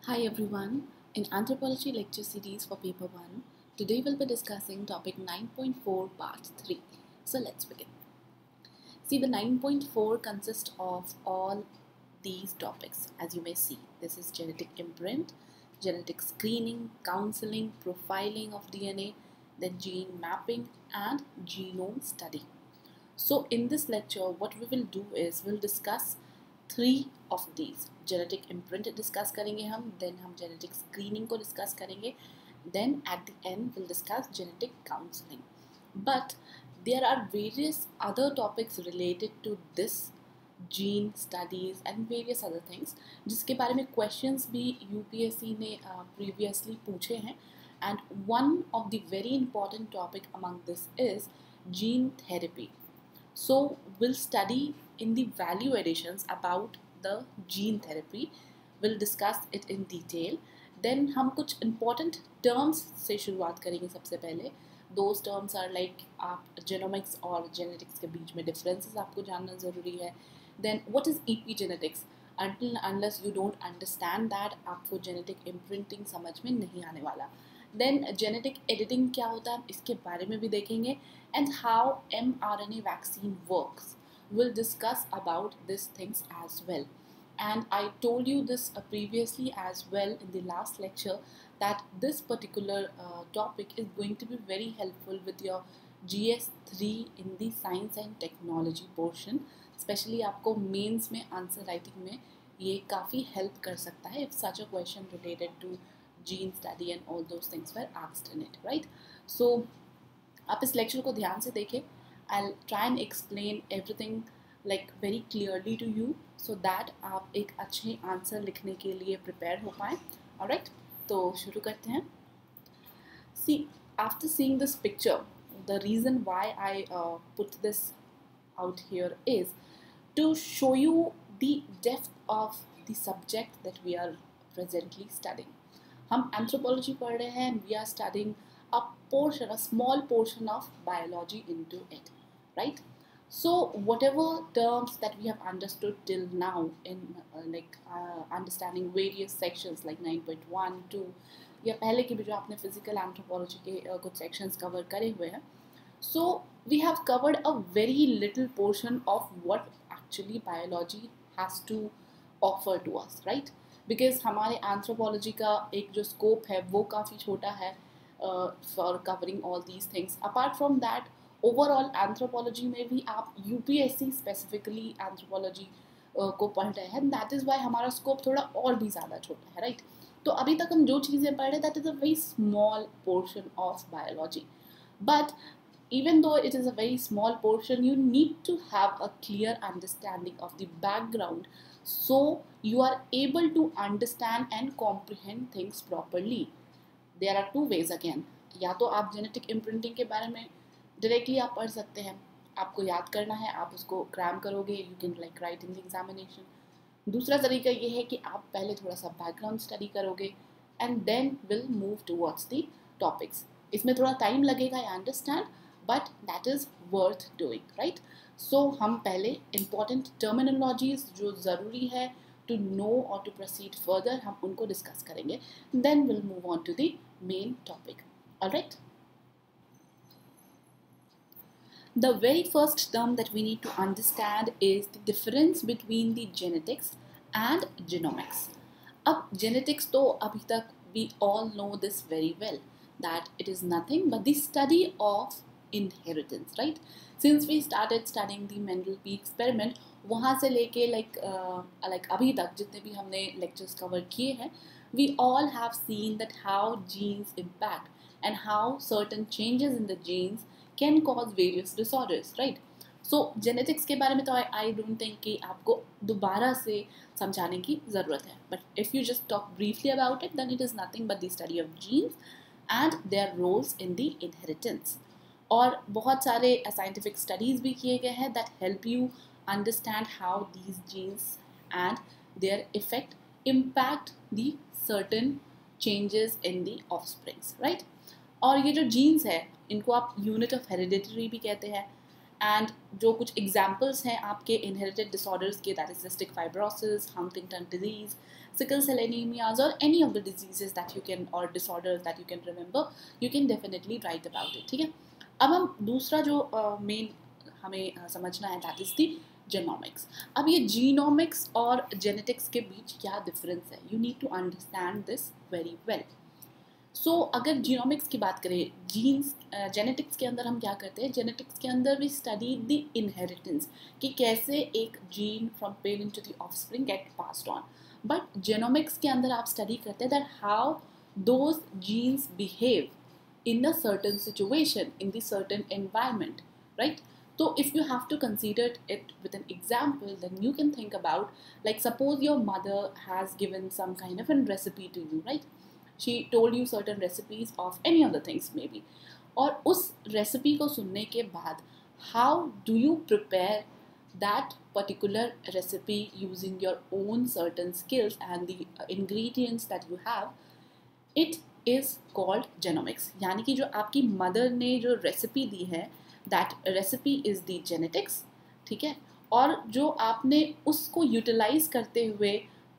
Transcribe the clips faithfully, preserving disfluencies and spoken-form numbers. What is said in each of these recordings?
Hi everyone. In Anthropology lecture series for paper one, today we'll be discussing topic nine point four part three. So let's begin. See, the nine point four consists of all these topics. As you may see, this is genetic imprint, genetic screening, counseling, profiling of D N A, then gene mapping and genome study. So in this lecture, what we will do is we'll discuss three of these. Genetic imprint discuss करेंगे हम, then हम genetic screening को discuss करेंगे, then at the end will discuss genetic counselling. But there are various other topics related to this gene studies and various other things जिसके बारे में questions भी UPSC ने प्रीवियसली uh, पूछे हैं. And one of the very important topic among this is gene therapy. So we'll study in the value additions about the gene therapy. We'll discuss it in detail. Then हम कुछ important terms से शुरुआत करेंगे. सबसे पहले those terms are like आप genomics और genetics के बीच में differences आपको जानना ज़रूरी है. Then what is epigenetics? Until unless you don't understand that, आपको genetic imprinting समझ में नहीं आने वाला. देन जेनेटिक एडिटिंग क्या होता है इसके बारे में भी देखेंगे. And how M R N A vaccine works, will discuss about this things as well. And I told you this uh, previously as well in the last lecture that this particular uh, topic is going to be very helpful with your G S three in the science and technology portion. Especially आपको mains में answer writing में ये काफ़ी help कर सकता है if such a question related to gene study and all those things were asked in it, right? So आप इस लेक्चर को ध्यान से देखें. I'll try and explain everything like very clearly to you so that आप एक अच्छे answer लिखने के लिए प्रिपेयर हो पाएँ. Alright, तो शुरू करते हैं. See, after seeing this picture, the reason why I uh, put this out here is to show you the depth of the subject that we are presently studying. हम anthropology पढ़ रहे हैं. We are studying a portion, a small portion of biology into it, right? So whatever terms that we have understood till now in uh, like uh, understanding various sections like nine point one, two या पहले के भी जो आपने physical anthropology के uh, कुछ sections cover करे हुए हैं. So we have covered a very little portion of what actually biology has to offer to us, right? Because हमारे एंथ्रोपोलॉजी का एक जो स्कोप है वो काफ़ी छोटा है for covering all these things. Apart from that overall anthropology में भी आप यूपीएससी स्पेसिफिकली एंथ्रोपोलॉजी को पढ़ रहे हैं. दैट इज़ वाई हमारा स्कोप थोड़ा और भी ज़्यादा छोटा है, राइट? तो अभी तक हम जो चीज़ें पढ़ रहे हैं that is a very small portion of biology. But even though it is a very small portion, you need to have a clear understanding of the background so you are able to understand and comprehend things properly. There are two ways again. या तो आप genetic imprinting के बारे में directly आप पढ़ सकते हैं, आपको याद करना है, आप उसको cram करोगे, you can like write in the examination. दूसरा तरीका ये है कि आप पहले थोड़ा सा background study करोगे and then will move towards the topics. इसमें थोड़ा time लगेगा, I understand, but that is worth doing, right? So हम पहले important terminologies जो ज़रूरी है to know or to proceed further हम उनको discuss करेंगे. Then we'll move on to the main topic. Alright? The very first term that we need to understand is the difference between the genetics and genomics. अब genetics तो अभी तक we all know this very well that it is nothing but the study of inheritance, right? Since we started studying the Mendel P experiment, वहाँ से लेके like uh, like अभी तक जितने भी हमने lectures cover किए हैं, we all have seen that how genes impact and how certain changes in the genes can cause various disorders, right? So genetics के बारे में तो I, I don't think कि आपको दोबारा से समझाने की ज़रूरत है. But if you just talk briefly about it, then it is nothing but the study of genes and their roles in the inheritance. और बहुत सारे साइंटिफिक स्टडीज़ भी किए गए हैं that help you understand how these genes and their effect impact the certain changes in the offsprings, right? और ये जो जीन्स है इनको आप यूनिट ऑफ हेरिडिटरी भी कहते हैं. एंड जो कुछ एग्जाम्पल्स हैं आपके इनहेरिटेड डिसऑर्डर्स के, that is cystic fibrosis, Huntington disease, sickle cell anemias or any of the diseases that you can or disorders that you can remember, you can definitely write about it. ठीक है, अब हम दूसरा जो main uh, हमें uh, समझना है that is the genomics. अब ये genomics और genetics के बीच क्या difference है? You need to understand this very well. So so, अगर जीनोमिक्स की बात करें, जीन्स जेनेटिक्स के अंदर हम क्या करते हैं, जेनेटिक्स के अंदर वी स्टडी द इनहेरिटेंस कि कैसे एक gene from parent to the offspring get passed on. But genomics के अंदर आप स्टडी करते हैं that how those genes behave in a certain situation, in the certain environment, right? So if you have to consider it with an example, then you can think about, like, suppose your mother has given some kind of a recipe to you, right? She told you certain recipes of any other things maybe, और उस recipe को सुनने के बाद how do you prepare that particular recipe using your own certain skills and the ingredients that you have, it is called genomics. यानी कि जो आपकी mother ने जो recipe दी है, that recipe is the genetics, ठीक है, और जो आपने उसको utilize करते हुए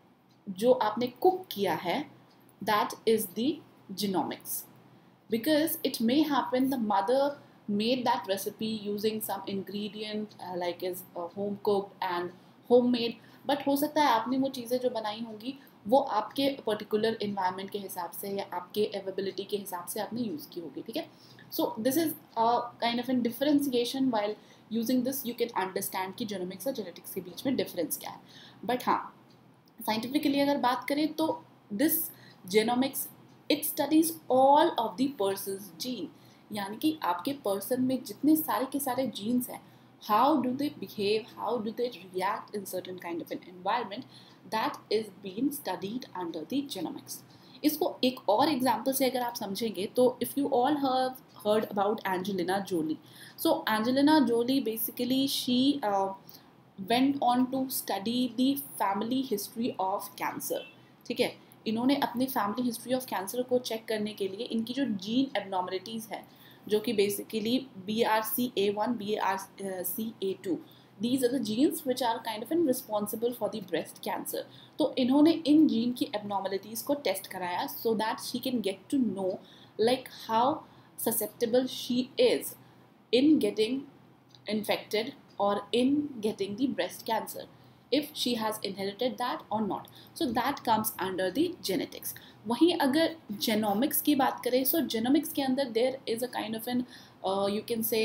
जो आपने cook किया है, that is the genomics. Because it may happen the mother made that recipe using some ingredient uh, like is uh, home cooked and homemade, but हो सकता है आपने वो चीज़ें जो बनाई होंगी वो आपके पर्टिकुलर इन्वायरमेंट के हिसाब से या आपके अवेलेबिलिटी के हिसाब से आपने यूज़ की होगी, ठीक है. So this is kind of an differentiation. While using this you can understand कि जेनोमिक्स और जेनेटिक्स के बीच में डिफरेंस क्या है. बट हाँ, साइंटिफिकली अगर बात करें तो this genomics it studies all of the person's gene, यानी कि आपके पर्सन में जितने सारे के सारे जीन्स हैं, how do they behave, how do they react in certain kind of an environment, that is being studied under the genomics. इसको एक और एग्जाम्पल से अगर आप समझेंगे तो if you all have heard about Angelina Jolie, so Angelina Jolie basically she uh, went on to study the family history of cancer, ठीक है. इन्होंने अपनी फैमिली हिस्ट्री ऑफ कैंसर को चेक करने के लिए इनकी जो जीन एबनॉर्मलिटीज़ है, जो कि basically B R C A one, B R C A two, these are the genes which are kind of an responsible for the breast cancer. तो इन्होंने इन जीन की एबनॉर्मलिटीज़ को टेस्ट कराया so that she can get to know like how susceptible she is in getting infected और in getting the breast cancer, if she has inherited that or not. So that comes under the genetics. वहीं अगर genomics की बात करें, so genomics के अंदर there is a kind of an uh, you can say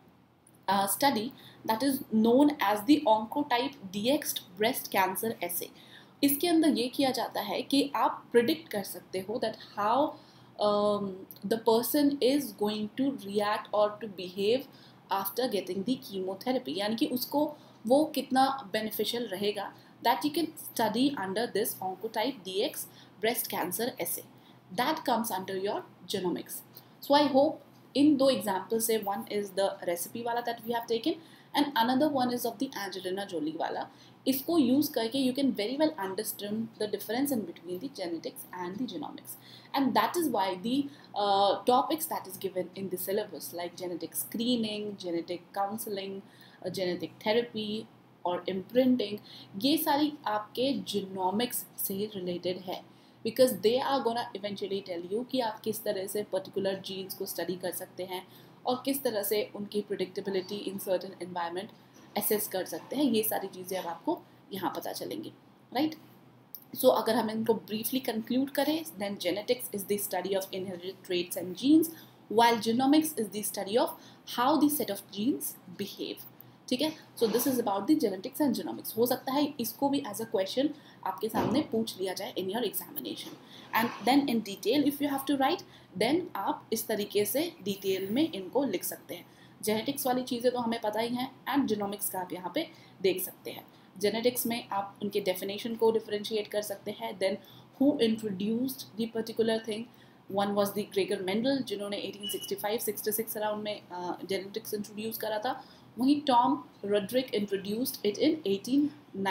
uh, study that is known as the Oncotype D X breast cancer assay. इसके अंदर ये किया जाता है कि आप predict कर सकते हो that how um, the person is going to react or to behave after getting the chemotherapy, यानी कि उसको वो कितना बेनिफिशियल रहेगा. That you can study under this Oncotype D X breast cancer assay. That comes under your genomics. So I hope इन दो example से, one is the recipe वाला that we have taken and another one is of the Angelina Jolie वाला. इसको use करके you can very well understand the difference in between the genetics and the genomics. And that is why the uh, topics that is given in the syllabus like genetic screening, genetic counseling, uh, genetic therapy और imprinting, ये सारी आपके genomics से related है, because they are gonna eventually tell you कि आप किस तरह से particular genes को study कर सकते हैं और किस तरह से उनकी predictability in certain environment assess कर सकते हैं. ये सारी चीज़ें अब आपको यहाँ पता चलेंगी, right? So अगर हम इनको briefly conclude करें, then genetics is the study of inherited traits and genes, while genomics is the study of how the set of genes behave. ठीक है. So this is about the genetics and genomics. हो सकता है इसको भी as a question आपके सामने पूछ लिया जाए in your examination. And then in detail if you have to write, then आप इस तरीके से detail में इनको लिख सकते हैं. Genetics वाली चीज़ें तो हमें पता ही हैं and genomics का आप यहाँ पे देख सकते हैं. जेनेटिक्स में आप उनके डेफिनेशन को डिफरेंशिएट कर सकते हैं. Then who introduced the particular thing, one was the Gregor Mendel जिन्होंने eighteen sixty five sixty six around में जेनेटिक्स uh, इंट्रोड्यूस करा था. वहीं Tom Roderick introduced it in eighteen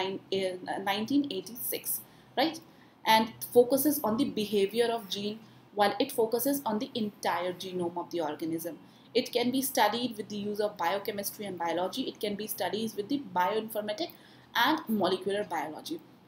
nineteen eighty six, right, and focuses on the behaviour of gene while it focuses on the entire genome of the organism. It can be studied with the use of biochemistry and biology. It can be studied with the bioinformatics and molecular biology.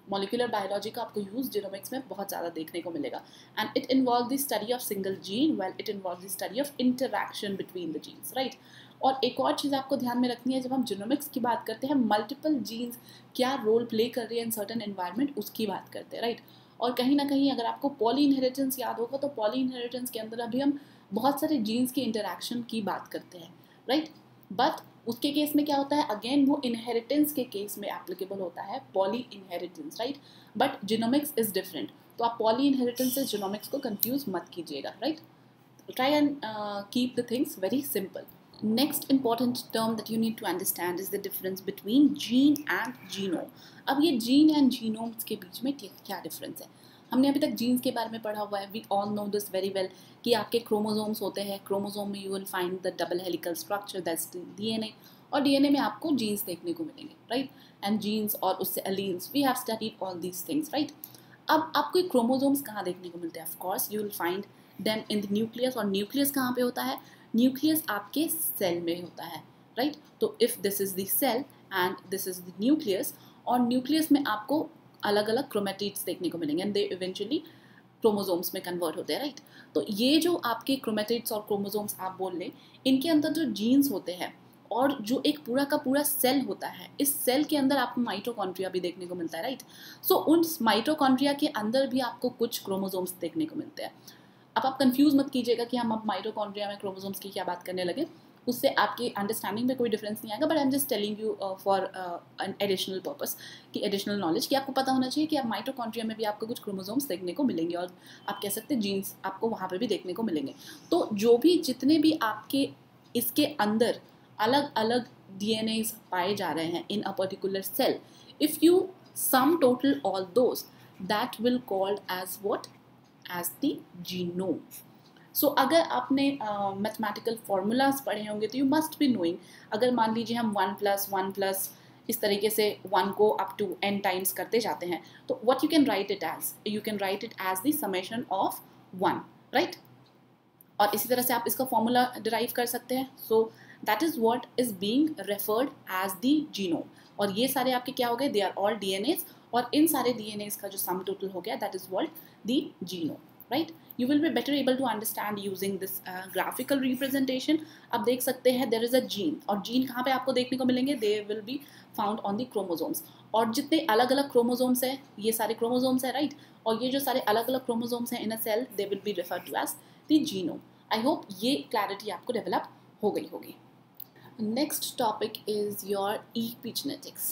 Molecular biology का आपको use genomics में बहुत ज़्यादा देखने को मिलेगा. And it involve the study of single gene, well it involve the study of interaction between the genes, right. और एक और चीज़ आपको ध्यान में रखनी है, जब हम जीनोमिक्स की बात करते हैं, मल्टीपल जीन्स क्या रोल प्ले कर रही है इन सर्टन एनवायरनमेंट, उसकी बात करते हैं, राइट. और कहीं ना कहीं अगर आपको पॉली इनहेरिटेंस याद होगा, तो पॉली इनहेरिटेंस के अंदर अभी हम बहुत सारे जीन्स की इंटरैक्शन की बात करते हैं, राइट. बट उसके केस में क्या होता है, अगेन वो इनहेरिटेंस के केस में एप्लीकेबल होता है poly inheritance, right. But genomics is different. तो आप पॉली इनहेरिटेंस से जीनोमिक्स को कंफ्यूज मत कीजिएगा, right. Try and keep the things very simple. Next important term that you need to understand is the difference between gene and genome. अब ये gene and genomes के बीच में क्या difference है? हमने अभी तक genes के बारे में पढ़ा हुआ है. We all know this very well कि आपके chromosomes होते हैं. Chromosome में you will find the double helical structure, that's the D N A. और D N A में आपको genes देखने को मिलेंगे, right? And genes और उससे alleles. We have studied all these things, right? अब आपको chromosomes कहाँ देखने को मिलते हैं? Of course you will find them in the nucleus. और nucleus कहाँ पे होता है? न्यूक्लियस आपके सेल में होता है, राइट. तो if this is the cell and this is the nucleus, और न्यूक्लियस में आपको अलग अलग क्रोमेटिड्स देखने को मिलेंगे एंड दे इवेंचुअली क्रोमोसोम्स में कन्वर्ट होते हैं, राइट. तो ये जो आपके क्रोमेटिड्स और क्रोमोसोम्स आप बोल लें, इनके अंदर जो जीन्स होते हैं और जो एक पूरा का पूरा सेल होता है, इस सेल के अंदर आपको माइटोकॉन्ड्रिया भी देखने को मिलता है, राइट. सो उन माइटोकॉन्ड्रिया के अंदर भी आपको कुछ क्रोमोसोम्स देखने को मिलते हैं. अब आप कंफ्यूज मत कीजिएगा कि हम अब माइटोकॉन्ड्रिया में क्रोमोसोम्स की क्या बात करने लगे, उससे आपकी अंडरस्टैंडिंग में कोई डिफरेंस नहीं आएगा. But I am just telling you for an additional purpose, कि एडिशनल नॉलेज, कि आपको पता होना चाहिए कि आप माइटोकॉन्ड्रिया में भी आपको कुछ क्रोमोसोम्स देखने को मिलेंगे और आप कह सकते हैं जीन्स आपको वहाँ पर भी देखने को मिलेंगे. तो जो भी जितने भी आपके इसके अंदर अलग अलग डी एन एज पाए जा रहे हैं in a particular cell, if you sum total all those, that will called as what, as the genome. So अगर आपने मैथमेटिकल uh, फॉर्मूलाज पढ़े होंगे तो यू मस्ट बी नोइंग, अगर मान लीजिए हम वन प्लस वन प्लस इस तरीके से वन को अप टू एन टाइम्स करते जाते हैं, तो what you can write it as, you can write it as the summation of one, right. और इसी तरह से आप इसका फॉर्मूला डिराइव कर सकते हैं. So that is what is being referred as the genome. और ये सारे आपके क्या हो गए, they are all D N As, और इन सारे डी एन एज का जो सम टोटल हो गया, that is called the genome, right. You will be better able to understand using this graphical representation. आप देख सकते हैं देयर इज अ जीन, और जीन कहाँ पे आपको देखने को मिलेंगे, they will be found on the chromosomes. और जितने अलग अलग क्रोमोसोम्स हैं, ये सारे क्रोमोसोम्स हैं, राइट. और ये जो सारे अलग अलग क्रोमोसोम्स हैं in a cell, they will be referred to as the genome. I hope ये क्लैरिटी आपको डेवलप हो गई होगी. Next topic is your epigenetics.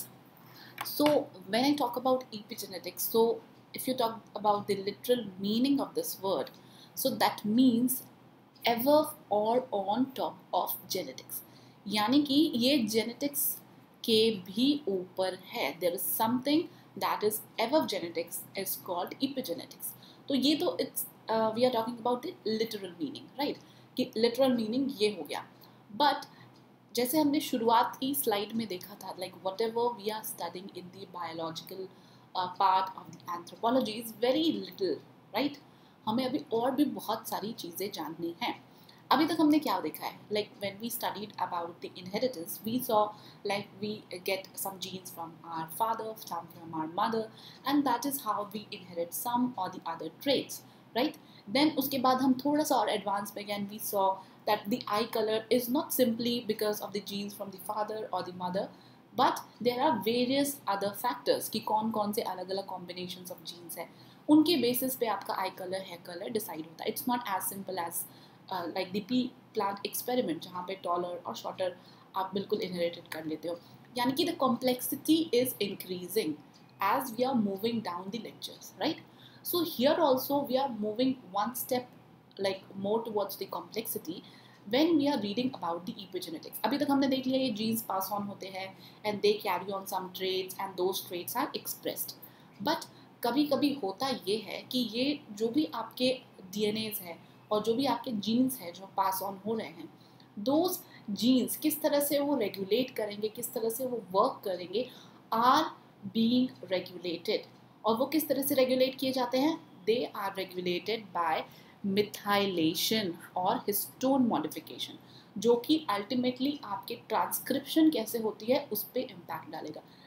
So when I talk about epigenetics, so if you talk about the literal meaning of this word, so that means above or on top of genetics. यानी कि ये genetics के भी ऊपर है. There is something that is above genetics is called epigenetics. तो ये तो it's uh, we are talking about the literal meaning, right? कि literal meaning ये हो गया. But जैसे हमने शुरुआत की स्लाइड में देखा था, like whatever we are studying in the biological part of the anthropology is very little, right. हमें अभी और भी बहुत सारी चीज़ें जाननी हैं. अभी तक हमने क्या देखा है, like when we studied about the inheritance, we saw like we get some genes from our father, some from our mother, and that is how we inherit some or the other traits, right. Then उसके बाद हम थोड़ा सा और advance में गए, and we saw that the eye color is not simply because of the genes from the father or the mother, but there are various other factors कि कौन कौन से अलग अलग combinations of genes है, उनके basis पे आपका eye color, hair color decide होता है. It's not as simple as uh, like the pea plant experiment जहाँ पे taller और shorter आप बिल्कुल inherited कर लेते हो. यानी कि the complexity is increasing as we are moving down the lectures, right? So here also we are moving one step like more towards the complexity when we are reading about the epigenetics. अभी तक हमने देख लिया ये genes pass on होते हैं and they carry on some traits and those traits are expressed. But कभी कभी होता ये है कि ये जो भी आपके डी एन एज है और जो भी आपके genes है जो pass on हो रहे हैं, those genes किस तरह से वो regulate करेंगे, किस तरह से वो work करेंगे, are being regulated. और वो किस तरह से regulate किए जाते हैं, they are regulated by methylation और हिस्टोन मॉडिफिकेशन, जो कि अल्टीमेटली आपके ट्रांसक्रिप्शन कैसे होती है उस पर इम्पैक्ट डालेगा.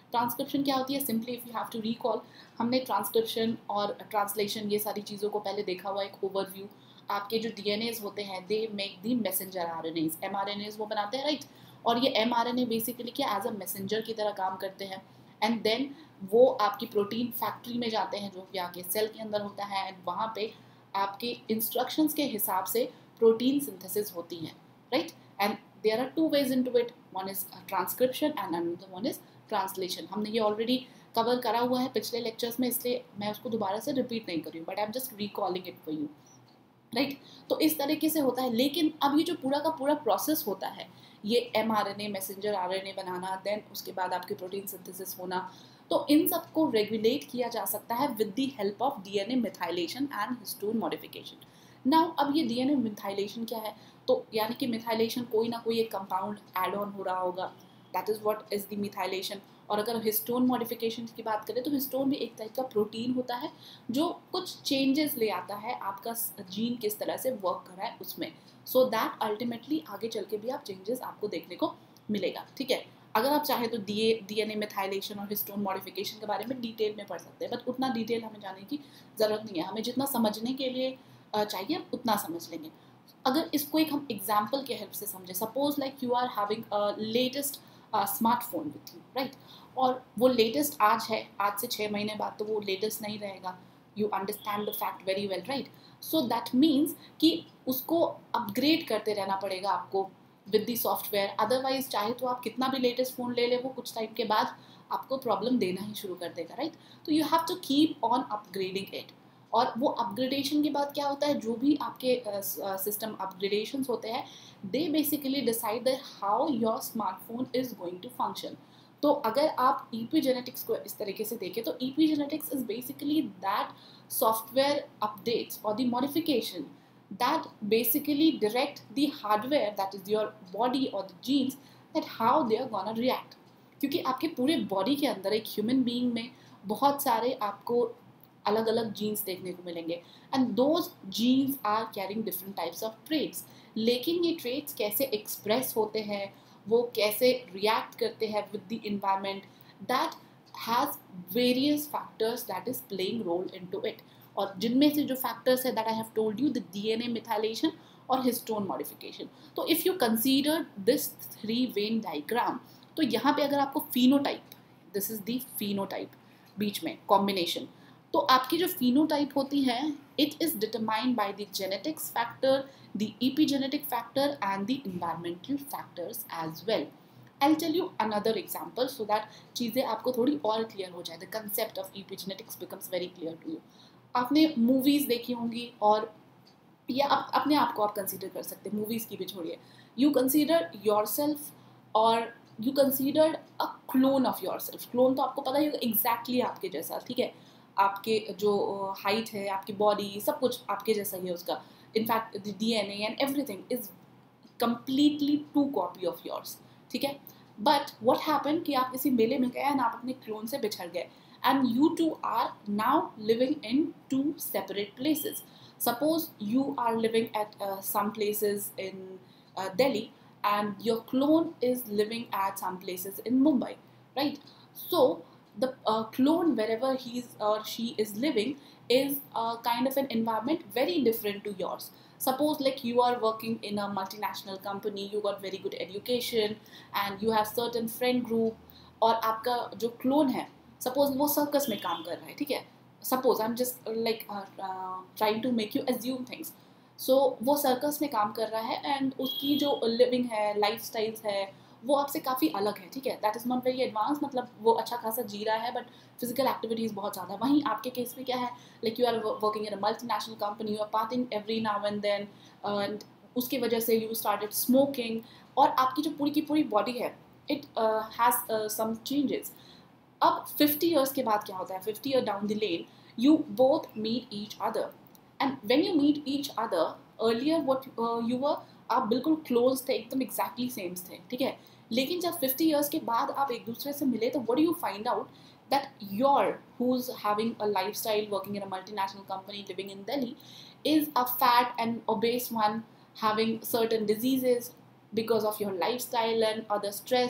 ट्रांसक्रिप्शन क्या होती है? Simply if you have to recall, हमने ट्रांसक्रिप्शन और ट्रांसलेशन ये सारी चीज़ों को पहले देखा हुआ, एक ओवरव्यू। आपके जो डीएनएज होते हैं they make the messenger RNAs, mRNAs वो बनाते हैं, राइट? और ये एमआरएनए बेसिकली क्या एज अ मैसेंजर की तरह काम करते हैं, एंड देन वो आपकी प्रोटीन फैक्ट्री में जाते हैं जो कि आपके सेल के अंदर होता है, एंड वहाँ पे आपके इंस्ट्रक्शंस के हिसाब से प्रोटीन सिंथेसिस होती है, right? And there are two ways into it, one is transcription and another one is translation. हमने ये ऑलरेडी कवर करा हुआ है पिछले लेक्चर्स में, इसलिए मैं उसको दोबारा से रिपीट नहीं कर रही हूँ, but I am just recalling it for you, right? तो इस तरीके से होता है। लेकिन अब ये जो पूरा का पूरा प्रोसेस होता है, ये एमआरएनए मैसेंजर आरएनए बनाना, देन उसके बाद आपकी प्रोटीन सिंथेसिस होना, तो इन सब को रेगुलेट किया जा सकता है with the help of DNA methylation and histone modification. Now अब ये डीएनए मिथाइलेशन क्या है? तो यानी कि मिथाइलेशन कोई ना कोई एक कंपाउंड एड ऑन हो रहा होगा, that is what is the methylation. और अगर हिस्टोन मॉडिफिकेशन की बात करें तो हिस्टोन भी एक टाइप का प्रोटीन होता है जो कुछ चेंजेस ले आता है आपका जीन किस तरह से वर्क कर रहा है उसमें, सो दैट अल्टीमेटली आगे चल के भी आप चेंजेस आपको देखने को मिलेगा, ठीक है? अगर आप चाहें तो डी डीएनए मिथाइलेशन और हिस्टोन मॉडिफिकेशन के बारे में डिटेल में पढ़ सकते हैं, बट उतना डिटेल हमें जाने की ज़रूरत नहीं है, हमें जितना समझने के लिए चाहिए उतना समझ लेंगे। अगर इसको एक हम एग्जाम्पल के हेल्प से समझे, suppose like you are having latest smartphone with you, right? और वो लेटेस्ट आज है, आज से छः महीने बाद तो वो लेटेस्ट नहीं रहेगा, you understand the fact very well, right? So that means कि उसको अपग्रेड करते रहना पड़ेगा आपको विद द सॉफ्टवेयर, अदरवाइज चाहे तो आप कितना भी लेटेस्ट फ़ोन ले ले, वो कुछ टाइम के बाद आपको प्रॉब्लम देना ही शुरू कर देगा, राइट? तो you have to keep on upgrading it. और वो अपग्रेडेशन के बाद क्या होता है, जो भी आपके सिस्टम uh, अपग्रेडेशंस uh, होते हैं, they basically decide that how your smartphone is going to function. तो अगर आप ईपीजेनेटिक्स को इस तरीके से देखें तो epigenetics is basically that software updates और the modification that basically direct the hardware, that is your body or the genes, that how they are gonna react। क्योंकि आपके पूरे बॉडी के अंदर एक ह्यूमन बीइंग में बहुत सारे आपको अलग अलग जीन्स देखने को मिलेंगे, and those genes are carrying different types of traits. लेकिन ये ट्रेट्स कैसे एक्सप्रेस होते हैं, वो कैसे रिएक्ट करते हैं with the environment, that has various factors that is playing role into it. और जिनमें से जो फैक्टर्स है that I have told you, the DNA methylation और हिस्टोन मॉडिफिकेशन। तो if you consider this three Venn diagram, तो यहाँ पे अगर आपको phenotype, this is the phenotype बीच में कॉम्बिनेशन, तो आपकी जो फिनोटाइप होती है it is determined by the genetics factor, the epigenetic factor and the environmental factors as well. I'll tell you another example so that चीज़ें आपको थोड़ी और क्लियर हो जाए, the concept of epigenetics becomes very clear to you। आपने movies देखी होंगी, और या आप अपने आप को आप कंसीडर कर सकते हैं, मूवीज़ की भी छोड़िए, यू कंसीडर योर सेल्फ और you consider a clone of yourself. Clone तो आपको पता ही होगा, एग्जैक्टली आपके जैसा, ठीक है? आपके जो हाइट है, आपकी बॉडी, सब कुछ आपके जैसा ही है उसका, in fact the DNA and everything is completely to copy of yours, ठीक है? बट व्हाट हैपन कि आप किसी मेले में गए एंड आप अपने क्लोन से बिछड़ गए, and you two are now living in two separate places. Suppose you are living at uh, some places in uh, Delhi and your clone is living at some places in Mumbai, right? So the uh, clone, wherever he or she is living, is a kind of an environment very different to yours. Suppose like you are working in a multinational company, you got very good education and you have certain friend group, और आपका जो clone है suppose वो circus में काम कर रहा है, ठीक है? Suppose I am just like trying to make you assume things. So वो सर्कस में काम कर रहा है एंड उसकी जो लिविंग है, लाइफ स्टाइल्स है, वो आपसे काफ़ी अलग है, ठीक है? That is not very advance, मतलब वो अच्छा खासा जी रहा है बट फिजिकल एक्टिविटीज़ बहुत ज़्यादा। वहीं आपके केस में क्या है, like you are working in a multinational company, you are partying every now and then, and उसकी वजह से यू स्टार्टेड स्मोकिंग, और आपकी जो पूरी की पूरी बॉडी है इट हैज़ सम चेंजेस। अब फिफ्टी ईयर्स के बाद क्या होता है, fifty year down the lane you both meet each other, and when you meet each other, earlier what you were, आप बिल्कुल क्लोज थे, एकदम एग्जैक्टली सेम थे, ठीक है? लेकिन जब फिफ्टी ईयर्स के बाद आप एक दूसरे से मिले तो what do you find out that your who is having a lifestyle working in a multinational company living in Delhi is a fat and obese one having certain diseases because of your lifestyle and other stress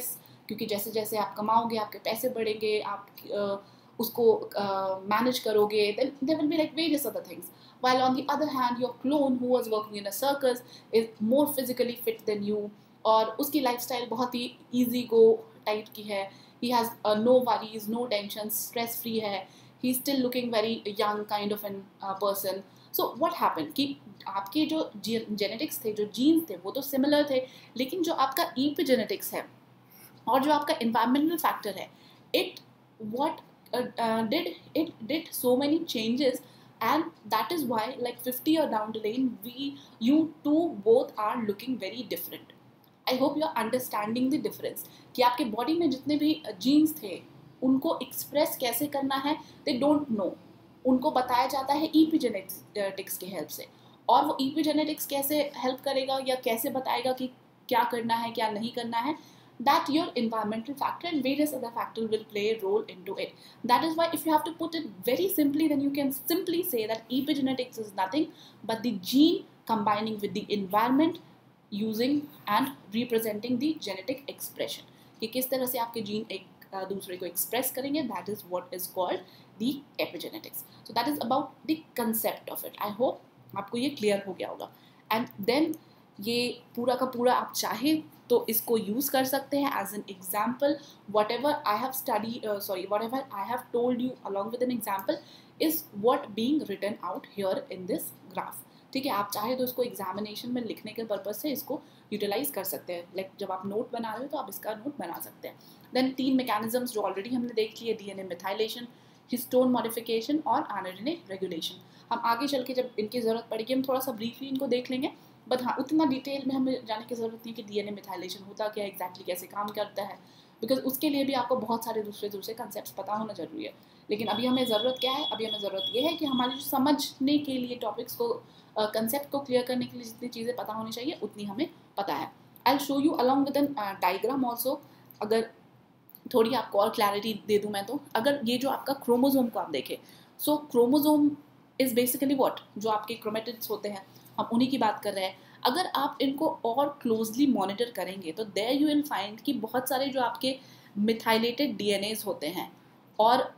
क्योंकि जैसे जैसे आप कमाओगे, आपके पैसे बढ़ेंगे, आप uh, उसको manage uh, करोगे, then there will be like various other things. While on the other hand, your clone who was working in a circus is more physically fit than you, और उसकी लाइफस्टाइल बहुत ही easy go type की है, he has uh, no worries, no tensions, stress free है, he is still looking very young kind of an uh, person. So what happened कि आपके जो genetics थे, जो जीन्स थे, वो तो सिमिलर थे, लेकिन जो आपका epigenetics है और जो आपका environmental factor है, it what uh, uh, did it did so many changes, and that is why like fifty year down the lane we you two both are looking very different. I hope you are understanding the difference कि आपके body में जितने भी jeans थे उनको express कैसे करना है they don't know, उनको बताया जाता है epigenetics के हेल्प से, और वो epigenetics कैसे हेल्प करेगा या कैसे बताएगा कि क्या करना है क्या नहीं करना है, that your environmental factor and various other factors will play a role into it. That is why if you have to put it very simply, then you can simply say that epigenetics is nothing but the gene combining with the environment using and representing the genetic expression. कि किस तरह से आपके gene एक दूसरे को express करेंगे, that is what is called the epigenetics. So that is about the concept of it. I hope आपको ये clear हो गया होगा. And then ये पूरा का पूरा आप चाहे तो इसको यूज़ कर सकते हैं as an example. Whatever I have study sorry whatever I have told you along with an example is what being written out here in this graph. ठीक है, आप चाहे तो इसको एग्जामिनेशन में लिखने के पर्पज से इसको यूटिलाइज कर सकते हैं. लाइक like, जब आप नोट बना रहे हो तो आप इसका नोट बना सकते हैं. देन तीन मैकेनिज्म्स जो ऑलरेडी हमने देख लिए, डीएनए मिथाइलेशन, हिस्टोन मॉडिफिकेशन और आरएनए रेगुलेशन. हम आगे चल के जब इनकी ज़रूरत पड़ेगी हम थोड़ा सा ब्रीफली इनको देख लेंगे, बट हाँ उतना डिटेल में हमें जाने की ज़रूरत नहीं कि डीएनए मिथाइलेशन होता क्या है, एग्जैक्टली कैसे काम करता है, बिकॉज उसके लिए भी आपको बहुत सारे दूसरे दूसरे कंसेप्ट पता होना जरूरी है. लेकिन अभी हमें ज़रूरत क्या है, अभी हमें ज़रूरत ये है कि हमारी जो समझने के लिए टॉपिक्स को, कंसेप्ट uh, को क्लियर करने के लिए जितनी चीज़ें पता होनी चाहिए उतनी हमें पता है. I will show you along with an diagram also, अगर थोड़ी आपको और क्लैरिटी दे दूँ मैं तो. अगर ये जो आपका क्रोमोजोम को आप देखें, so chromosome is basically what, जो आपके क्रोमेटिड्स होते हैं हम उन्हीं की बात कर रहे हैं. अगर आप इनको और क्लोजली मॉनिटर करेंगे तो देयर यू विल फाइंड कि बहुत सारे जो आपके मिथाइलेटेड डीएनएज होते हैं, और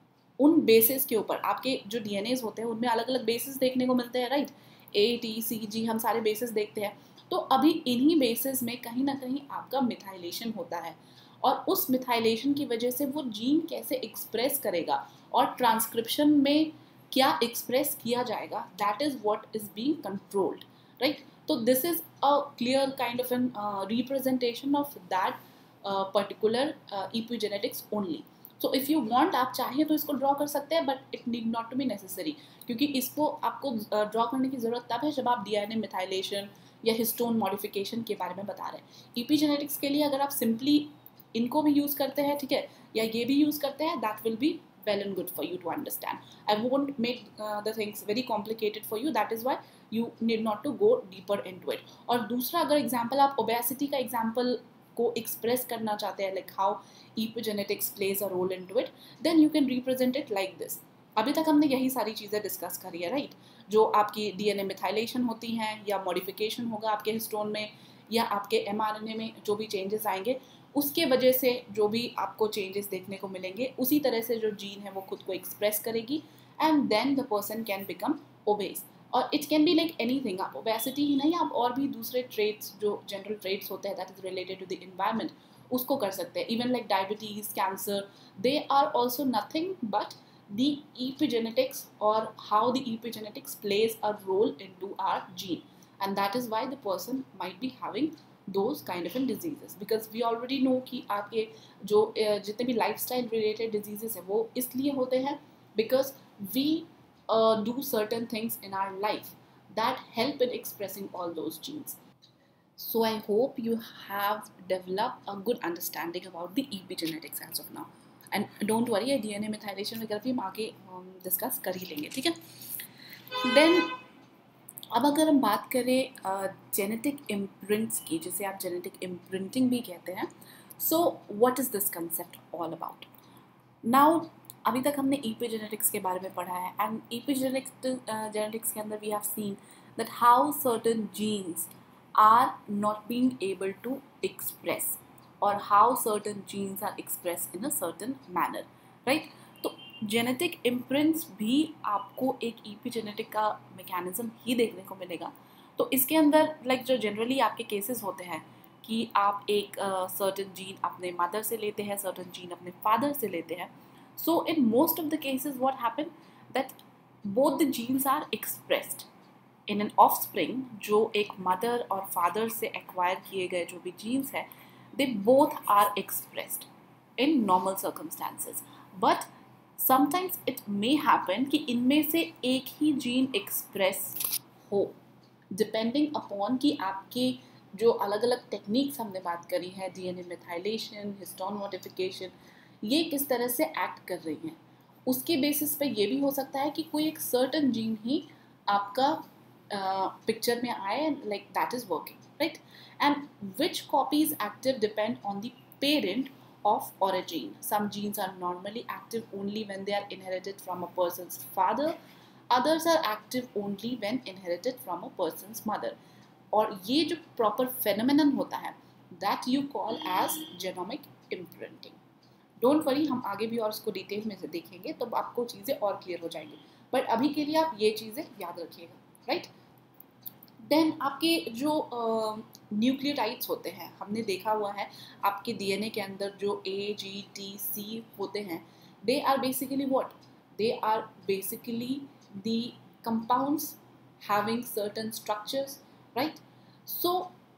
उन बेसिस के ऊपर आपके जो डीएनएज होते हैं उनमें अलग अलग बेसिस देखने को मिलते हैं, राइट. ए टी सी जी हम सारे बेसिस देखते हैं. तो अभी इन्हीं बेसिस में कहीं ना कहीं आपका मिथाइलेशन होता है, और उस मिथाइलेशन की वजह से वो जीन कैसे एक्सप्रेस करेगा और ट्रांसक्रिप्शन में क्या एक्सप्रेस किया जाएगा, that is what is being controlled, right. So this is a clear kind of an uh, representation of that uh, particular uh, epigenetics only. So if you want, आप चाहें तो इसको ड्रॉ कर सकते हैं, but it need not to be necessary, क्योंकि इसको आपको ड्रॉ uh, करने की ज़रूरत तब है जब आप डीएनए मिथाइलेशन या हिस्टोन मॉडिफिकेशन के बारे में बता रहे हैं. epigenetics के लिए अगर आप सिंपली इनको भी यूज़ करते हैं, ठीक है, या ये भी यूज़ करते हैं, that will be well and good for you to understand. I won't make uh, the things very complicated for you. That is why you need not to go deeper into it. और दूसरा अगर example आप obesity का example को express करना चाहते हैं, like how epigenetics plays a role into it, then you can represent it like this. अभी तक हमने यही सारी चीज़ें डिस्कस करी है, राइट. जो आपकी डीएनए मिथाइलेशन होती हैं या मॉडिफिकेशन होगा आपके हिस्टोन में या आपके एमआरएनए में जो भी चेंजेस आएंगे, उसके वजह से जो भी आपको चेंजेस देखने को मिलेंगे, उसी तरह से जो जीन है वो खुद को एक्सप्रेस करेगी, and then the person can become obese. और it can be like anything, आप ओबेसिटी ही नहीं, आप और भी दूसरे ट्रेट्स जो जनरल ट्रेट्स होते हैं that is related to the environment, उसको कर सकते हैं. Even like diabetes, cancer, they are also nothing but the epigenetics, or how the epigenetics plays a role into our gene, and that is why the person might be having those kind of diseases, because we already know कि आपके जो जितने भी lifestyle related diseases है वो इसलिए होते हैं because we uh, do certain things in our life that help in expressing all those genes. So I hope you have developed a good understanding about the epigenetics as of now. And don't worry, DNA methylation वगैरह भी हम आगे discuss कर ही लेंगे, ठीक है. Then अब अगर हम बात करें जेनेटिक uh, इम्प्रिंट्स की, जिसे आप जेनेटिक इम्प्रिंटिंग भी कहते हैं, so what is this concept all about. Now अभी तक हमने epigenetics के बारे में पढ़ा है, एंड epigenetics जेनेटिक्स के अंदर we have seen that how certain genes are not being able to express, और how certain genes are express in a certain manner, right. तो जेनेटिक इम्प्रिंट्स भी आपको एक ईपीजेनेटिक का मैकेनिज्म ही देखने को मिलेगा। तो इसके अंदर लाइक जो जनरली आपके केसेस होते हैं कि आप एक सर्टन जीन अपने मदर से लेते हैं, सर्टन जीन अपने फादर से लेते हैं। So in most of the cases what happen that both the genes are expressed in an offspring. जो एक मदर और फादर से एक्वायर किए गए जो भी जीन्स है, they both are expressed in normal circumstances. But sometimes it may happen कि इनमें से एक ही जीन एक्सप्रेस हो, डिपेंडिंग अपॉन कि आपके जो अलग अलग टेक्निक्स हमने बात करी है, डीएनए मिथाइलेशन, हिस्टोन मॉडिफिकेशन, ये किस तरह से एक्ट कर रही हैं, उसके बेसिस पे ये भी हो सकता है कि कोई एक सर्टन जीन ही आपका पिक्चर uh, में आए, like that is working, right. And which copy is active depend on the parent of origin. Some genes are normally active only when they are inherited from a person's father. Others are active only when inherited from a person's mother. और ये जो proper phenomenon होता है that you call as genomic imprinting. Don't worry, हम आगे भी और इसको डिटेल में से देखेंगे तो आपको चीज़ें और क्लियर हो जाएंगी, बट अभी के लिए आप ये चीज़ें याद रखिएगा, राइट। देन आपके जो न्यूक्लियोटाइड्स uh, होते हैं, हमने देखा हुआ है आपके डीएनए के अंदर जो ए जी टी सी होते हैं, they are basically what, they are basically the compounds having certain structures, right. So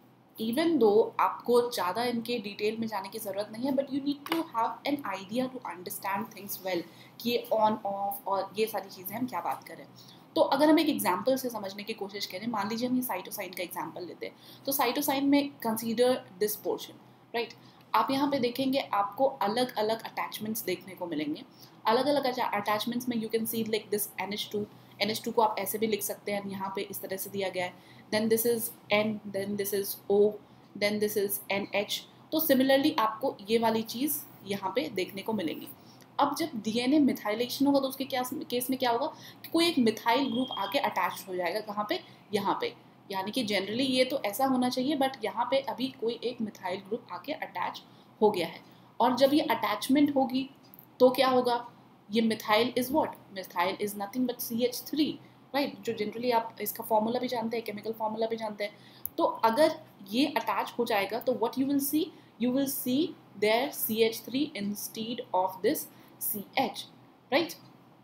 even though आपको ज़्यादा इनके डिटेल में जाने की ज़रूरत नहीं है, but you need to have an idea to understand things well कि ये ऑन ऑफ और ये सारी चीज़ें हम क्या बात करें। तो अगर हम एक एग्जाम्पल से समझने की कोशिश करें, मान लीजिए हम ये साइटोसाइन का एग्जाम्पल लेते हैं, तो साइटोसाइन में कंसीडर दिस पोर्शन, राइट। आप यहाँ पे देखेंगे आपको अलग अलग अटैचमेंट्स देखने को मिलेंगे। अलग अलग अटैचमेंट्स में you can see like this N H two, N H two को आप ऐसे भी लिख सकते हैं, यहाँ पे इस तरह से दिया गया है, then this is N, then this is O, then this is N H. तो सिमिलरली आपको ये वाली चीज़ यहाँ पे देखने को मिलेंगी। अब जब डीएनए मिथाइलेशन होगा तो उसके क्या केस में क्या होगा कि कोई एक मिथाइल ग्रुप आके अटैच हो जाएगा, कहाँ पे, यहाँ पे। यानी कि जनरली ये तो ऐसा होना चाहिए, बट यहाँ पे अभी कोई एक मिथाइल ग्रुप आके अटैच हो गया है। और जब ये अटैचमेंट होगी तो क्या होगा, ये methyl is what, methyl is nothing but C H three, right. जो जनरली आप इसका फॉर्मूला भी जानते हैं, केमिकल फॉर्मूला भी जानते हैं। तो अगर ये अटैच हो जाएगा तो what you will see, you will see there C H three instead of this C H, right?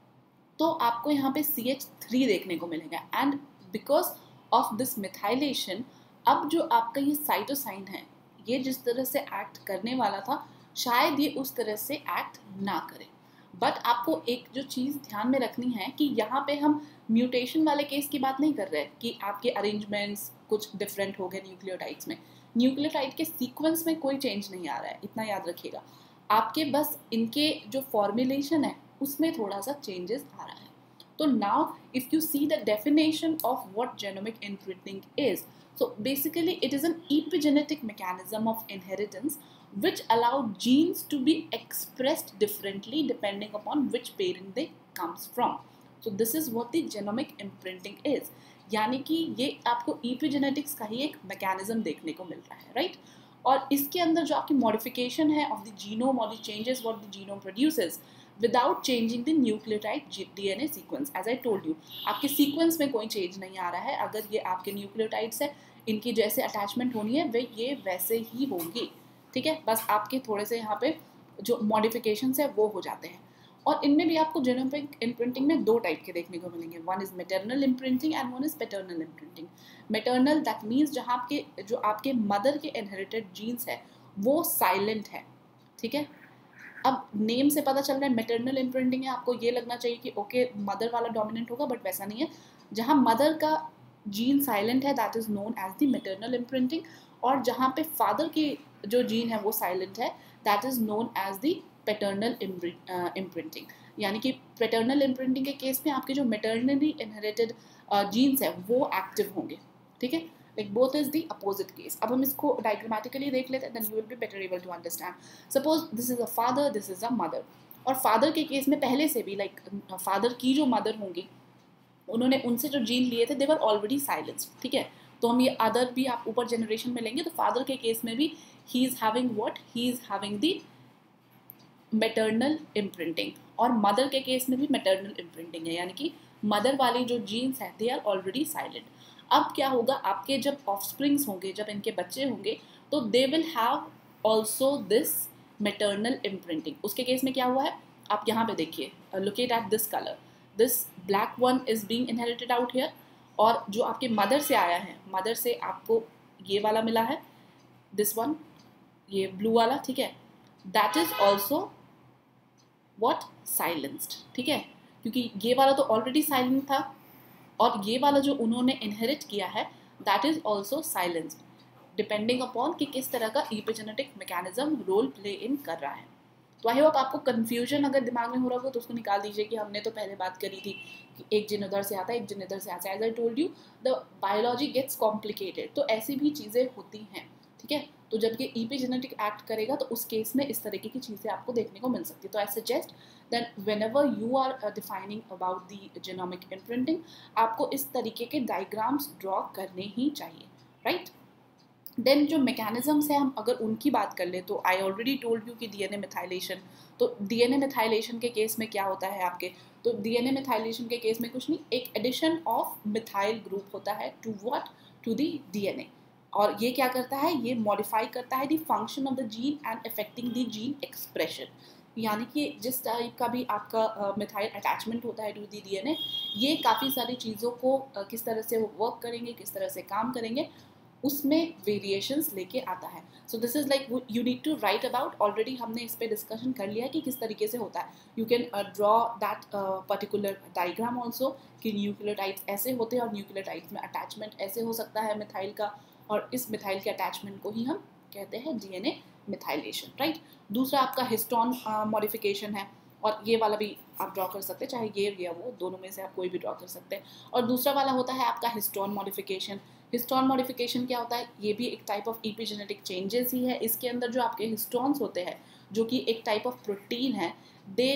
तो आपको यहाँ पे C H three देखने को मिलेगा। And because of this methylation, अब जो आपका ये साइटोसाइन है, ये जिस तरह से एक्ट करने वाला था शायद ये उस तरह से एक्ट ना करे। बट आपको एक जो चीज़ ध्यान में रखनी है कि यहाँ पे हम म्यूटेशन वाले केस की बात नहीं कर रहे कि आपके अरेंजमेंट्स कुछ डिफरेंट हो गए न्यूक्लियोटाइड्स में। न्यूक्लियोटाइड के सीक्वेंस में कोई चेंज नहीं आ रहा है, इतना याद रखिएगा। आपके बस इनके जो फॉर्मुलेशन है उसमें थोड़ा सा चेंजेस आ रहा है। तो now if you see the definition of what genomic imprinting is, so basically it is an epigenetic mechanism of inheritance which allow genes to be expressed differently depending upon which parent they comes from. So this is what the genomic imprinting is. यानी कि ये आपको epigenetics का ही एक mechanism देखने को मिल रहा है, राइट। और इसके अंदर जो आपकी मॉडिफिकेशन है ऑफ द जीनोम और the changes what the genome produces without changing the nucleotide DNA sequence. As I told you, आपके सीक्वेंस में कोई चेंज नहीं आ रहा है। अगर ये आपके न्यूक्लियोटाइड्स है, इनकी जैसे अटैचमेंट होनी है वे ये वैसे ही होंगी, ठीक है। बस आपके थोड़े से यहाँ पे जो मॉडिफिकेशंस है वो हो जाते हैं। और इनमें भी आपको जेनोमिक इम्प्रिंटिंग में दो टाइप के देखने को मिलेंगे, one is maternal imprinting and one is paternal imprinting. Maternal that means जहाँ आपके जो आपके मदर के इनहेरिटेड जीन्स है वो साइलेंट है, ठीक है। अब नेम से पता चल रहा है मैटरनल इम्प्रिंटिंग है, आपको ये लगना चाहिए कि ओके मदर वाला डोमिनेंट होगा, बट वैसा नहीं है। जहाँ मदर का जीन साइलेंट है that is known as the maternal imprinting, और जहाँ पे फादर की जो जीन है वो साइलेंट है that is known as the paternal imprinting. यानी कि पैटर्नल इम्प्रिंटिंग के केस में आपके जो मैटरनली इनहेरिटेड जीन्स है वो एक्टिव होंगे, ठीक है। Like both is the opposite case. अब हम इसको डायग्रामेटिकली देख लेते हैं, then you will be better able to understand. Suppose this is a father, this is a mother. और फादर के केस में पहले से भी लाइक like, फादर की जो मदर होंगी उन्होंने उनसे जो जीन लिए थे दे वर ऑलरेडी साइलेंस्ड, ठीक है। तो हम ये अदर भी आप ऊपर जनरेशन में लेंगे तो फादर के केस में भी he is having what, he is having the maternal imprinting, और मदर के केस में भी मैटरनल इम्प्रिंटिंग है, यानी कि मदर वाले जो जीन्स हैं दे आर ऑलरेडी साइलेंट। अब क्या होगा, आपके जब ऑफस्प्रिंग्स होंगे, जब इनके बच्चे होंगे, तो they will have also this maternal imprinting. उसके केस में क्या हुआ है, आप यहाँ पे देखिए, looked at this colour, this black one is being inherited out here, और जो आपके मदर से आया है, मदर से आपको ये वाला मिला है, दिस वन, ये ब्लू वाला, ठीक है, that is also what, silenced, ठीक है, क्योंकि ये वाला तो ऑलरेडी साइलेंट था, और ये वाला जो उन्होंने इनहेरिट किया है that is also silenced, depending upon कि किस तरह का epigenetic mechanism role play in कर रहा है। तो आई होप आपको कन्फ्यूजन अगर दिमाग में हो रहा हो तो उसको निकाल दीजिए कि हमने तो पहले बात करी थी कि एक जिन उधर से आता है, एक जिन इधर से आता है। As I told you the biology gets complicated, तो ऐसी भी चीज़ें होती हैं, ठीक है। तो जब ये इपिजेनेटिक एक्ट करेगा तो उस केस में इस तरीके की चीज़ें आपको देखने को मिल सकती है। तो I suggest that whenever you are defining about the genomic imprinting, आपको इस तरीके के डायग्राम्स ड्रॉ करने ही चाहिए, राइट। देन जो मैकेनिज्म्स है, हम अगर उनकी बात कर ले तो आई ऑलरेडी टोल्ड यू कि डीएनए मिथाइलेशन, तो डीएनए मिथाइलेशन के केस में क्या होता है आपके, तो डीएनए मिथाइलेशन के केस में कुछ नहीं, एक एडिशन ऑफ मिथाइल ग्रुप होता है to what, to the DNA, और ये क्या करता है, ये मॉडिफाई करता है the function of the gene and affecting the gene expression, यानी कि जिस टाइप का भी आपका मिथाइल अटैचमेंट होता है टू द डीएनए, ये काफ़ी सारी चीज़ों को uh, किस तरह से वो वर्क करेंगे, किस तरह से काम करेंगे, उसमें वेरिएशंस लेके आता है। So this is like you need to write about, already हमने इस पर डिस्कशन कर लिया कि किस तरीके से होता है। You can draw that particular diagram also कि न्यूक्लियोटाइड्स ऐसे होते हैं और न्यूक्लियोटाइड्स में अटैचमेंट ऐसे हो सकता है मिथाइल का, और इस मिथाइल के अटैचमेंट को ही हम कहते हैं डीएनए मिथाइलेशन, राइट। दूसरा आपका हिस्टोन मॉडिफिकेशन है, और ये वाला भी आप ड्रॉ कर सकते हैं, चाहे ये या वो, दोनों में से आप कोई भी ड्रॉ कर सकते हैं। और दूसरा वाला होता है आपका हिस्टोन मॉडिफिकेशन। हिस्टोन मॉडिफिकेशन क्या होता है, ये भी एक टाइप ऑफ इपिजेनेटिक चेंजेस ही है। इसके अंदर जो आपके हिस्टोन्स होते हैं, जो कि एक टाइप ऑफ प्रोटीन है, दे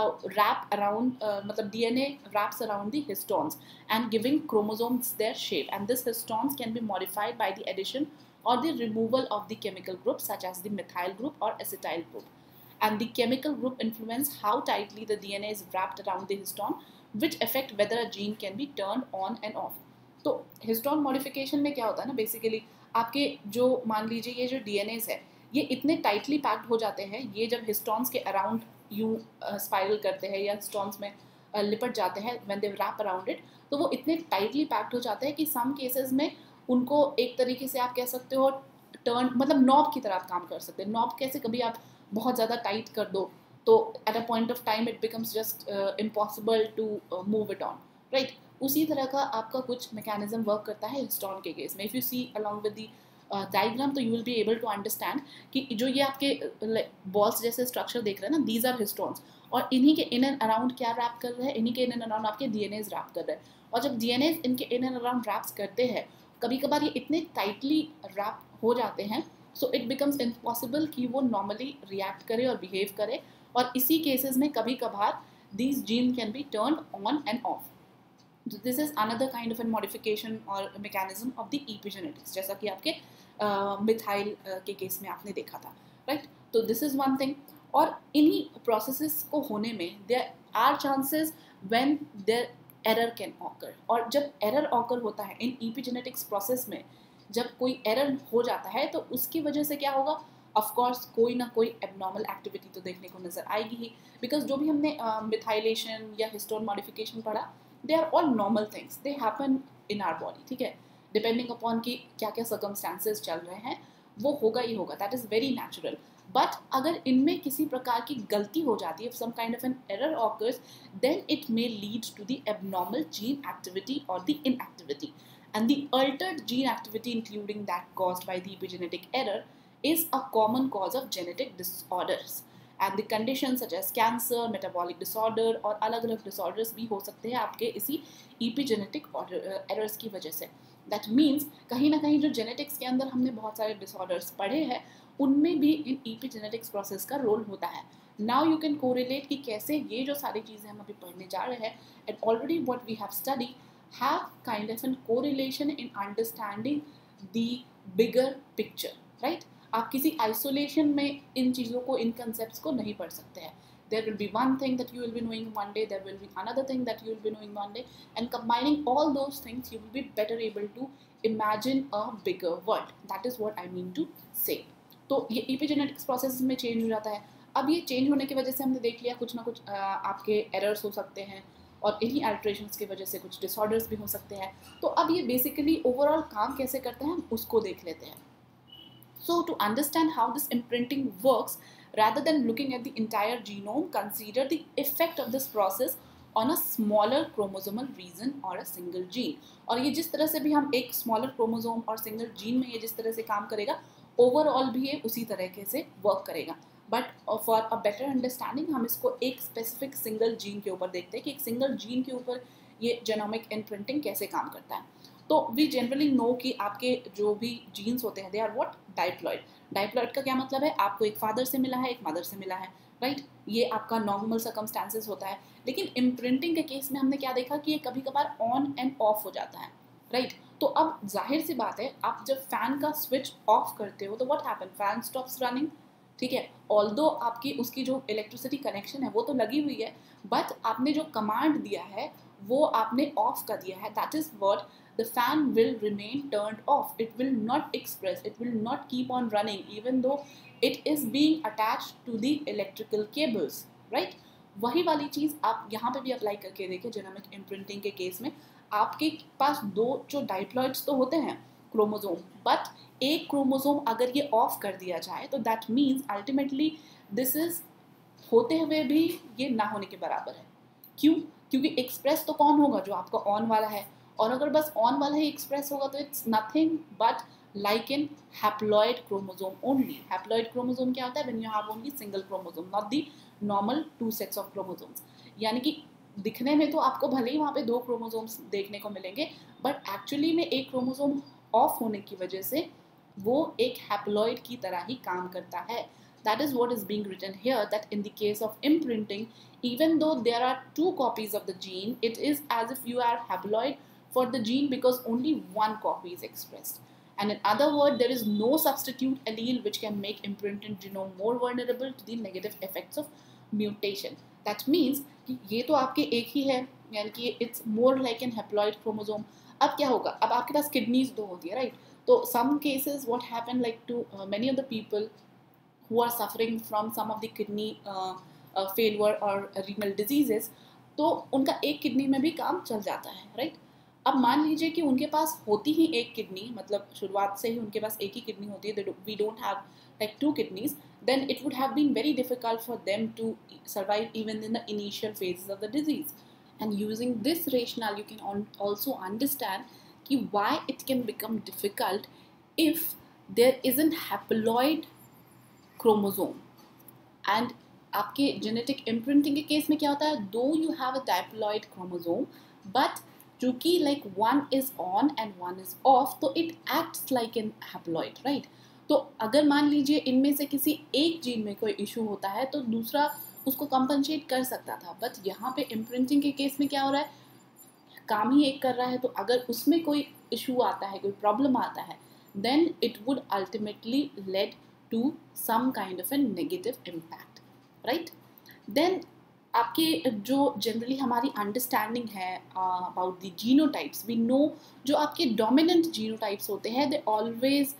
रैप अराउंड, मतलब DNA wraps around the histones and giving chromosomes their shape, and this histones can be modified by the addition or the removal of the chemical group such as the methyl group or acetyl group, and the chemical group influence how tightly the D N A is wrapped around the histone, which affect whether a gene can be turned on and off. तो histone modification में क्या होता है ना, basically आपके जो मान लीजिए ये जो डीएनएस है, ये इतने टाइटली पैक्ड हो जाते हैं, ये जब हिस्टोन्स के अराउंड यूं स्पाइरल करते हैं या हिस्टोन्स में uh, लिपट जाते हैं, when they wrap around it, तो वो इतने टाइटली पैक्ड हो जाते हैं कि सम केसेस में उनको एक तरीके से आप कह सकते हो टर्न, मतलब नॉब की तरह आप काम कर सकते हैं। नॉब कैसे, कभी आप बहुत ज़्यादा टाइट कर दो तो at a point of time it becomes just impossible to move it on, right. उसी तरह का आपका कुछ मैकेनिज्म वर्क करता है हिस्टोन के केस में। If you see along with the diagram, तो you will be able to understand कि जो ये आपके बॉल्स जैसे स्ट्रक्चर देख रहे हैं ना, दीज आर हिस्टोन्स, और इन्हीं के इन एंड अराउंड क्या रैप कर रहे हैं, इन्हीं के इन एंड अराउंड आपके डीएनएज रैप कर रहे हैं। और जब डीएनएज इनके इन एंड अराउंड रैप्स करते हैं, कभी कभार ये इतने टाइटली रैप हो जाते हैं, सो इट बिकम्स इम्पॉसिबल कि वो नॉर्मली रिएक्ट करे और बिहेव करे, और इसी केसेस में कभी कभार these gene can be turn on and off. This is another kind of an modification और मैकेनिज्म ऑफ द इपिजेनेटिक्स, जैसा कि आपके मिथाइल uh, uh, के केस में आपने देखा था, राइट। तो दिस इज वन थिंग। और इन्हीं प्रोसेसेस को होने में there are chances when there error can occur, और जब एरर ऑकर होता है इन इपिजेनेटिक्स प्रोसेस में, जब कोई एरर हो जाता है तो उसकी वजह से क्या होगा, ऑफ कोर्स कोई ना कोई एबनॉर्मल एक्टिविटी तो देखने को नजर आएगी ही, बिकॉज जो भी हमने मिथाइलेशन uh, या हिस्टोन मॉडिफिकेशन पढ़ा, they are all normal things, they happen in our body, ठीक है। डिपेंडिंग अपॉन कि क्या क्या सर्कमस्टांसेस चल रहे हैं, वो होगा ही होगा, that is very natural. But अगर इनमें किसी प्रकार की गलती हो जाती है, some kind of an error occurs, then it may lead to the abnormal gene activity और the inactivity, and the altered gene activity including that caused by the epigenetic error is a common cause of genetic disorders, and the conditions such as cancer, metabolic disorder और अलग अलग disorders भी हो सकते हैं आपके इसी epigenetic errors की वजह से। That means कहीं ना कहीं जो genetics के अंदर हमने बहुत सारे disorders पढ़े हैं, उनमें भी इन epigenetics process का रोल होता है। Now you can correlate कि कैसे ये जो सारी चीज़ें हम अभी पढ़ने जा रहे हैं, and already what we have studied, have kind of an correlation in understanding the bigger picture, right? आप किसी isolation में इन चीज़ों को, इन concepts को नहीं पढ़ सकते हैं. There will be one thing that you will be knowing one day, there will be another thing that you will be knowing one day, and combining all those things, you will be better able to imagine a bigger world. That is what I mean to say. तो ये epigenetics process में change हो जाता है. अब ये change होने की वजह से हमने देख लिया कुछ ना कुछ आ, आपके errors हो सकते हैं, और इन्हीं alterations की वजह से कुछ disorders भी हो सकते हैं. तो अब ये basically overall काम कैसे करते हैं हम उसको देख लेते हैं. So to understand how this imprinting works, rather than looking at the entire genome, consider the effect of this process on a smaller chromosomal region or a single gene. और ये जिस तरह से भी हम एक smaller chromosome और single gene में ये जिस तरह से काम करेगा, overall भी ये उसी तरीके से work करेगा. But for a better understanding हम इसको एक स्पेसिफिक सिंगल जीन के ऊपर देखते हैं कि एक सिंगल जीन के ऊपर ये जेनोमिक इम्प्रिंटिंग कैसे काम करता है. तो वी जनरली नो कि आपके जो भी जीन्स होते हैं they are what, diploid. Diploid का क्या मतलब है, आपको एक फादर से मिला है, एक मदर से मिला है, राइट right? ये आपका नॉर्मल सर्कमस्टांसेस होता है. लेकिन इम्प्रिंटिंग के केस में हमने क्या देखा कि ये कभी कभार ऑन एंड ऑफ हो जाता है, राइट right? तो अब जाहिर सी बात है, आप जब फैन का स्विच ऑफ करते हो तो what happen, fan stops running, ठीक है. ऑल्दो आपकी उसकी जो इलेक्ट्रिसिटी कनेक्शन है वो तो लगी हुई है, बट आपने जो कमांड दिया है वो आपने ऑफ कर दिया है. That is what, the fan will remain turned off. It will not express, it will not keep on running even though it is being attached to the electrical cables, right? वही वाली चीज़ आप यहाँ पे भी apply करके देखिए. Genomic imprinting के case में आपके पास दो जो डाइप्लॉइड्स तो होते हैं क्रोमोसोम, बट एक क्रोमोसोम अगर ये ऑफ कर दिया जाए तो that means ultimately this is होते हुए भी ये ना होने के बराबर है. क्यों? क्योंकि एक्सप्रेस तो कौन होगा, जो आपका ऑन वाला है, और अगर बस ऑन वाला ही एक्सप्रेस होगा तो it's nothing but like in haploid chromosome only. Haploid chromosome क्या होता है, when you have only single chromosome, not the normal two sets of chromosomes. यानी कि दिखने में तो आपको भले ही वहाँ पे दो क्रोमोसोम्स देखने को मिलेंगे, बट एक्चुअली में एक क्रोमोसोम ऑफ होने की वजह से वो एक हैप्लॉइड की तरह ही काम करता है. That is what is being written here, that in the case of imprinting, even though there are two copies of the gene, it is as if you are haploid for the gene because only one copy is expressed. And in other words, there is no substitute allele which can make imprinted genome more vulnerable to the negative effects of mutation. That means कि ये तो आपके एक ही है, यानी कि it's more like an haploid chromosome. अब क्या होगा, अब आपके पास किडनीज दो होती है, राइट? तो some cases what happen like to uh, many of the people who are suffering from some of the kidney uh, uh, failure or renal diseases, तो उनका एक किडनी में भी काम चल जाता है, राइट? अब मान लीजिए कि उनके पास होती ही एक किडनी, मतलब शुरुआत से ही उनके पास एक ही किडनी होती है, we don't have like two kidneys, then it would have been very difficult for them to survive even in the initial phases of the disease. And using this rationale, you can also understand कि why it can become difficult if there isn't haploid chromosome. And आपके genetic imprinting के case में क्या होता है, though you have a diploid chromosome, but चूँकि like one is on and one is off, तो it acts like an haploid, right? तो अगर मान लीजिए इनमें से किसी एक जीन में कोई इशू होता है तो दूसरा उसको कंपनसेट कर सकता था, बट यहाँ पे इम्प्रिंटिंग के केस में क्या हो रहा है, काम ही एक कर रहा है, तो अगर उसमें कोई इशू आता है, कोई प्रॉब्लम आता है, then it would ultimately lead to some kind of a negative impact, right? Then आपके जो जनरली हमारी अंडरस्टैंडिंग है about the genotypes, we know जो आपके डोमिनेंट जीनोटाइप्स होते हैं, they always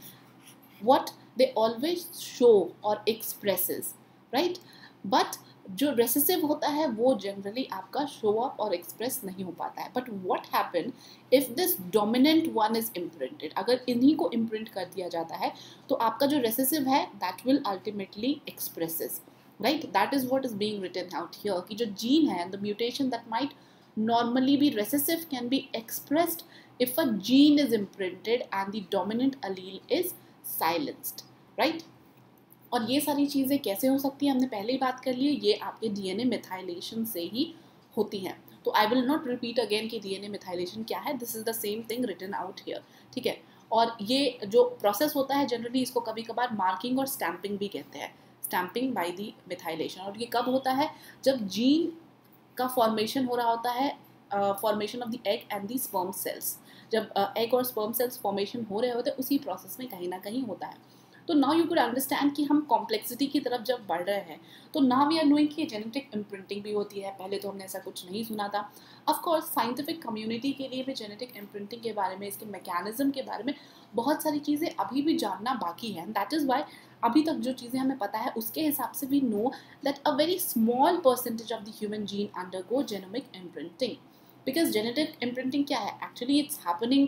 what they always show or expresses, right? But जो recessive होता है वो generally आपका show up और express नहीं हो पाता है. But what happen if this dominant one is imprinted? अगर इन्हीं को imprint कर दिया जाता है तो आपका जो recessive है that will ultimately expresses, right? That is what is being written out here कि जो gene है, the mutation that might normally be recessive can be expressed if a gene is imprinted and the dominant allele is silenced, right? और ये सारी चीज़ें कैसे हो सकती है हमने पहले ही बात कर ली है, ये आपके डीएनए मिथाइलेशन से ही होती हैं. तो I will not repeat again कि डीएनए मिथाइलेशन क्या है, this is the same thing written out here, ठीक है? और ये जो प्रोसेस होता है जनरली इसको कभी कभार मार्किंग और स्टैंपिंग भी कहते हैं, स्टैंपिंग बाय द मिथाइलेशन. और ये कब होता है, जब जीन का फॉर्मेशन हो रहा होता है formation of the egg and the sperm cells. जब एग और स्पर्म सेल्स फॉर्मेशन हो रहे होते हैं उसी प्रोसेस में कहीं ना कहीं होता है। तो नाउ यू कुड अंडरस्टैंड कि हम कॉम्प्लेक्सिटी की तरफ जब बढ़ रहे हैं तो नाउ वी आर नोइंग कि जेनेटिक इम्प्रिंटिंग भी होती है। पहले तो हमने ऐसा कुछ नहीं सुना था। ऑफ कोर्स साइंटिफिक कम्युनिटी के लिए भी जेनेटिक इम्प्रिंटिंग के बारे में, इसके मैकेनिज्म के बारे में बहुत सारी चीज़ें अभी भी जानना बाकी है। दैट इज़ वाई अभी तक जो चीज़ें हमें पता है उसके हिसाब से we know that a very small percentage of the human gene undergo genomic imprinting. Because genetic imprinting क्या है, actually it's happening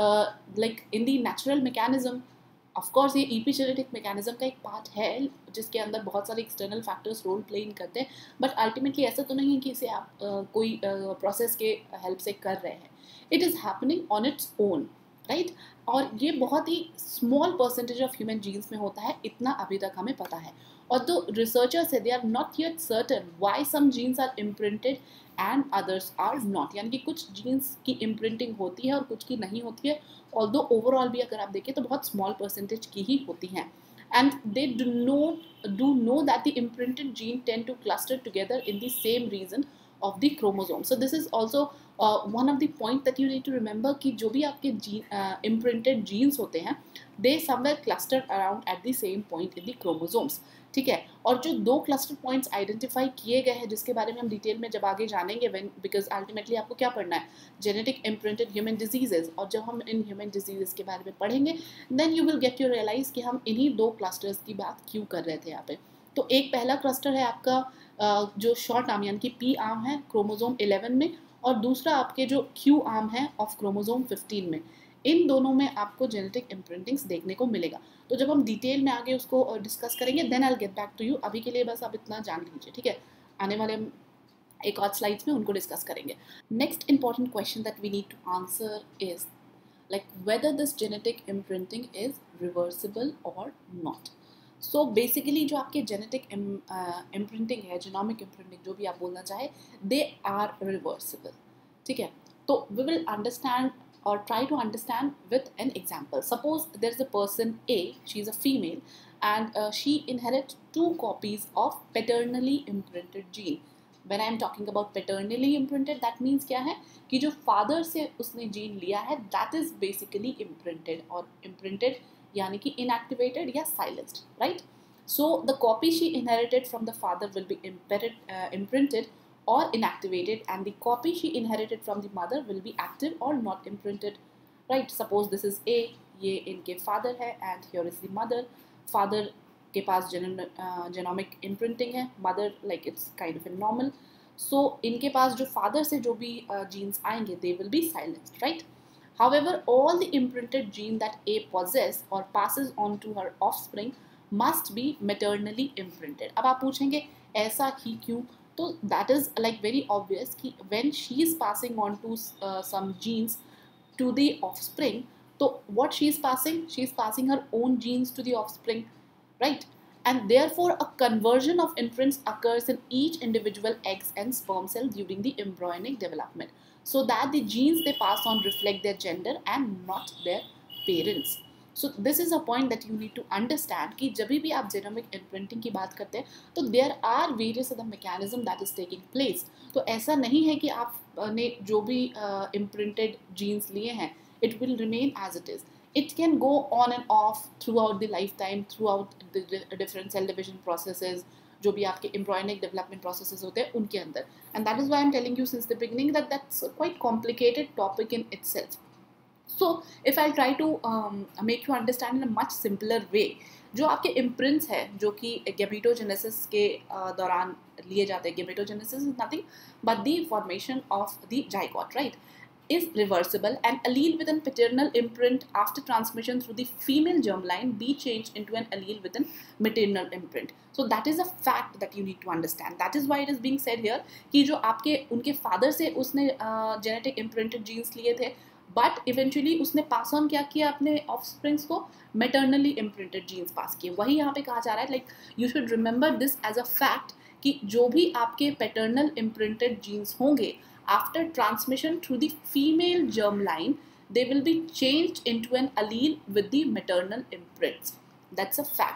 like in the natural mechanism. Of course ये ईपीजेनेटिक मैकेनिज्म का एक पार्ट है जिसके अंदर बहुत सारे external factors role play in करते हैं, बट अल्टीमेटली ऐसा तो नहीं है कि इसे आप uh, कोई प्रोसेस uh, के हेल्प से कर रहे हैं। It is happening on its own, right. और ये बहुत ही small percentage of human genes में होता है, इतना अभी तक हमें पता है। और तो रिसर्चर्स है they are not yet certain why some genes are imprinted and others are not, यानी कि कुछ जीन्स की इम्प्रिंटिंग होती है और कुछ की नहीं होती है। ऑल्दो ओवरऑल भी अगर आप देखें तो बहुत स्मॉल परसेंटेज की ही होती हैं। And they do not do know that the imprinted gene tend to cluster together in the same region of the chromosome. So this is also uh, one of the point that you need to remember कि जो भी आपके gene uh, imprinted genes होते हैं they somewhere cluster around at the same point in the chromosomes, ठीक है। और जो दो क्लस्टर पॉइंट्स आइडेंटिफाई किए गए हैं जिसके बारे में हम डिटेल में जब आगे जानेंगे, व्हेन बिकॉज अल्टीमेटली आपको क्या पढ़ना है, जेनेटिक इम्प्रिंटेड ह्यूमन डिजीजेज। और जब हम इन ह्यूमन डिजीजेज के बारे में पढ़ेंगे then you will get you realize कि हम इन्हीं दो क्लस्टर्स की बात क्यों कर रहे थे यहाँ पे। तो एक पहला क्लस्टर है आपका Uh, जो शॉर्ट आर्म यानी कि पी आर्म है क्रोमोसोम इलेवन में, और दूसरा आपके जो क्यू आर्म है ऑफ क्रोमोसोम फिफ्टीन में। इन दोनों में आपको जेनेटिक इम्प्रिंटिंग्स देखने को मिलेगा। तो जब हम डिटेल में आगे उसको डिस्कस करेंगे then I will get back to you. अभी के लिए बस आप इतना जान लीजिए, ठीक है। आने वाले हम एक और स्लाइड्स में उनको डिस्कस करेंगे। Next important question that we need to answer is like whether this genetic imprinting is reversible और नॉट। सो बेसिकली जो आपके जेनेटिक इम्प्रिंटिंग है, जेनोमिक इम्प्रिंटिंग जो भी आप बोलना चाहे, दे आर रिवर्सिबल, ठीक है। तो वी विल अंडरस्टैंड और try to understand with an example. Suppose there is a person A, she is a female and she inherit two copies of paternally imprinted gene. When I am talking about paternally imprinted that means क्या है कि जो father से उसने gene लिया है that is basically imprinted, और imprinted यानी कि inactivated या silenced, right? So the copy she inherited from the father will be imprinted, uh, imprinted or inactivated, and the copy she inherited from the mother will be active or not imprinted, right? Suppose this is A, ये इनके father है and here is the mother. Father के पास genomic imprinting है, mother like it's kind of a normal. So इनके पास जो father से जो भी uh, genes आएंगे they will be silenced, right? However, all the imprinted gene that A possesses or passes on to her offspring must be maternally imprinted. अब आप पूछेंगे ऐसा ही क्यों? तो that is like very obvious कि when she is passing on to uh, some genes to the offspring, तो what she is passing? She is passing her own genes to the offspring, right? And therefore, a conversion of imprints occurs in each individual eggs and sperm cell during the embryonic development, so that the genes they pass on reflect their gender and not their parents. So this is a point that you need to understand कि जब भी आप genomic imprinting की बात करते हैं तो there are various other mechanism that is taking place. तो ऐसा नहीं है कि आपने जो भी uh, imprinted genes लिए हैं it will remain as it is. It can go on and off throughout the lifetime, throughout the different cell division processes, जो भी आपके embryonic development processes होते हैं उनके अंदर. And that is why I'm telling you since the beginning that that's a quite complicated topic in itself. So if I'll try to um, make you understand in a much simpler way, जो आपके imprints है जो कि gametogenesis के uh, दौरान लिए जाते हैं, gametogenesis is nothing but the formation of the zygote, right? Is reversible, and allele with an paternal imprint after transmission through the female germline be changed into an allele with an maternal imprint. So that is a fact that you need to understand. That is why it is being said here कि जो आपके उनके father से उसने uh, genetic imprinted genes लिए थे, but eventually उसने pass on क्या किया अपने offsprings को, maternally imprinted genes pass किए. वही यहाँ पे कहा जा रहा है, like you should remember this as a fact कि जो भी आपके paternal imprinted genes होंगे after transmission through the female germline, they will be changed into an allele with the maternal imprints. That's a fact.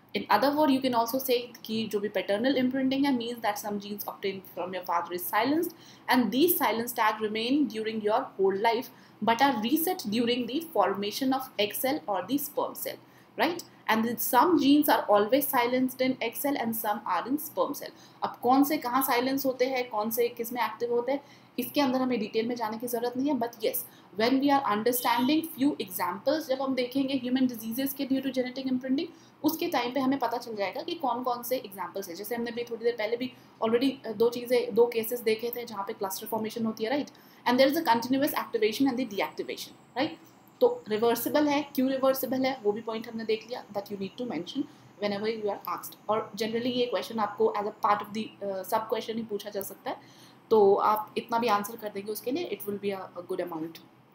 In other word, you can also say कि जो भी paternal imprinting है means that some genes obtained from your father is silenced, and these silence tag remain during your whole life but are reset during the formation of egg cell or the sperm cell, right? And some genes are always silenced in egg cell and some are in sperm cell. अब कौन से कहाँ silence होते हैं, कौन से किस में active होते हैं, इसके अंदर हमें डिटेल में जाने की ज़रूरत नहीं है. But yes, when we are understanding few examples, जब हम देखेंगे ह्यूमन डिजीजेस के ड्यू टू जेनेटिक इम्प्रिंटिंग, उसके टाइम पे हमें पता चल जाएगा कि कौन कौन से एग्जांपल्स हैं. जैसे हमने भी थोड़ी देर पहले भी ऑलरेडी दो चीज़ें दो केसेस देखे थे जहाँ पे क्लस्टर फॉर्मेशन होती है, right, and there is a continuous activation and the deactivation, right. तो रिवर्सिबल है, क्यों रिवर्सिबल है वो भी पॉइंट हमने देख लिया, that you need to mention whenever you are asked. और जनरली ये क्वेश्चन आपको as a part of the sub question ही पूछा जा सकता है, तो आप इतना भी आंसर कर देंगे उसके लिए, it will be a good amount.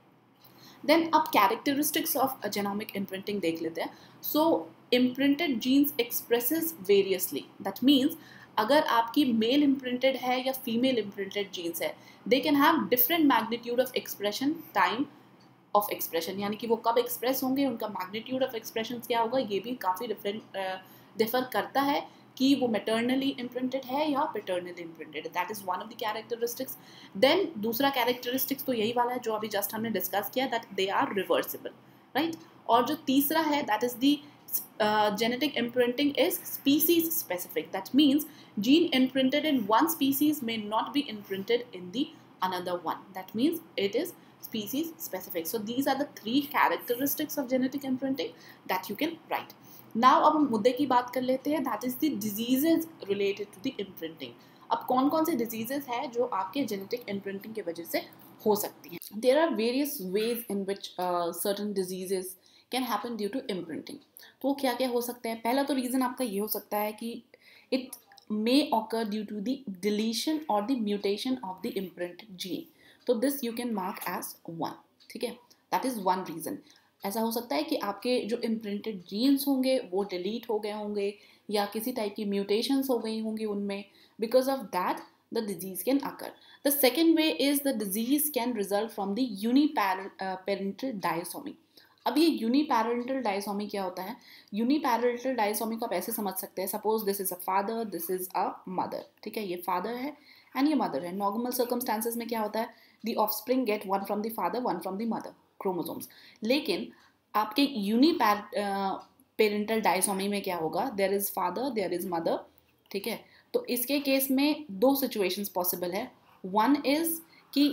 Then अब कैरेक्टरिस्टिक्स ऑफ जेनोमिक इम्प्रिंटिंग देख लेते हैं. So imprinted genes expresses variously, that means अगर आपकी मेल इम्प्रिंटेड है या फीमेल इम्प्रिंटेड जीन्स है, they can have different magnitude of expression, time of expression, यानी कि वो कब एक्सप्रेस होंगे, उनका मैग्नीट्यूड ऑफ एक्सप्रेशन क्या होगा, ये भी काफ़ी डिफरेंट डिफर करता है कि वो मैटर्नली इम्प्रिंटेड है या paternally imprinted. That is one of the characteristics. Then दूसरा कैरेक्टरिस्टिक्स तो यही वाला है जो अभी जस्ट हमने डिस्कस किया, that they are reversible, right. और जो तीसरा है that is the genetic imprinting is species specific. That means gene imprinted in one species may not be imprinted in the another one. That means it is species specific. So these are the three characteristics of genetic imprinting that you can write. Now अब हम मुद्दे की बात कर लेते हैं, that is the diseases related to the imprinting. अब कौन कौन से diseases हैं जो आपके genetic imprinting की वजह से हो सकती हैं. There are various ways in which uh, certain diseases can happen due to imprinting. तो क्या क्या हो सकते हैं. पहला तो रीज़न आपका ये हो सकता है कि it may occur due to the deletion or the mutation of the imprinted gene. तो this you can mark as one. ठीक है, that is one reason. ऐसा हो सकता है कि आपके जो इम्प्रिंटेड जीन्स होंगे वो डिलीट हो गए होंगे या किसी टाइप की म्यूटेशंस हो गई होंगी उनमें, because of that the disease can occur. The second way is the disease can result from the uniparental disomy. अब ये यूनिपैरेंटल डायसोमी क्या होता है. यूनिपैरेंटल डायसोमी को आप ऐसे समझ सकते हैं, suppose this is a father, this is a mother. ठीक है, ये फादर है एंड ये मदर है. नॉर्मल सर्कमस्टांसेस में क्या होता है, the offspring get one from the father, one from the mother, chromosomes. लेकिन आपके यूनिपैर पेरेंटल डायसोमी में क्या होगा, there is father, there is mother. ठीक है, तो इसके केस में दो सिचुएशंस पॉसिबल है. वन इज कि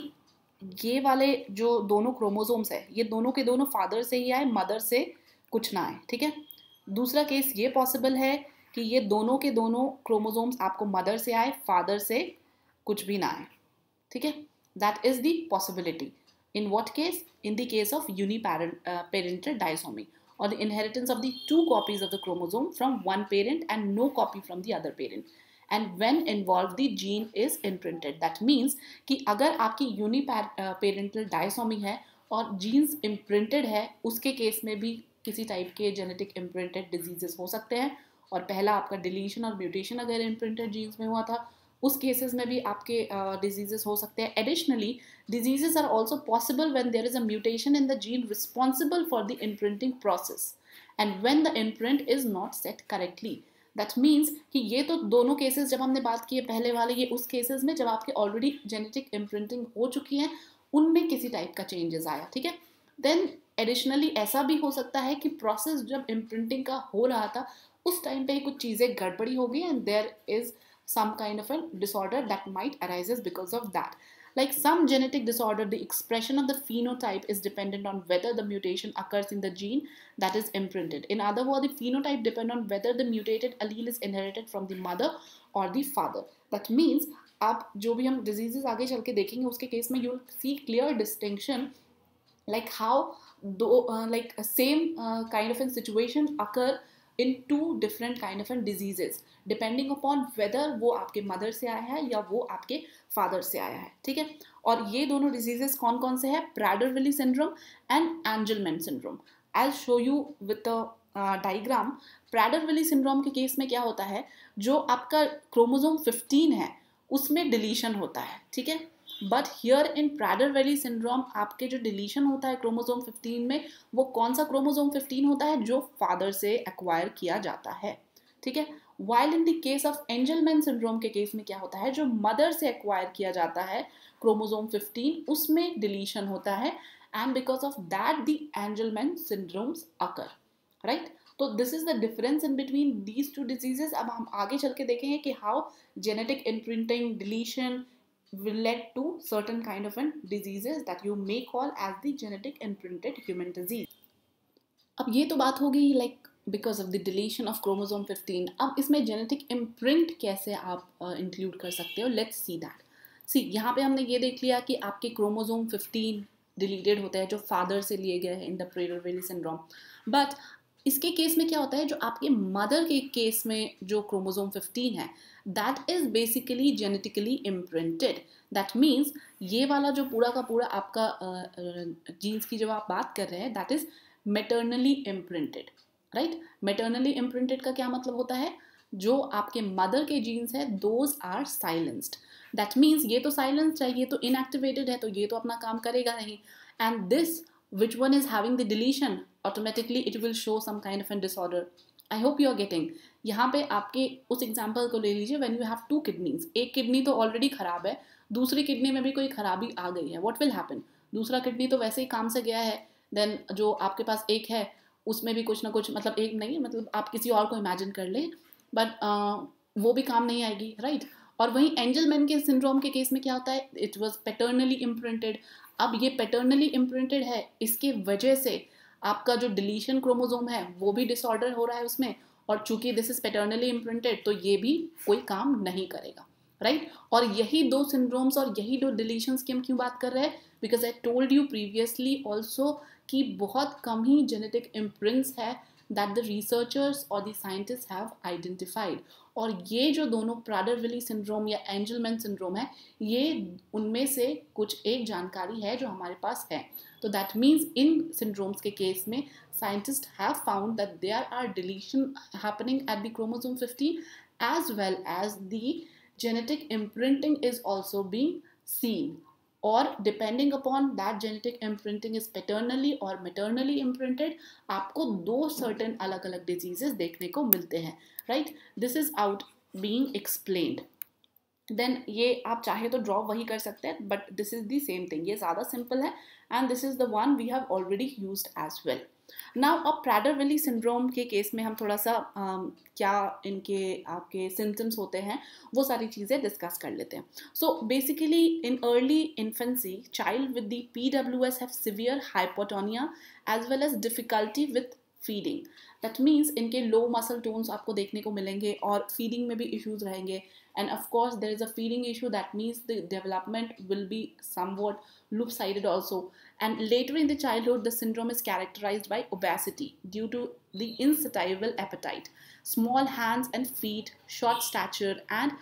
ये वाले जो दोनों क्रोमोसोम्स है ये दोनों के दोनों फादर से ही आए, मदर से कुछ ना आए. ठीक है, दूसरा केस ये पॉसिबल है कि ये दोनों के दोनों क्रोमोसोम्स आपको मदर से आए, फादर से कुछ भी ना आए. ठीक है, that is the possibility. In what case? In the case of uniparental disomy, or the inheritance of the two copies of the chromosome from one parent and no copy from the other parent. And when involved the gene is imprinted. That means कि अगर आपकी uniparental disomy है और genes imprinted है, उसके case में भी किसी टाइप के genetic imprinted diseases हो सकते हैं. और पहला आपका deletion और mutation अगर imprinted genes में हुआ था, उस केसेस में भी आपके डिजीजेस uh, हो सकते हैं. Additionally diseases are also possible when there is a mutation in the gene responsible for the imprinting process and when the imprint is not set correctly. That means कि ये तो दोनों केसेस जब हमने बात की है पहले वाले, ये उस केसेस में जब आपके ऑलरेडी जेनेटिक इम्प्रिंटिंग हो चुकी है उनमें किसी टाइप का चेंजेस आया. ठीक है, देन एडिशनली ऐसा भी हो सकता है कि प्रोसेस जब इम्प्रिंटिंग का हो रहा था उस टाइम पे ही कुछ चीज़ें गड़बड़ी हो गई and there is some kind of a disorder that might arises because of that. Like some genetic disorder, the expression of the phenotype is dependent on whether the mutation occurs in the gene that is imprinted. In other words, the phenotype depends on whether the mutated allele is inherited from the mother or the father. That means आप जो भी हम diseases आगे चल के देखेंगे उसके case में you will see clear distinction like how though uh, like same uh, kind of a situation occur in two different kind of diseases depending upon whether वो आपके मदर से आया है या वो आपके फादर से आया है. ठीक है, और ये दोनों डिजीजेस कौन कौन से हैं, Prader-Willi syndrome and Angelman syndrome. I'll show you with the uh, diagram. Prader-Willi syndrome के केस में क्या होता है, जो आपका क्रोमोसोम फिफ्टीन है उसमें डिलीशन होता है. ठीक है, but here in Prader-Willi syndrome आपके जो डिलीशन होता है क्रोमोसोम फिफ्टीन में, वो कौन सा क्रोमोसोम फिफ्टीन होता है, जो फादर से एक्वायर किया जाता है. ठीक है। While in the case of Angelman syndrome के केस में क्या होता है, जो मदर से एक्वायर किया जाता है क्रोमोसोम फिफ्टीन, उसमें डिलीशन होता है, and because of that the Angelman syndromes occur, right. तो this is the difference in between these two diseases. अब हम आगे चल के देखेंगे कि how genetic imprinting deletion will lead to certain kind of an diseases that you may call as the genetic imprinted human disease. अब ये तो बात होगी like because of the deletion of chromosome fifteen. अब इसमें genetic imprint कैसे आप uh, include कर सकते हो, let's see that. See, यहाँ पे हमने ये देख लिया कि आपके chromosome फिफ्टीन deleted होते हैं जो father से लिए गए हैं in the Prader-Willi syndrome. But इसके केस में क्या होता है, जो आपके मदर के केस में जो क्रोमोसोम फिफ्टीन है that is basically genetically imprinted. That means ये वाला जो पूरा का पूरा आपका जीन्स uh, की जब आप बात कर रहे हैं that is maternally imprinted, right. Maternally imprinted का क्या मतलब होता है, जो आपके मदर के जीन्स है those are silenced. That means ये तो साइलेंस्ड है, ये तो इनएक्टिवेटेड है, तो ये तो अपना काम करेगा नहीं. And this which one is having the deletion, automatically it will show some kind of a disorder. I hope you are getting. यहाँ पे आपके उस एग्जाम्पल को ले लीजिए, when you have two kidneys, एक किडनी तो ऑलरेडी खराब है, दूसरी किडनी में भी कोई खराबी आ गई है, what will happen? दूसरा किडनी तो वैसे ही काम से गया है, देन जो आपके पास एक है उसमें भी कुछ ना कुछ, मतलब एक नहीं, मतलब आप किसी और को इमेजिन कर लें, बट uh, वो भी काम नहीं आएगी, राइट. और वहीं एंजलमैन के सिंड्रोम के केस में क्या होता है, इट वॉज पैटर्नली इम्प्रिंटेड. अब ये पैटर्नली इम्प्रिंटेड है, इसके वजह से आपका जो डिलीशन क्रोमोसोम है वो भी डिसऑर्डर हो रहा है उसमें, और चूंकि दिस इज पैटर्नली इम्प्रिंटेड तो ये भी कोई काम नहीं करेगा, राइट. और यही दो सिंड्रोम्स और यही दो डिलीशंस की हम क्यों बात कर रहे हैं, because I told you previously also कि बहुत कम ही जेनेटिक इम्प्रिंट्स है that the researchers or the scientists have identified. और ये जो दोनों प्राडर-विली सिंड्रोम या एंजलमैन सिंड्रोम है, ये उनमें से कुछ एक जानकारी है जो हमारे पास है. तो दैट मीन्स इन सिंड्रोम्स के केस में scientist have found that there are deletion happening at the chromosome fifteen as well as the genetic imprinting is also being seen. और depending upon that genetic imprinting is paternally और maternally imprinted, आपको दो certain अलग अलग diseases देखने को मिलते हैं, right. This is out being explained. Then ये आप चाहे तो ड्रॉ वही कर सकते हैं, but this is the same thing. ये ज़्यादा सिंपल है and this is the one we have already used as well. Now अब प्राडर-विली सिंड्रोम के केस में हम थोड़ा सा um, क्या इनके आपके सिम्टम्स होते हैं वो सारी चीज़ें डिस्कस कर लेते हैं. So basically in early infancy child with the P W S have severe hypotonia as well as difficulty with feeding. That means इनके लो मसल टोन्स आपको देखने को मिलेंगे और फीडिंग में भी इश्यूज रहेंगे. And of course there is a feeding issue, that means the development will be somewhat loop-sided also. And later in the childhood the syndrome is characterized by obesity due to the insatiable appetite, small hands and feet, short stature and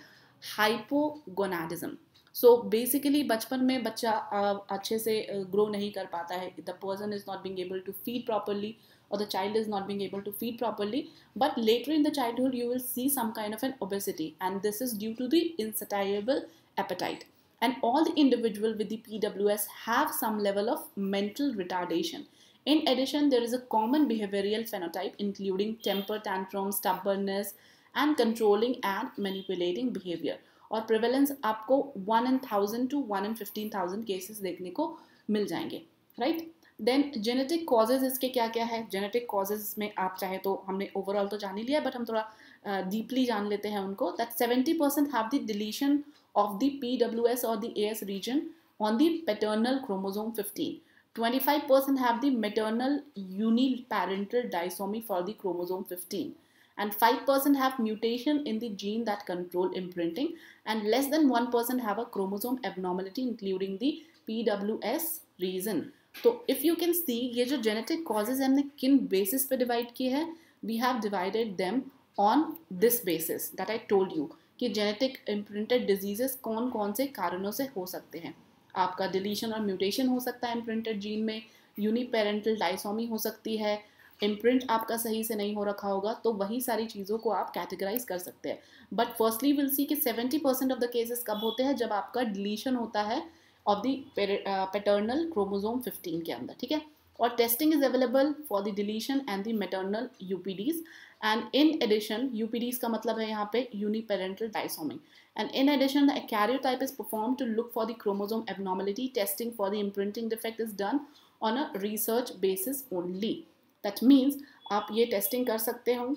hypogonadism. So basically बचपन में बच्चा अच्छे से grow नहीं कर पाता है, the person is not being able to feed properly or the child is not being able to feed properly, but later in the childhood you will see some kind of an obesity, and this is due to the insatiable appetite. And all the individuals with the P W S have some level of mental retardation. In addition, there is a common behavioral phenotype including temper tantrum, stubbornness and controlling and manipulating behavior. और prevalence आपको one in thousand to one in fifteen thousand cases देखने को मिल जाएंगे, right. Then genetic causes इसके क्या क्या है. जेनेटिक कॉजेज में आप चाहे तो हमने ओवरऑल तो जान ही लिया, बट हम थोड़ा डीपली uh, जान लेते हैं उनको. That seventy percent have the deletion of the P W S और the A S region on the paternal chromosome fifteen. twenty-five percent have the maternal uniparental disomy for the chromosome fifteen. And five percent have mutation in the gene that control imprinting, and less than one percent have a chromosome abnormality including the P W S region. तो if you can see, ये जो genetic causes हमने किन basis पे divide किए हैं, we have divided them on this basis that I told you कि genetic imprinted diseases कौन कौन से कारणों से हो सकते हैं. आपका deletion और mutation हो सकता है imprinted gene में, uniparental disomy हो सकती है, इम्प्रिंट आपका सही से नहीं हो रखा होगा, तो वही सारी चीज़ों को आप कैटेगराइज कर सकते हैं. बट फर्स्टली विल सी कि seventy percent of the cases कब होते हैं, जब आपका डिलीशन होता है of the paternal chromosome fifteen के अंदर, ठीक है. और testing is available for the deletion and the maternal UPDs. And in addition, U P Ds का मतलब है यहाँ पे uniparental disomy. And in addition, the karyotype is performed to look for the chromosome abnormality. Testing for the imprinting defect is done on a research basis only. That means आप ये testing कर सकते हो,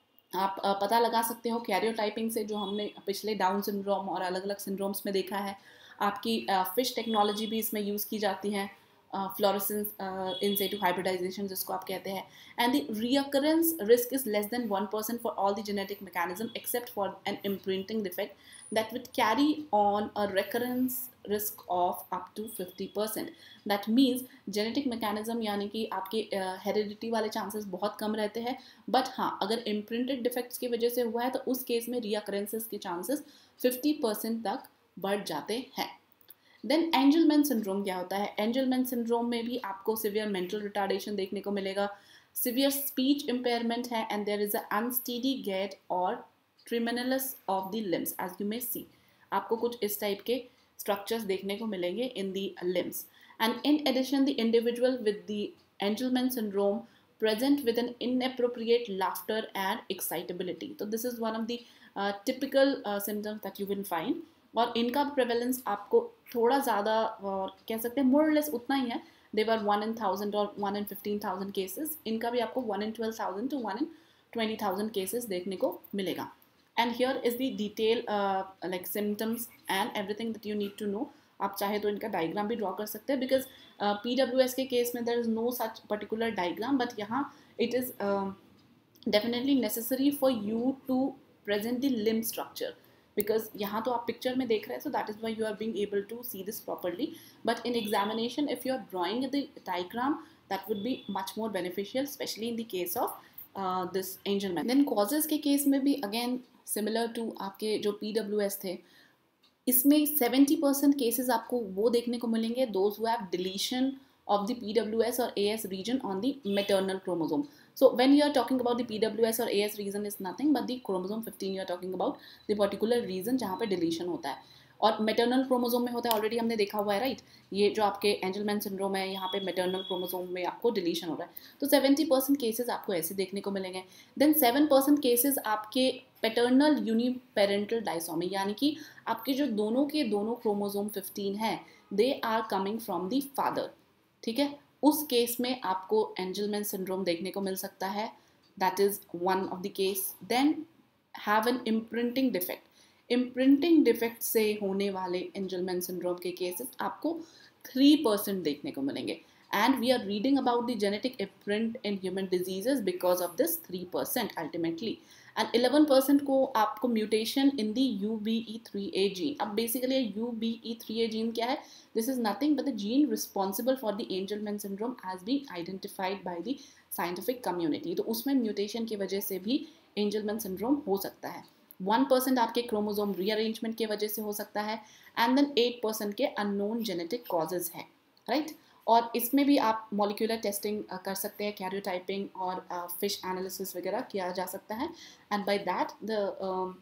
आप पता लगा सकते हो कैरियोटाइपिंग से, जो हमने पिछले डाउन सिंड्रोम और अलग अलग सिंड्रोम्स में देखा है. आपकी फिश टेक्नोलॉजी भी इसमें यूज़ की जाती है, फ्लोरेसेंस इन सिटू हाइब्रिडाइजेशन जिसको आप कहते हैं. And the recurrence risk is less than one percent for all the genetic mechanism except for an imprinting defect that would carry on a recurrence risk of up to fifty percent. That means genetic mechanism यानी कि आपके heredity uh, वाले chances बहुत कम रहते हैं, but हाँ अगर imprinted defects की वजह से हुआ है तो उस केस में रिकरेंसेस के चांसेस फिफ्टी परसेंट तक बढ़ जाते हैं. देन एंजलमैन सिंड्रोम क्या होता है? एंजलमैन सिंड्रोम में भी आपको सिवियर मेंटल रिटार्डेशन देखने को मिलेगा, सिवियर स्पीच इम्पेयरमेंट है, and there is a unsteady gait और tremulous of the limbs as you may see. आपको कुछ इस टाइप के स्ट्रक्चर्स देखने को मिलेंगे in the limbs. And in addition the individual with the Angelman syndrome present with an inappropriate laughter and excitability. तो this is one of the uh, typical uh, symptoms that you will find. और इनका prevalence आपको थोड़ा ज़्यादा और कह सकते हैं मोर लेस उतना ही है. They were one in thousand और one in fifteen thousand cases. इनका भी आपको one in twelve thousand to one in twenty thousand cases देखने को मिलेगा. And here is the detail like symptoms and everything that you need to know. आप चाहे तो इनका डायग्राम भी ड्रॉ कर सकते हैं, बिकॉज पी डब्ल्यू एस के केस में there is no such particular diagram, but यहाँ it is definitely necessary for you to present the limb structure, because यहाँ तो आप पिक्चर में देख रहे हैं, so that is why you are being able to see this properly. But in examination if you are drawing the diagram that would be much more beneficial, specially in the case of this Angelman. Then causes के case में भी again similar to आपके जो P W S थे, इसमें seventy percent cases आपको वो देखने को मिलेंगे those who have deletion of the P W S or A S region on the maternal chromosome. So when you are talking about the P W S or A S region is nothing but the chromosome fifteen, you are talking about the particular region जहाँ पे deletion होता है. और maternal chromosome में होता है, already हमने देखा हुआ है, राइट. ये जो आपके एंजलमैन सिंड्रोम है, यहाँ पे maternal chromosome में आपको deletion हो रहा है. तो सेवेंटी परसेंट केसेज आपको ऐसे देखने को मिलेंगे. देन सेवन परसेंट केसेज आपके पैटर्नल यूनिपेरेंटल डायसोमी, यानी कि आपके जो दोनों के दोनों क्रोमोसोम फिफ्टीन है, they are coming from the father. ठीक है, उस केस में आपको एंजलमैन सिंड्रोम देखने को मिल सकता है. That is one of the case. Then have an imprinting defect. Imprinting defect से होने वाले एंजलमैन सिंड्रोम के केसेस आपको थ्री परसेंट देखने को मिलेंगे. And we are reading about the genetic imprint in human diseases because of this three percent ultimately. And eleven percent को आपको mutation in the U B E three A gene. अब basically U B E three A gene क्या है? This is nothing but the gene responsible for the Angelman syndrome has been identified by the scientific community. तो उसमें mutation की वजह से भी Angelman syndrome हो सकता है. वन परसेंट आपके क्रोमोसोम रीअरेंजमेंट की वजह से हो सकता है. एंड देन एट परसेंट के अननोन जेनेटिक कॉजेज हैं, राइट. और इसमें भी आप मॉलिक्यूलर टेस्टिंग कर सकते हैं, कैरियोटाइपिंग और फिश एनालिसिस वगैरह किया जा सकता है. And by that the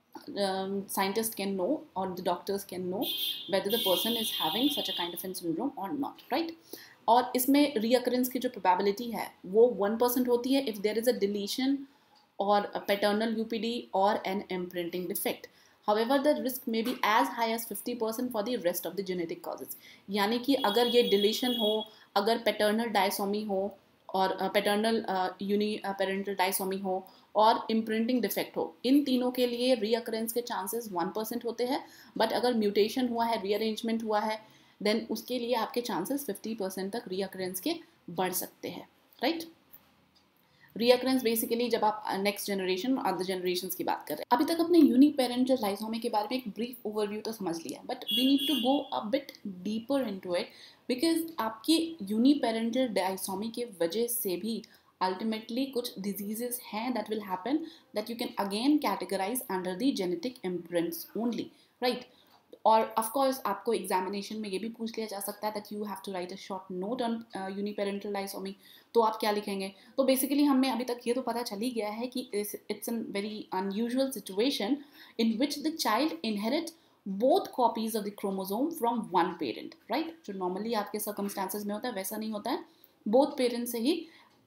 scientist can know और the doctors can know whether the person is having such a kind of an syndrome और नॉट, राइट. और इसमें रीअकरेंस की जो प्रोबेबिलिटी है वो वन परसेंट होती है if there is a deletion और पैटर्नल यूपीडी और an imprinting defect. However, the risk may be as high as fifty percent for the rest of the genetic causes. यानी कि अगर ये डिलीशन हो, अगर पैटर्नल डायसोमी हो और पैटर्नल यूनिपेरेंटल डायसोमी हो और इम्प्रिंटिंग डिफेक्ट हो, इन तीनों के लिए रीअकरेंस के चांसेस वन परसेंट होते हैं. बट अगर म्यूटेशन हुआ है, रीअरेंजमेंट हुआ है, देन उसके लिए आपके चांसेस फिफ्टी परसेंट तक रीअकरेंस के बढ़ सकते हैं, राइट. रीअकरेंस बेसिकली जब आप नेक्स्ट जनरेशन और अदर जनरेशंस की बात कर रहे हैं. अभी तक अपने यूनिपेरेंटल डायसोमी के बारे में एक ब्रीफ ओवरव्यू तो समझ लिया, but we need to go a bit deeper into it because आपकी यूनिपेरेंटल डायसोमी की वजह से भी अल्टीमेटली कुछ डिजीजेस हैं that will happen that you can again categorise under the genetic imprints only, right. और ऑफ कोर्स आपको examination में ये भी पूछ लिया जा सकता है that you have to write a short note on uniparental disomy. तो आप क्या लिखेंगे? तो बेसिकली हमें अभी तक ये तो पता चल ही गया है कि it's an very unusual situation in which the child inherit both copies of the chromosome from one parent, right. जो नॉर्मली आपके सर्कमस्टांसेस में होता है वैसा नहीं होता है. बोथ पेरेंट्स से ही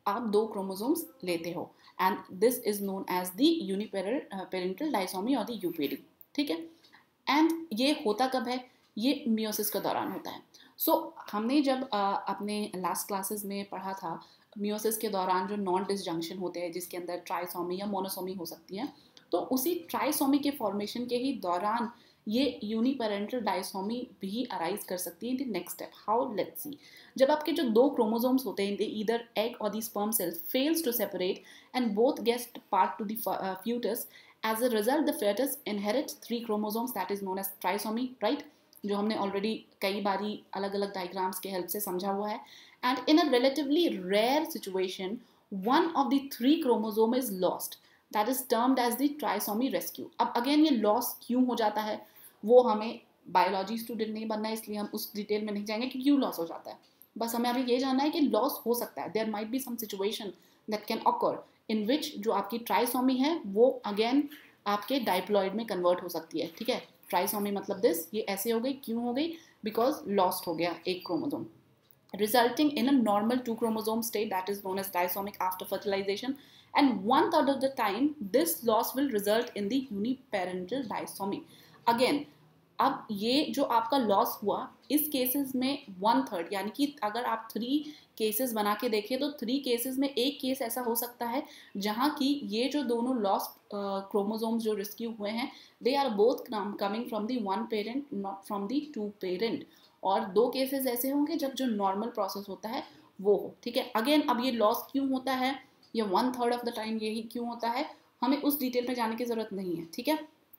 आप दो क्रोमोसोम्स लेते हो, and this is known as the uniparental disomy और द यूपीडी, ठीक है। एंड ये होता कब है? ये मियोसिस के दौरान होता है। सो so, हमने जब uh, अपने लास्ट क्लासेस में पढ़ा था मियोसिस के दौरान जो नॉन डिसजंक्शन होते हैं जिसके अंदर ट्राइसोमी या मोनोसोमी हो सकती है, तो उसी ट्राइसोमी के फॉर्मेशन के ही दौरान ये यूनिपेरेंटल डायसोमी भी अराइज कर सकती है in the next step. How? Let's see. जब आपके जो दो क्रोमोसोम्स होते हैं, ईदर एग और the sperm cells fails to separate and both get part to the fetus, as a result the fetus inherits three chromosomes that is known as trisomy, right? जो हमने already कई बारी अलग अलग diagrams के help से समझा हुआ है। And in a relatively rare situation one of the three chromosome is lost, that is termed as the trisomy rescue. अब अगेन ये लॉस क्यों हो जाता है वो हमें बायोलॉजी स्टूडेंट नहीं बनना है, इसलिए हम उस डिटेल में नहीं जाएंगे कि क्यों लॉस हो जाता है। बस हमें अभी ये जानना है कि लॉस हो सकता है, there might be some situation that can occur in which जो आपकी ट्राइसोमी है वो अगेन आपके डाइप्लॉइड में कन्वर्ट हो सकती है, ठीक है। ट्राइसोमी मतलब दिस, ये ऐसे हो गई, क्यों हो गई? बिकॉज लॉस्ट हो गया एक chromosome, resulting in a normal two chromosome state that is known as disomic after fertilization, and one third of the time this loss will result in the uniparental disomy. Again, अब ये जो आपका loss हुआ इस cases में one third, यानी कि अगर आप थ्री केसेस बना के देखें तो थ्री केसेस में एक केस ऐसा हो सकता है जहाँ की ये जो दोनों लॉस क्रोमोसोम्स जो रेस्क्यू हुए हैं they are both coming from the one parent not from the two parent, और दो केसेस ऐसे होंगे जब जो नॉर्मल प्रोसेस होता है वो हो, ठीक है। अगेन अब ये लॉस क्यों होता है, ये one third of the time यही क्यों होता है, हमें उस डिटेल में जाने की जरूरत नहीं है, ठीक है।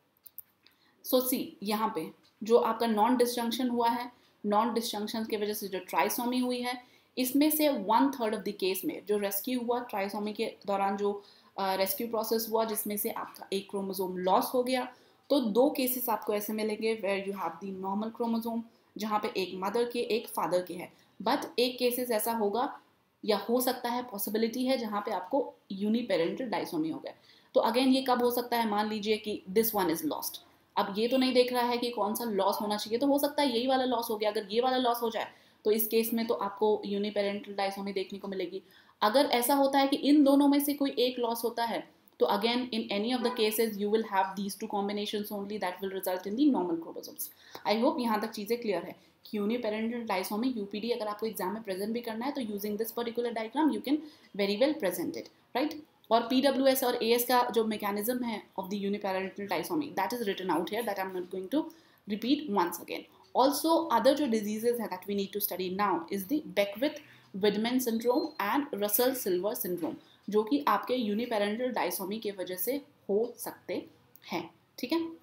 सो सी यहाँ पे जो आपका नॉन डिसजंक्शन हुआ है, नॉन डिसजंक्शन की वजह से जो ट्राइसोमी हुई है, इसमें से one third of the case में जो रेस्क्यू हुआ ट्राइसोमी के दौरान जो रेस्क्यू uh, प्रोसेस हुआ जिसमें से आपका एक क्रोमोसोम लॉस हो गया, तो दो केसेस आपको ऐसे मिलेंगे where you have the normal chromosome जहाँ पे एक मदर के एक फादर के है, बट एक केसेस ऐसा होगा या हो सकता है पॉसिबिलिटी है जहाँ पे आपको यूनिपेरेंटल डायसोमी हो गया। तो अगेन ये कब हो सकता है, मान लीजिए कि दिस वन इज लॉस्ट, अब ये तो नहीं देख रहा है कि कौन सा लॉस होना चाहिए, तो हो सकता है यही वाला लॉस हो गया। अगर ये वाला लॉस हो जाए तो इस केस में तो आपको यूनिपेरेंटल डायसोमी देखने को मिलेगी। अगर ऐसा होता है कि इन दोनों में से कोई एक लॉस होता है तो again in any of the cases you will have these two combinations only that will result in the normal chromosomes. I hope यहाँ तक चीज़ें क्लियर है कि यूनिपेरेंटल डायसोमी यूपीडी अगर आपको एग्जाम में प्रेजेंट भी करना है तो using this particular diagram you can very well present it, right. और P W S और A S का जो मैकेनिज्म है of the uniparental disomy that is written out here that I am not going to repeat once again. Also other जो diseases है that we need to study now is the Beckwith Wiedemann syndrome and Russell Silver syndrome, जो कि आपके uniparental disomy की वजह से हो सकते हैं, ठीक है।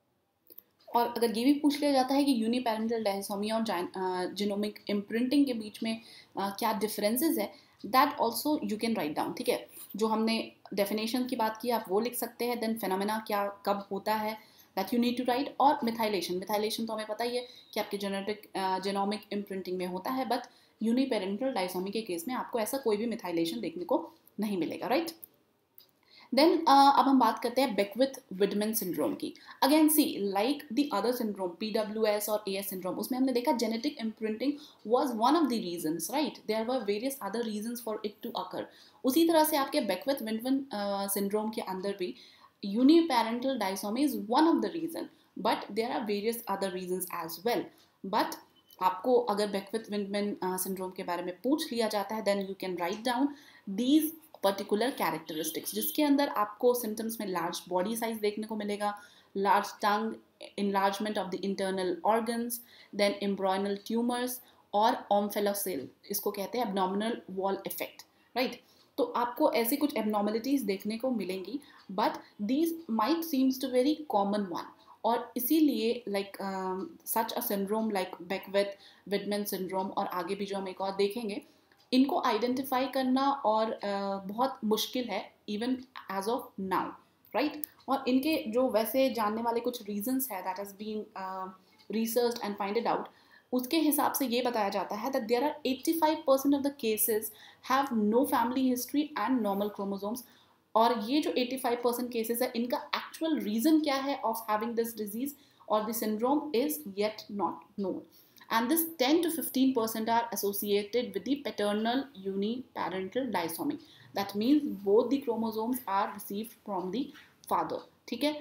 और अगर ये भी पूछ लिया जाता है कि यूनिपेरेंटल डायसोमी और जीनोमिक इम्प्रिंटिंग के बीच में uh, क्या डिफरेंसेस है, that also you can write down, ठीक है। जो हमने डेफिनेशन की बात की आप वो लिख सकते हैं, देन फेनोमेना क्या कब होता है that you need to write, और मिथाइलेशन, मिथाइलेशन तो हमें पता ही है कि आपके जेनेटिक जेनोमिक इम्प्रिंटिंग में होता है, बट यूनिपेरेंटल डायसोमी के केस में आपको ऐसा कोई भी मिथाइलेशन देखने को नहीं मिलेगा, राइट। देन uh, अब हम बात करते हैं बेकविथ-विडमैन सिंड्रोम की। Again see like the other syndrome P W S और A S सिंड्रोम, उसमें हमने देखा genetic imprinting was one of the reasons, right. There were various other reasons for it to occur. उसी तरह से आपके Beckwith Wiedemann syndrome के अंदर भी uniparental disomy is one of the reason, but there are various other reasons as well. But आपको अगर Beckwith-Wiedemann syndrome के बारे में पूछ लिया जाता है then you can write down these particular characteristics, जिसके अंदर आपको सिम्टम्स में लार्ज बॉडी साइज देखने को मिलेगा, large tongue, enlargement of the internal organs, then embryonal tumors और omphalocele, इसको कहते हैं abdominal wall effect, right? तो आपको ऐसी कुछ abnormalities देखने को मिलेंगी, but these might seems to very common one, और इसीलिए like uh, such a syndrome like Beckwith-Widman syndrome और आगे भी जो हम एक और देखेंगे, इनको आइडेंटिफाई करना और uh, बहुत मुश्किल है even as of now, right. और इनके जो वैसे जानने वाले कुछ रीजंस है that has been researched and founded out, उसके हिसाब से ये बताया जाता है that there are eighty-five percent of the cases have no family history and normal chromosomes, और ये जो eighty-five percent केसेस है इनका एक्चुअल रीजन क्या है ऑफ हैविंग दिस डिजीज और the syndrome is yet not known. and this ten to fifteen percent are associated with the paternal uniparental disomy. That means both the chromosomes are received from the father, ठीक है,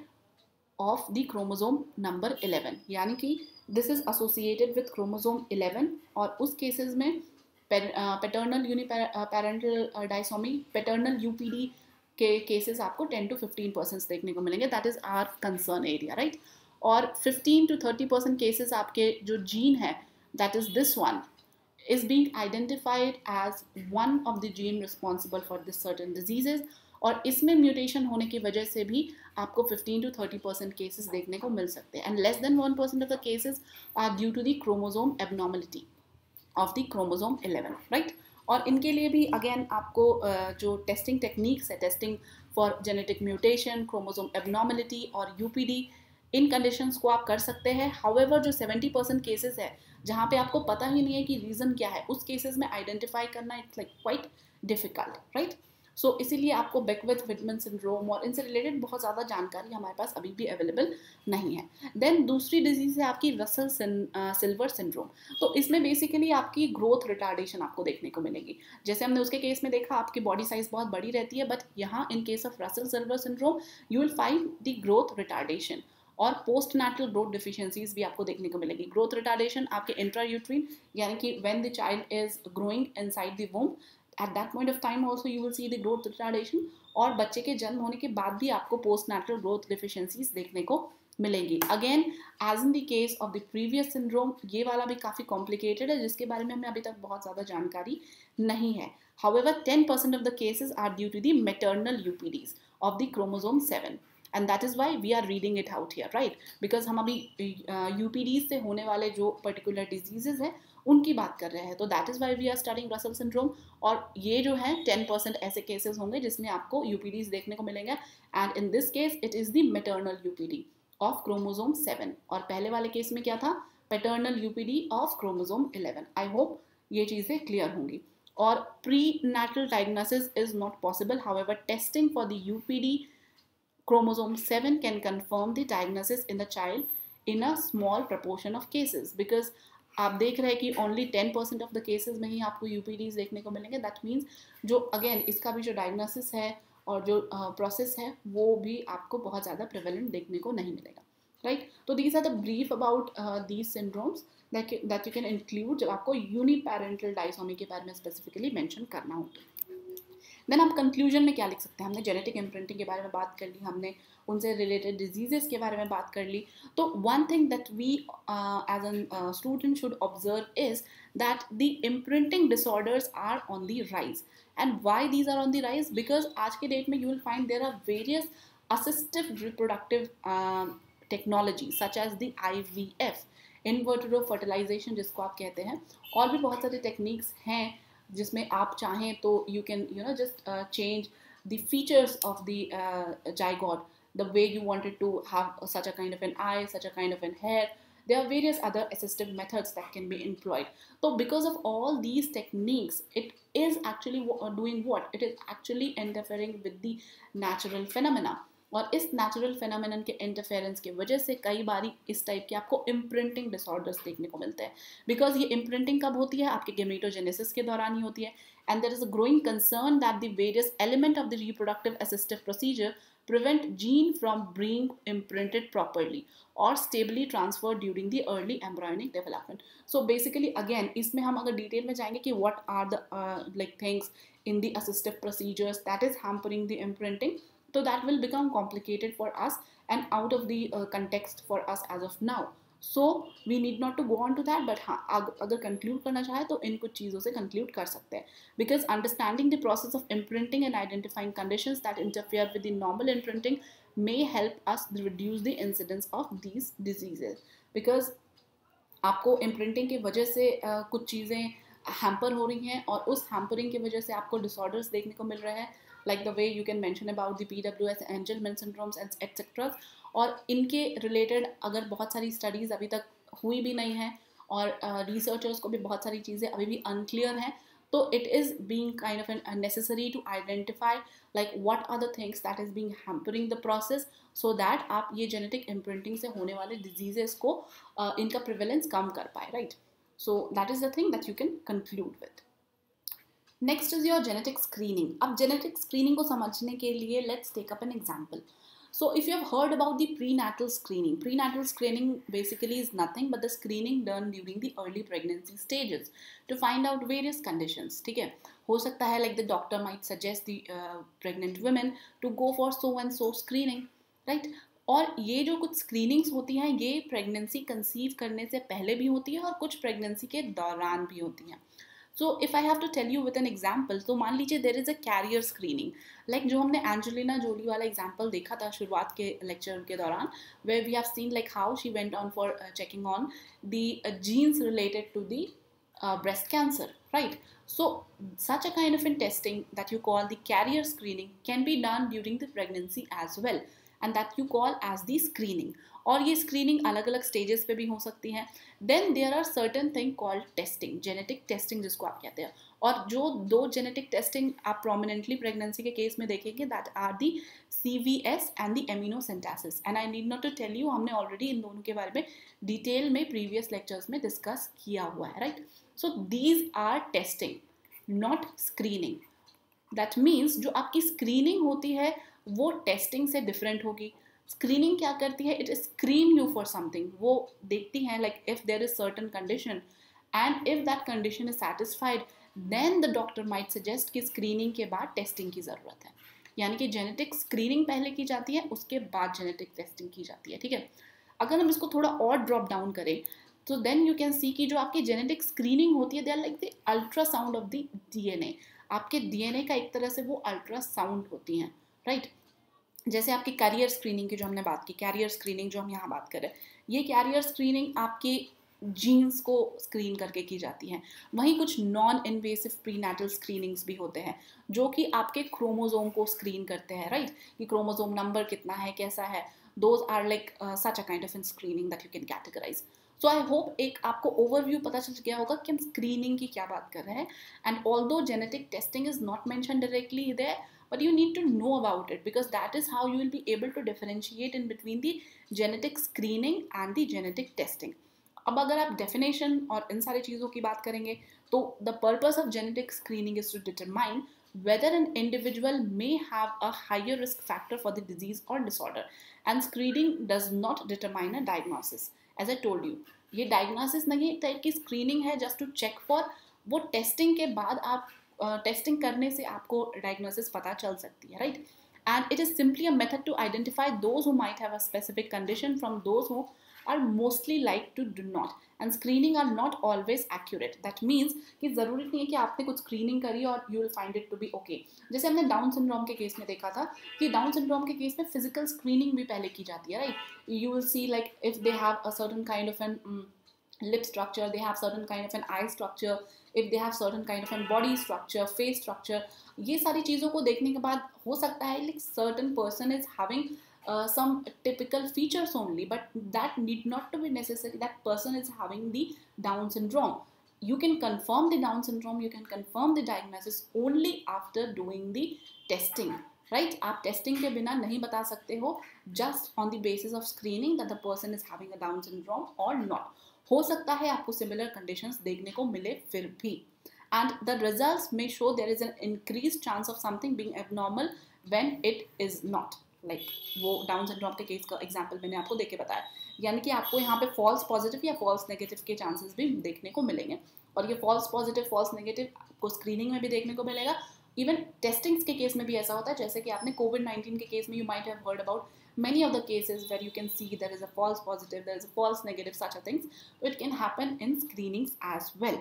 of the chromosome number eleven. यानी कि this is associated with chromosome eleven, और उस cases में paternal uniparental disomy, paternal UPD के cases आपको ten to fifteen percent देखने को मिलेंगे. That is our concern area, right. और fifteen to thirty percent cases आपके जो जीन है, that is this one, is being identified as one of the gene responsible for this certain diseases, और इसमें mutation होने की वजह से भी आपको fifteen to thirty percent cases देखने को मिल सकते हैं. And less than one percent of the cases are due to the chromosome abnormality of the chromosome eleven, right. और इनके लिए भी अगेन आपको uh, जो टेस्टिंग टेक्निक्स है, testing for genetic mutation, chromosome abnormality और यूपीडी, इन कंडीशंस को आप कर सकते हैं. हाउएवर जो सेवेंटी परसेंट केसेस है जहाँ पे आपको पता ही नहीं है कि रीज़न क्या है, उस केसेस में आइडेंटिफाई करना it's like quite difficult, right. So इसीलिए आपको बेकवेथ-विटमन सिंड्रोम और इनसे रिलेटेड बहुत ज़्यादा जानकारी हमारे पास अभी भी अवेलेबल नहीं है. देन दूसरी डिजीज़ है आपकी रसल सिल्वर सिंड्रोम. तो इसमें बेसिकली आपकी ग्रोथ रिटार्डेशन आपको देखने को मिलेगी. जैसे हमने उसके केस में देखा, आपकी बॉडी साइज बहुत बड़ी रहती है, बट यहाँ in case of Russell Silver syndrome you will find the growth retardation, और पोस्ट नैटल ग्रोथ डिफिशियंसीज भी आपको देखने को मिलेगी. ग्रोथ रिटार्डेशन आपके इंट्रायूट्रीन, यानी कि when the child is growing inside the womb, at that point of time also you will see the growth retardation. और बच्चे के जन्म होने के बाद भी आपको पोस्ट नैटल ग्रोथ डिफिशियंसीज देखने को मिलेंगी. Again as in the case of the previous syndrome, ये वाला भी काफ़ी कॉम्प्लिकेटेड है, जिसके बारे में हमें अभी तक बहुत ज़्यादा जानकारी नहीं है. However ten percent of the cases are due to the maternal UPDs of the chromosome seven, and that is why we are reading it out here, right? because हम अभी यूपीडीज uh, से होने वाले जो पर्टिकुलर डिजीजेज हैं उनकी बात कर रहे हैं. तो that is why we are studying Russell syndrome. और ये जो है टेन परसेंट ऐसे केसेस होंगे जिसमें आपको यूपीडीज देखने को मिलेंगे, and in this case it is the maternal UPD of chromosome seven, और पहले वाले केस में क्या था, paternal UPD of chromosome eleven. I hope ये चीज़ें क्लियर होंगी. और pre natal diagnosis is not possible. However testing for the UPD chromosome seven can confirm the diagnosis in the child in a small proportion of cases, because आप देख रहे हैं कि only ten percent of the cases में ही आपको U P Ds देखने को मिलेंगे. that means जो again इसका भी जो diagnosis है और जो प्रोसेस uh, है वो भी आपको बहुत ज़्यादा prevalent देखने को नहीं मिलेगा, right? तो these are the brief about uh, these syndromes that, that you can include जब आपको uniparental disomy के बारे में specifically mention करना हो. देन आप कंक्लूजन में क्या लिख सकते हैं. हमने जेनेटिक इम्प्रिंटिंग के बारे में बात कर ली, हमने उनसे रिलेटेड डिजीजेस के बारे में बात कर ली. तो one thing that we as an student should observe is that the imprinting disorders are on the rise. And why these are on the rise? Because आज के डेट में you will find there are various assistive reproductive technology such as the I V F, in vitro fertilization जिसको आप कहते हैं, और भी बहुत सारी टेक्निक्स हैं जिसमें आप चाहें तो you can you know just change the features of the zygote the way you wanted to have such a kind of an eye, such a kind of an hair. There are various other assistive methods that can be employed. So because of all these techniques, it is actually doing what? It is actually interfering with the natural phenomena. और इस natural phenomenon के interference की वजह से कई बारी इस type के आपको इम्प्रिंटिंग डिसऑर्डर्स देखने को मिलते हैं. बिकॉज ये इम्प्रिंटिंग कब होती है? आपके गेमेटोजेनेसिस के दौरान ही होती है. And there is a growing concern that the various element of the reproductive assistive procedure prevent gene from being imprinted properly or stably transferred during the early embryonic development. So basically again इसमें हम अगर detail में जाएंगे कि what are the uh, like things in the assistive procedures that is hampering the imprinting, so that will become complicated for us and out of the uh, context for us as of now. So we need not to go on to that, but हाँ अगर conclude करना चाहे तो इन कुछ चीज़ों से conclude कर सकते हैं. Because understanding the process of imprinting and identifying conditions that interfere with the normal imprinting may help us reduce the incidence of these diseases. Because आपको imprinting की वजह से uh, कुछ चीज़ें hamper हो रही हैं, और उस hampering की वजह से आपको disorders देखने को मिल रहे हैं, like the way you can mention about the P W S, Angelman syndromes and et cetera. और इनके रिलेटेड अगर बहुत सारी स्टडीज़ अभी तक हुई भी नहीं हैं और रिसर्चर्स uh, को भी बहुत सारी चीज़ें अभी भी अनक्लियर हैं, तो it is being kind of an necessary to identify like what are the things that is being hampering the process, so that आप ये जेनेटिक इम्प्रिंटिंग से होने वाले डिजीजेस को uh, इनका प्रिवेलेंस कम कर पाए, right. So that is the thing that you can conclude with. Next is your genetic screening. अब genetic screening को समझने के लिए let's take up an example. So if you have heard about the prenatal screening, prenatal screening basically is nothing but the screening done during the early pregnancy stages to find out various conditions. ठीक है, हो सकता है like the doctor might suggest the uh, pregnant women to go for so and so screening, right? और ये जो कुछ screenings होती हैं ये प्रेगनेंसी कंसीव करने से पहले भी होती है और कुछ प्रेगनेंसी के दौरान भी होती हैं. So if I have to tell you with an example, तो मान लीजिए there is a carrier screening, like जो हमने एंजेलिना जोली वाला एग्जाम्पल देखा था शुरुआत के लेक्चर के दौरान, where we have seen like how she went on for checking on the genes related to the breast cancer, right? So such a kind of in testing that you call the carrier screening can be done during the pregnancy as well, and that you call as the screening. और ये screening अलग अलग stages पे भी हो सकती हैं. Then there are certain thing called testing, genetic testing जिसको आप कहते हैं. और जो दो जेनेटिक टेस्टिंग आप प्रोमिनेंटली प्रेगनेंसी के केस में देखेंगे that are the C V S and the amniocentesis. And I need not to tell you, हमने ऑलरेडी इन दोनों के बारे में डिटेल में प्रीवियस लेक्चर्स में डिस्कस किया हुआ है, right? So these are testing, not screening. That means जो आपकी स्क्रीनिंग होती है वो टेस्टिंग से डिफरेंट होगी. स्क्रीनिंग क्या करती है? It screen you for something. वो देखती हैं like if there is certain condition and if that condition is satisfied then the doctor might suggest कि स्क्रीनिंग के बाद टेस्टिंग की ज़रूरत है. यानी कि जेनेटिक स्क्रीनिंग पहले की जाती है, उसके बाद जेनेटिक टेस्टिंग की जाती है, ठीक है? अगर हम इसको थोड़ा और ड्रॉप डाउन करें तो देन यू कैन सी कि जो आपकी जेनेटिक स्क्रीनिंग होती है they are like the ultrasound of the DNA. आपके डीएनए का एक तरह से वो अल्ट्रासाउंड होती हैं, राइट? जैसे आपकी कैरियर स्क्रीनिंग की जो हमने बात की, कैरियर स्क्रीनिंग जो हम यहाँ बात करें, ये कैरियर स्क्रीनिंग आपके जीन्स को स्क्रीन करके की जाती हैं. वहीं कुछ नॉन इन्वेसिव प्रीनैटल स्क्रीनिंग्स भी होते हैं जो कि आपके क्रोमोजोम को स्क्रीन करते हैं, राइट? कि क्रोमोजोम नंबर कितना है, कैसा है. Those are like such a kind of in screening that you can categorize. So I hope एक आपको ओवरव्यू पता चल गया होगा कि हम स्क्रीनिंग की क्या बात कर रहे हैं. And although genetic testing is not mention directly there, but you need to know about it because that is how you will be able to differentiate in between the genetic screening and the genetic testing. अब अगर आप definition और इन सारी चीज़ों की बात करेंगे तो the purpose of genetic screening is to determine whether an individual may have a higher risk factor for the disease or disorder, and screening does not determine a diagnosis. As I told you, ये diagnosis नहीं, एक type की screening है just to check for. वो testing के बाद आप testing uh, करने से आपको डायग्नोसिस पता चल सकती है, right? And it is simply a method to identify those who might have a specific condition from those who are mostly like to do not. And screening are not always accurate. That means कि ज़रूरी नहीं है कि आपने कुछ screening करी और you will find it to be okay. जैसे हमने डाउन सिंड्रोम के केस में देखा था कि डाउन सिंड्रोम के केस में फिजिकल स्क्रीनिंग भी पहले की जाती है, right? You will see like if they have a certain kind of an lip structure, they have certain kind of an eye structure, if they have certain kind of an body structure, face structure, ये सारी चीज़ों को देखने के बाद हो सकता है like certain person is having uh, some typical features only, but that need not to be necessary that person is having the Down syndrome. You can confirm the Down syndrome, you can confirm the diagnosis only after doing the testing, right? आप testing के बिना नहीं बता सकते हो just on the basis of screening that the person is having a Down syndrome or not. हो सकता है आपको सिमिलर कंडीशंस देखने को मिले फिर भी. And the results may show there is an increase chance of something being abnormal when it is not. लाइक वो डाउन सिंड्रोम के केस का एग्जांपल मैंने आपको देके बताया. यानी कि आपको यहाँ पे फॉल्स पॉजिटिव या फॉल्स नेगेटिव के चांसेस भी देखने को मिलेंगे. और ये फॉल्स पॉजिटिव फॉल्स नेगेटिव आपको स्क्रीनिंग में भी देखने को मिलेगा. इवन टेस्टिंग्स के केस में भी ऐसा होता है. जैसे कि आपने कोविड नाइन्टीन के केस में you might have heard about many of the cases where you can see there is a false positive, there is a false negative, such a things. It can happen in screenings as well.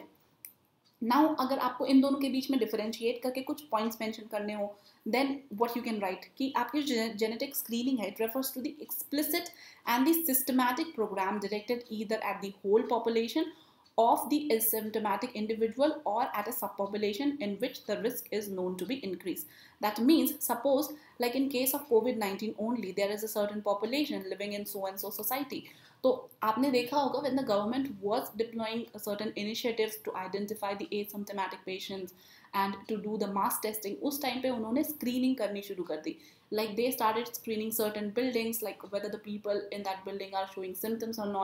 Now अगर आपको इन दोनों के बीच में differentiate करके कुछ points mention करने हो, then what you can write कि आपकी genetic screening है, it refers to the explicit and the systematic program directed either at the whole population of the asymptomatic individual or at a subpopulation in which the risk is known to be increased. That means, suppose like in case of COVID nineteen only, there is a certain population living in so and so society. तो आपने देखा होगा when the government was deploying certain initiatives to identify the asymptomatic patients and to do the mass testing, उस time पे उन्होंने screening करनी शुरू कर दी. Like they started screening certain buildings, like whether the people in that building are showing symptoms or not.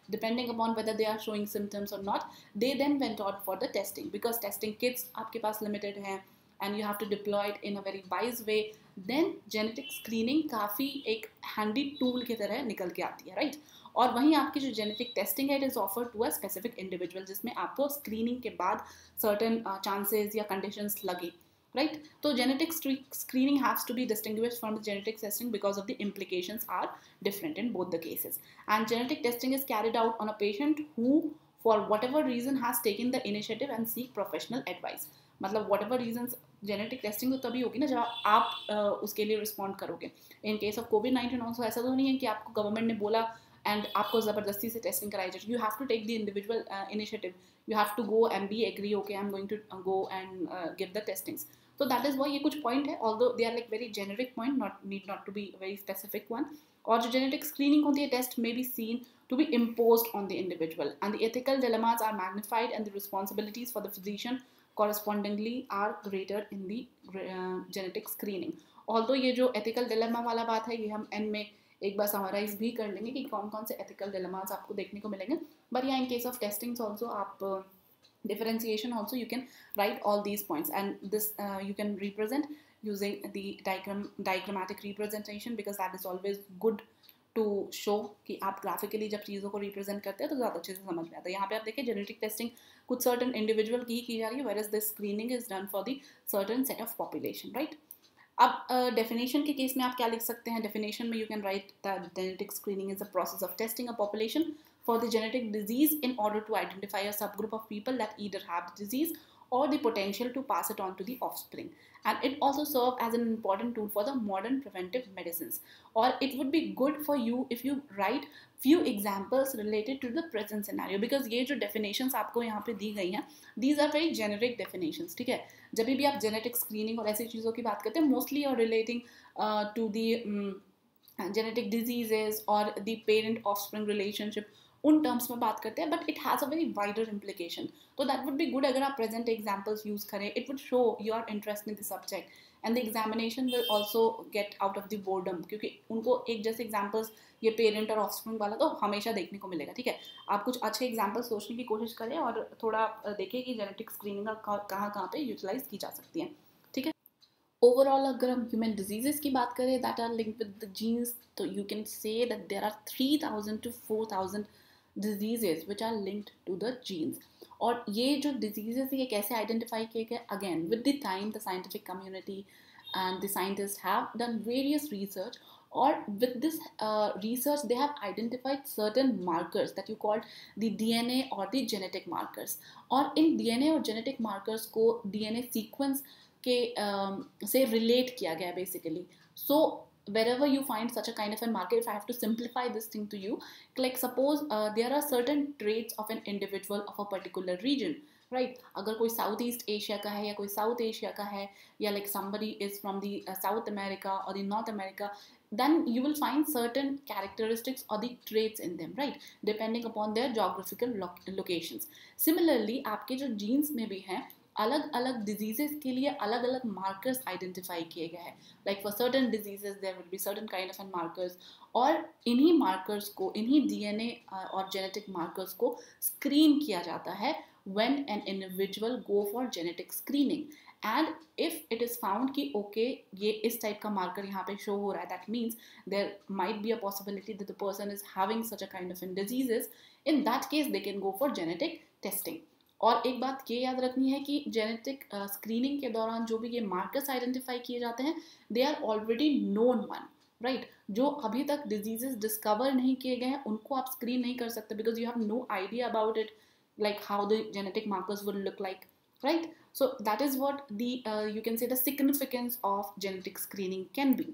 depending upon whether they are showing symptoms or not, they then went out for the testing, because testing kits आपके पास limited हैं and you have to deploy it in a very wise way. Then genetic screening काफ़ी एक handy tool की तरह निकल के आती है, right? और वहीं आपकी जो genetic testing है, it is offered to a specific individual, जिसमें आपको screening के बाद certain uh, chances या conditions लगे, right? So genetic screening has to be distinguished from the genetic testing because of the implications are different in both the cases. And genetic testing is carried out on a patient who, for whatever reason, has taken the initiative and seek professional advice. मतलब whatever reasons, genetic testing तो तभी होगी ना जब आप uh, उसके लिए respond करोगे. In case of COVID nineteen also ऐसा तो नहीं है कि आपको government ने बोला and आपको ज़बरदस्ती से testing कराई जाए. You have to take the individual uh, initiative. You have to go and be agree, okay, I'm going to uh, go and uh, give the testings. So that is why ये कुछ point है, although they are like very generic point, not need not to be a very specific one. और जो genetic screening होती है, test may be seen to be imposed on the individual, and the ethical dilemmas are magnified, and the responsibilities for the physician correspondingly are greater in the uh, genetic screening. Although ये जो ethical dilemma वाला बात है, ये हम end में एक बार summarize भी कर लेंगे कि कौन कौन से ethical dilemmas आपको देखने को मिलेंगे. But yeah, in case of testings also आप uh, differentiation also you can write all these points, and this uh, you can represent using the diagram diagrammatic representation, because that is always good to show कि आप graphically जब चीज़ों को represent करते हैं तो ज़्यादा अच्छे से समझ में आता है. यहाँ पे आप देखिए genetic testing कुछ certain individual की ही की जा रही है, whereas this screening is done for the certain set of population, right? अब डेफिनेशन uh, के केस में आप क्या लिख सकते हैं? डेफिनेशन में you can write that genetic screening is a process of testing a population for the genetic disease in order to identify a subgroup of people that either have the disease or the potential to pass it on to the offspring. And it also serves as an important tool for the modern preventive medicines. Or it would be good for you if you write few examples related to the present scenario, because ये जो definitions आपको यहाँ पे दी गई हैं, these are very generic definitions, ठीक है? जब भी आप genetic screening और ऐसी चीज़ों की बात करते हैं, mostly you're relating uh, to the um, genetic diseases or the parent offspring relationship, उन टर्म्स में बात करते हैं, but it has a very wider implication. तो दैट वुड बी गुड अगर आप प्रेजेंट एग्जाम्पल्स यूज़ करें. It would show your interest in the subject, and the examination will also get out of the boredom, क्योंकि उनको एक जैसे examples ये parent और ऑफस्प्रिंग वाला तो हमेशा देखने को मिलेगा, ठीक है? आप कुछ अच्छे एग्जाम्पल सोचने की कोशिश करें और थोड़ा देखें कि जेनेटिक स्क्रीनिंग कहाँ कहाँ पे यूटिलाइज की जा सकती है, ठीक है? ओवरऑल अगर हम ह्यूमन डिजीजेस की बात करें that are linked with the genes, तो you can say that there are three thousand to four thousand diseases which are linked to the genes. और ये जो diseases ये कैसे identify किए गए? Again, with the time the scientific community and the scientists have done various research, or with this uh, research they have identified certain markers that you called the D N A or the genetic markers. और इन D N A और genetic markers को D N A sequence के um, से relate किया गया basically. So wherever you find such a kind of a marker, if I have to simplify this thing to you, like suppose uh, there are certain traits of an individual of a particular region, right? अगर कोई south east Asia का है या कोई south Asia का है, या like somebody is from the uh, South America or the North America, then you will find certain characteristics or the traits in them, right? Depending upon their geographical lo locations. Similarly, आपके जो genes में भी हैं, अलग अलग diseases के लिए अलग अलग मार्कर्स आइडेंटिफाई किए गए हैं. Like for certain diseases there will be certain kind of an markers, और इन्हीं मार्कर्स को, इन्हीं डीएनए और जेनेटिक मार्कर्स को स्क्रीन किया जाता है when an individual go for genetic screening. And if it is found कि ओके ये इस टाइप का मार्कर यहाँ पे शो हो रहा है, that means there might be a possibility that the person is having such a kind of an diseases. In that case they can go for genetic testing. और एक बात ये याद रखनी है कि जेनेटिक स्क्रीनिंग के दौरान जो भी ये मार्कर्स आइडेंटिफाई किए जाते हैं, they are already known one, right? जो अभी तक डिजीजेस डिस्कवर नहीं किए गए हैं उनको आप स्क्रीन नहीं कर सकते, because you have no idea about it, like how the genetic markers will look like, right? So that is what the you can say the significance of genetic screening can be.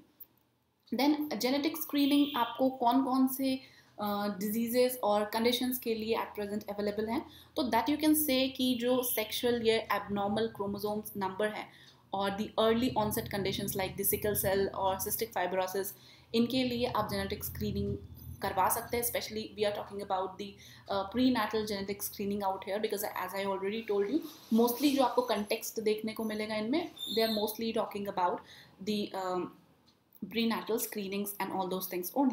Then genetic screening आपको कौन कौन से diseases uh, और conditions के लिए at present available हैं? तो that you can से कि जो सेक्शुअल या एबनॉर्मल क्रोमोसोम्स नंबर है और the early onset conditions like the sickle cell और सिस्टिक फाइब्रोसिस, इनके लिए आप जेनेटिक स्क्रीनिंग करवा सकते हैं. Specially we are talking about the pre natal genetic screening out here, because as I already told you, mostly जो आपको context देखने को मिलेगा इनमें, they are mostly talking about the prenatal screenings and all those things only.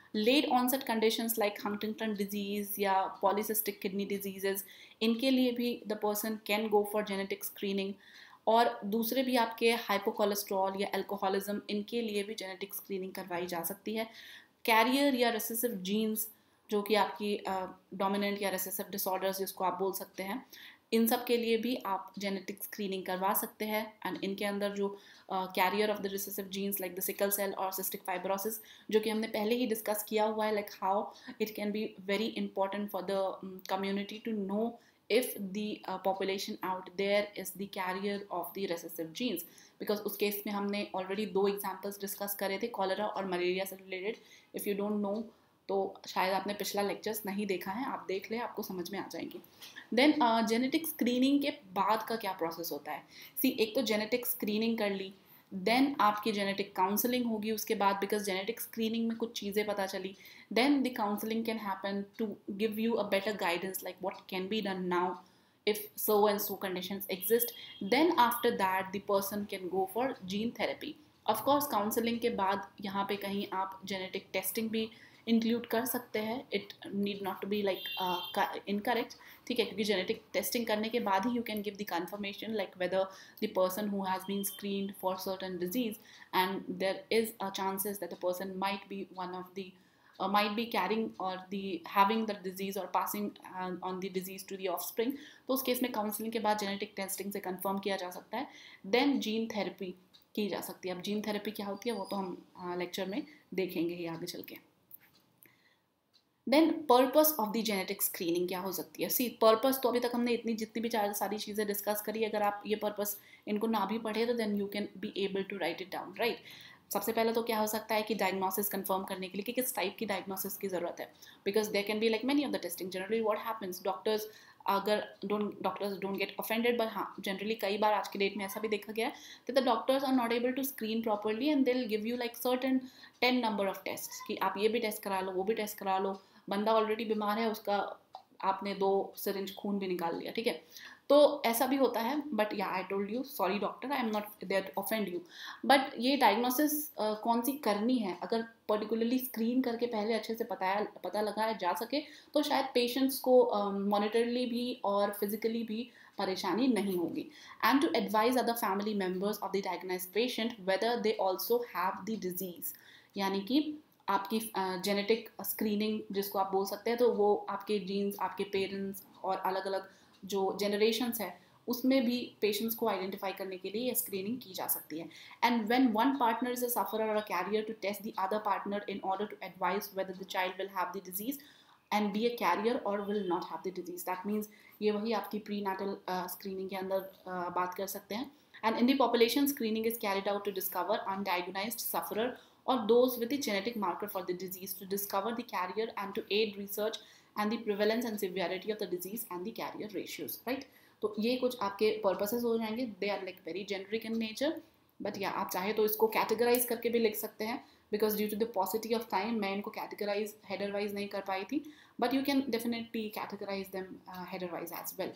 Late onset conditions like Huntington disease या polycystic kidney diseases, इनके लिए भी the person can go for genetic screening. और दूसरे भी आपके हाइपोकोलेस्ट्रॉल या अल्कोहलिज्म, इनके लिए भी जेनेटिक स्क्रीनिंग करवाई जा सकती है। कैरियर या रिसेसिव जीन्स, जो कि आपकी डोमिनेंट uh, या रिसेसिव डिसऑर्डर्स जिसको आप बोल सकते हैं, इन सब के लिए भी आप जेनेटिक स्क्रीनिंग करवा सकते हैं। एंड इनके अंदर जो carrier of the recessive genes like the sickle cell और सिस्टिक फाइब्रोसिस, जो कि हमने पहले ही डिस्कस किया हुआ है, like how it can be very important for the community to know if the uh, population out there is the carrier of the recessive genes, because उस केस में हमने ऑलरेडी दो एग्जाम्पल्स डिस्कस करे थे, cholera और malaria से related. If you don't know तो शायद आपने पिछला लेक्चर्स नहीं देखा है, आप देख लें, आपको समझ में आ जाएंगी। देन जेनेटिक स्क्रीनिंग के बाद का क्या प्रोसेस होता है? सी, एक तो जेनेटिक स्क्रीनिंग कर ली, देन आपकी जेनेटिक काउंसलिंग होगी उसके बाद, बिकॉज जेनेटिक स्क्रीनिंग में कुछ चीज़ें पता चली, then the counseling can happen to give you a better guidance like what can be done now if so and so conditions exist. Then after that the person can go for gene therapy. Of course counseling के बाद यहाँ पे कहीं आप genetic testing भी include कर सकते हैं, it need not to be like incorrect, ठीक है, क्योंकि जेनेटिक टेस्टिंग करने के बाद ही you can give the confirmation like whether the person who has been screened for certain disease and there is a chances that the person might be one of the Uh, might be carrying or the having the disease or passing uh, on the disease to the offspring. तो उस case में counselling के बाद genetic testing से confirm किया जा सकता है, देन जीन थेरेपी की जा सकती है। अब जीन थेरेपी क्या होती है वो तो हम लेक्चर uh, में देखेंगे ही आगे चल के। Then purpose of the genetic screening क्या हो सकती है? सी, पर्पस तो अभी तक हमने इतनी जितनी भी सारी चीज़ें डिस्कस करी, अगर आप ये पर्पस इनको ना भी पढ़े तो then you can be able to write it down, right. सबसे पहले तो क्या हो सकता है कि डायग्नोसिस कंफर्म करने के लिए कि किस टाइप की डायग्नोसिस की ज़रूरत है, because there can be like many of the testing. Generally what happens, doctors अगर don't doctors don't get offended, but हाँ जनरली कई बार आज के डेट में ऐसा भी देखा गया है कि the doctors are not able to screen properly and they will give you like certain ten number of test कि आप ये भी टेस्ट करा लो, वो भी टेस्ट करा लो। बंदा ऑलरेडी बीमार है, उसका आपने दो सिरिंज खून भी निकाल लिया, ठीक है, तो ऐसा भी होता है। बट या I told you, sorry doctor, I am not there to offend you, but ये डायग्नोसिस uh, कौन सी करनी है, अगर पर्टिकुलरली स्क्रीन करके पहले अच्छे से पता पता लगाया जा सके तो शायद पेशेंट्स को मॉनिटरली uh, भी और फिजिकली भी परेशानी नहीं होगी। And to advise other family members of the diagnosed patient whether they also have the disease, यानी कि आपकी जेनेटिक uh, स्क्रीनिंग जिसको आप बोल सकते हैं, तो वो आपके जीन्स, आपके पेरेंट्स और अलग अलग जो जनरेशन्स है उसमें भी पेशेंट्स को आइडेंटिफाई करने के लिए ये स्क्रीनिंग की जा सकती है। And when one partner is a sufferer और a carrier to test the other partner in order to advise whether the child will have the disease and be a carrier और will not have the disease, that means ये वही आपकी pre natal screening के अंदर uh, बात कर सकते हैं। And in the population screening is carried out to discover undiagnosed sufferer or those with the genetic marker for the disease, to discover the carrier and to aid research and the prevalence and severity of the disease and the carrier ratios, right? तो ये कुछ आपके purposes हो जाएंगे, they are like very generic in nature, but या आप चाहे तो इसको कैटेगराइज करके भी लिख सकते हैं, because due to the paucity of time मैं इनको कैटेगराइज हेडर वाइज नहीं कर पाई थी, but you can definitely categorise them header wise as well.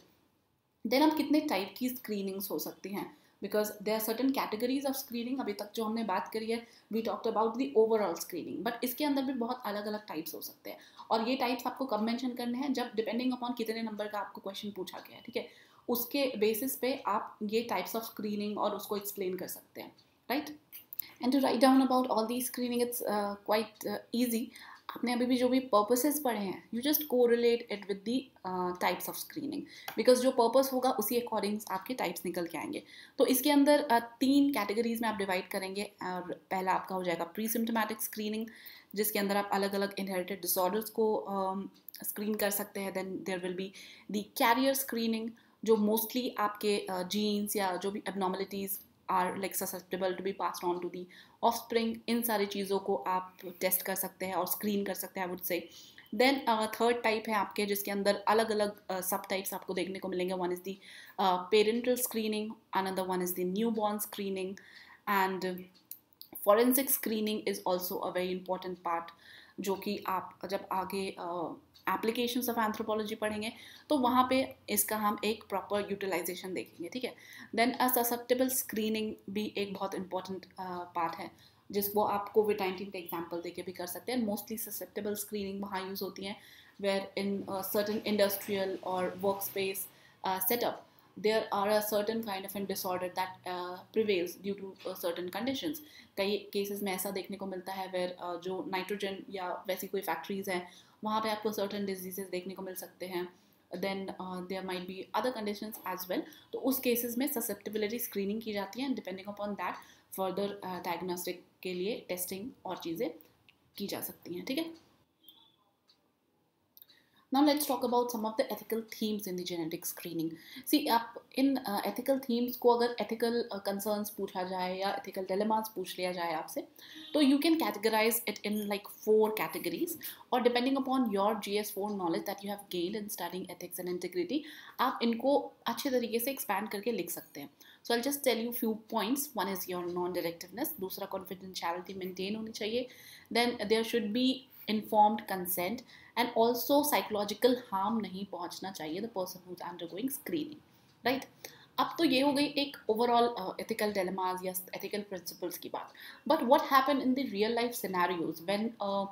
Then अब कितने टाइप की स्क्रीनिंग्स हो सकती हैं, because there are certain categories of screening. अभी तक जो हमने बात करी है we talked about the overall screening, but इसके अंदर भी बहुत अलग अलग टाइप्स हो सकते हैं, और ये टाइप्स आपको कब मेंशन करने हैं, जब डिपेंडिंग अपॉन कितने नंबर का आपको क्वेश्चन पूछा गया है, ठीक है, उसके बेसिस पे आप ये टाइप्स ऑफ स्क्रीनिंग और उसको एक्सप्लेन कर सकते हैं, right. And to write down about all the screening it's quite easy. आपने अभी भी जो भी पर्पसेस पढ़े हैं, you just correlate it with the types of screening, because जो पर्पस होगा उसी अकॉर्डिंग आपके टाइप्स निकल के आएंगे। तो इसके अंदर uh, तीन कैटेगरीज में आप डिवाइड करेंगे, और पहला आपका हो जाएगा प्री सिम्टोमेटिक स्क्रीनिंग, जिसके अंदर आप अलग अलग इनहेरिटेड डिसऑर्डर्स को स्क्रीन uh, कर सकते हैं। Then there will be the carrier screening, जो मोस्टली आपके जीन्स uh, या जो भी abnormalities are like susceptible to be passed on to the offspring, इन सारी चीज़ों को आप टेस्ट कर सकते हैं और स्क्रीन कर सकते हैं, I would say. Then third type है आपके जिसके अंदर अलग अलग सब टाइप्स आपको देखने को मिलेंगे। One is the parental screening, another one is the newborn screening, and forensic screening is also a very important part, जो कि आप जब आगे एप्लीकेशंस ऑफ एंथ्रोपोलॉजी पढ़ेंगे तो वहाँ पे इसका हम एक प्रॉपर यूटिलाइजेशन देखेंगे, ठीक है। देन अ ससेप्टेबल स्क्रीनिंग भी एक बहुत इंपॉर्टेंट पार्ट है, जिसको आप कोविड नाइन्टीन का एग्जाम्पल देके भी कर सकते हैं. मोस्टली ससेप्टेबल स्क्रीनिंग वहाँ यूज़ होती हैं, वेयर इन सर्टन इंडस्ट्रियल और work space setup there are a certain kind of a disorder that uh, prevails due to uh, certain conditions. कई cases में ऐसा देखने को मिलता है where uh, जो नाइट्रोजन या वैसी कोई फैक्ट्रीज हैं वहाँ पे आपको certain diseases देखने को मिल सकते हैं. Then uh, there might be other conditions as well. तो उस cases में susceptibility screening की जाती है, depending upon that further uh, diagnostic के लिए testing और चीज़ें की जा सकती हैं. ठीक है. Now let's talk about some of the ethical themes in the genetic screening. See, आप इन uh, ethical themes को अगर ethical uh, concerns पूछा जाए या ethical dilemmas पूछ लिया जाए आपसे, तो you can categorize it in like four categories, or depending upon your G S four knowledge that you have gained in studying ethics and integrity, आप इनको अच्छे तरीके से expand करके लिख सकते हैं. So I'll just tell you few points. One is your non-directiveness, दूसरा confidentiality maintain होनी चाहिए. Then there should be informed consent and also psychological harm नहीं पहुंचना चाहिए the person who's undergoing screening, right? अब तो ये हो गई एक overall uh, ethical dilemmas या ethical principles की बात. But what happened in the real life scenarios when a,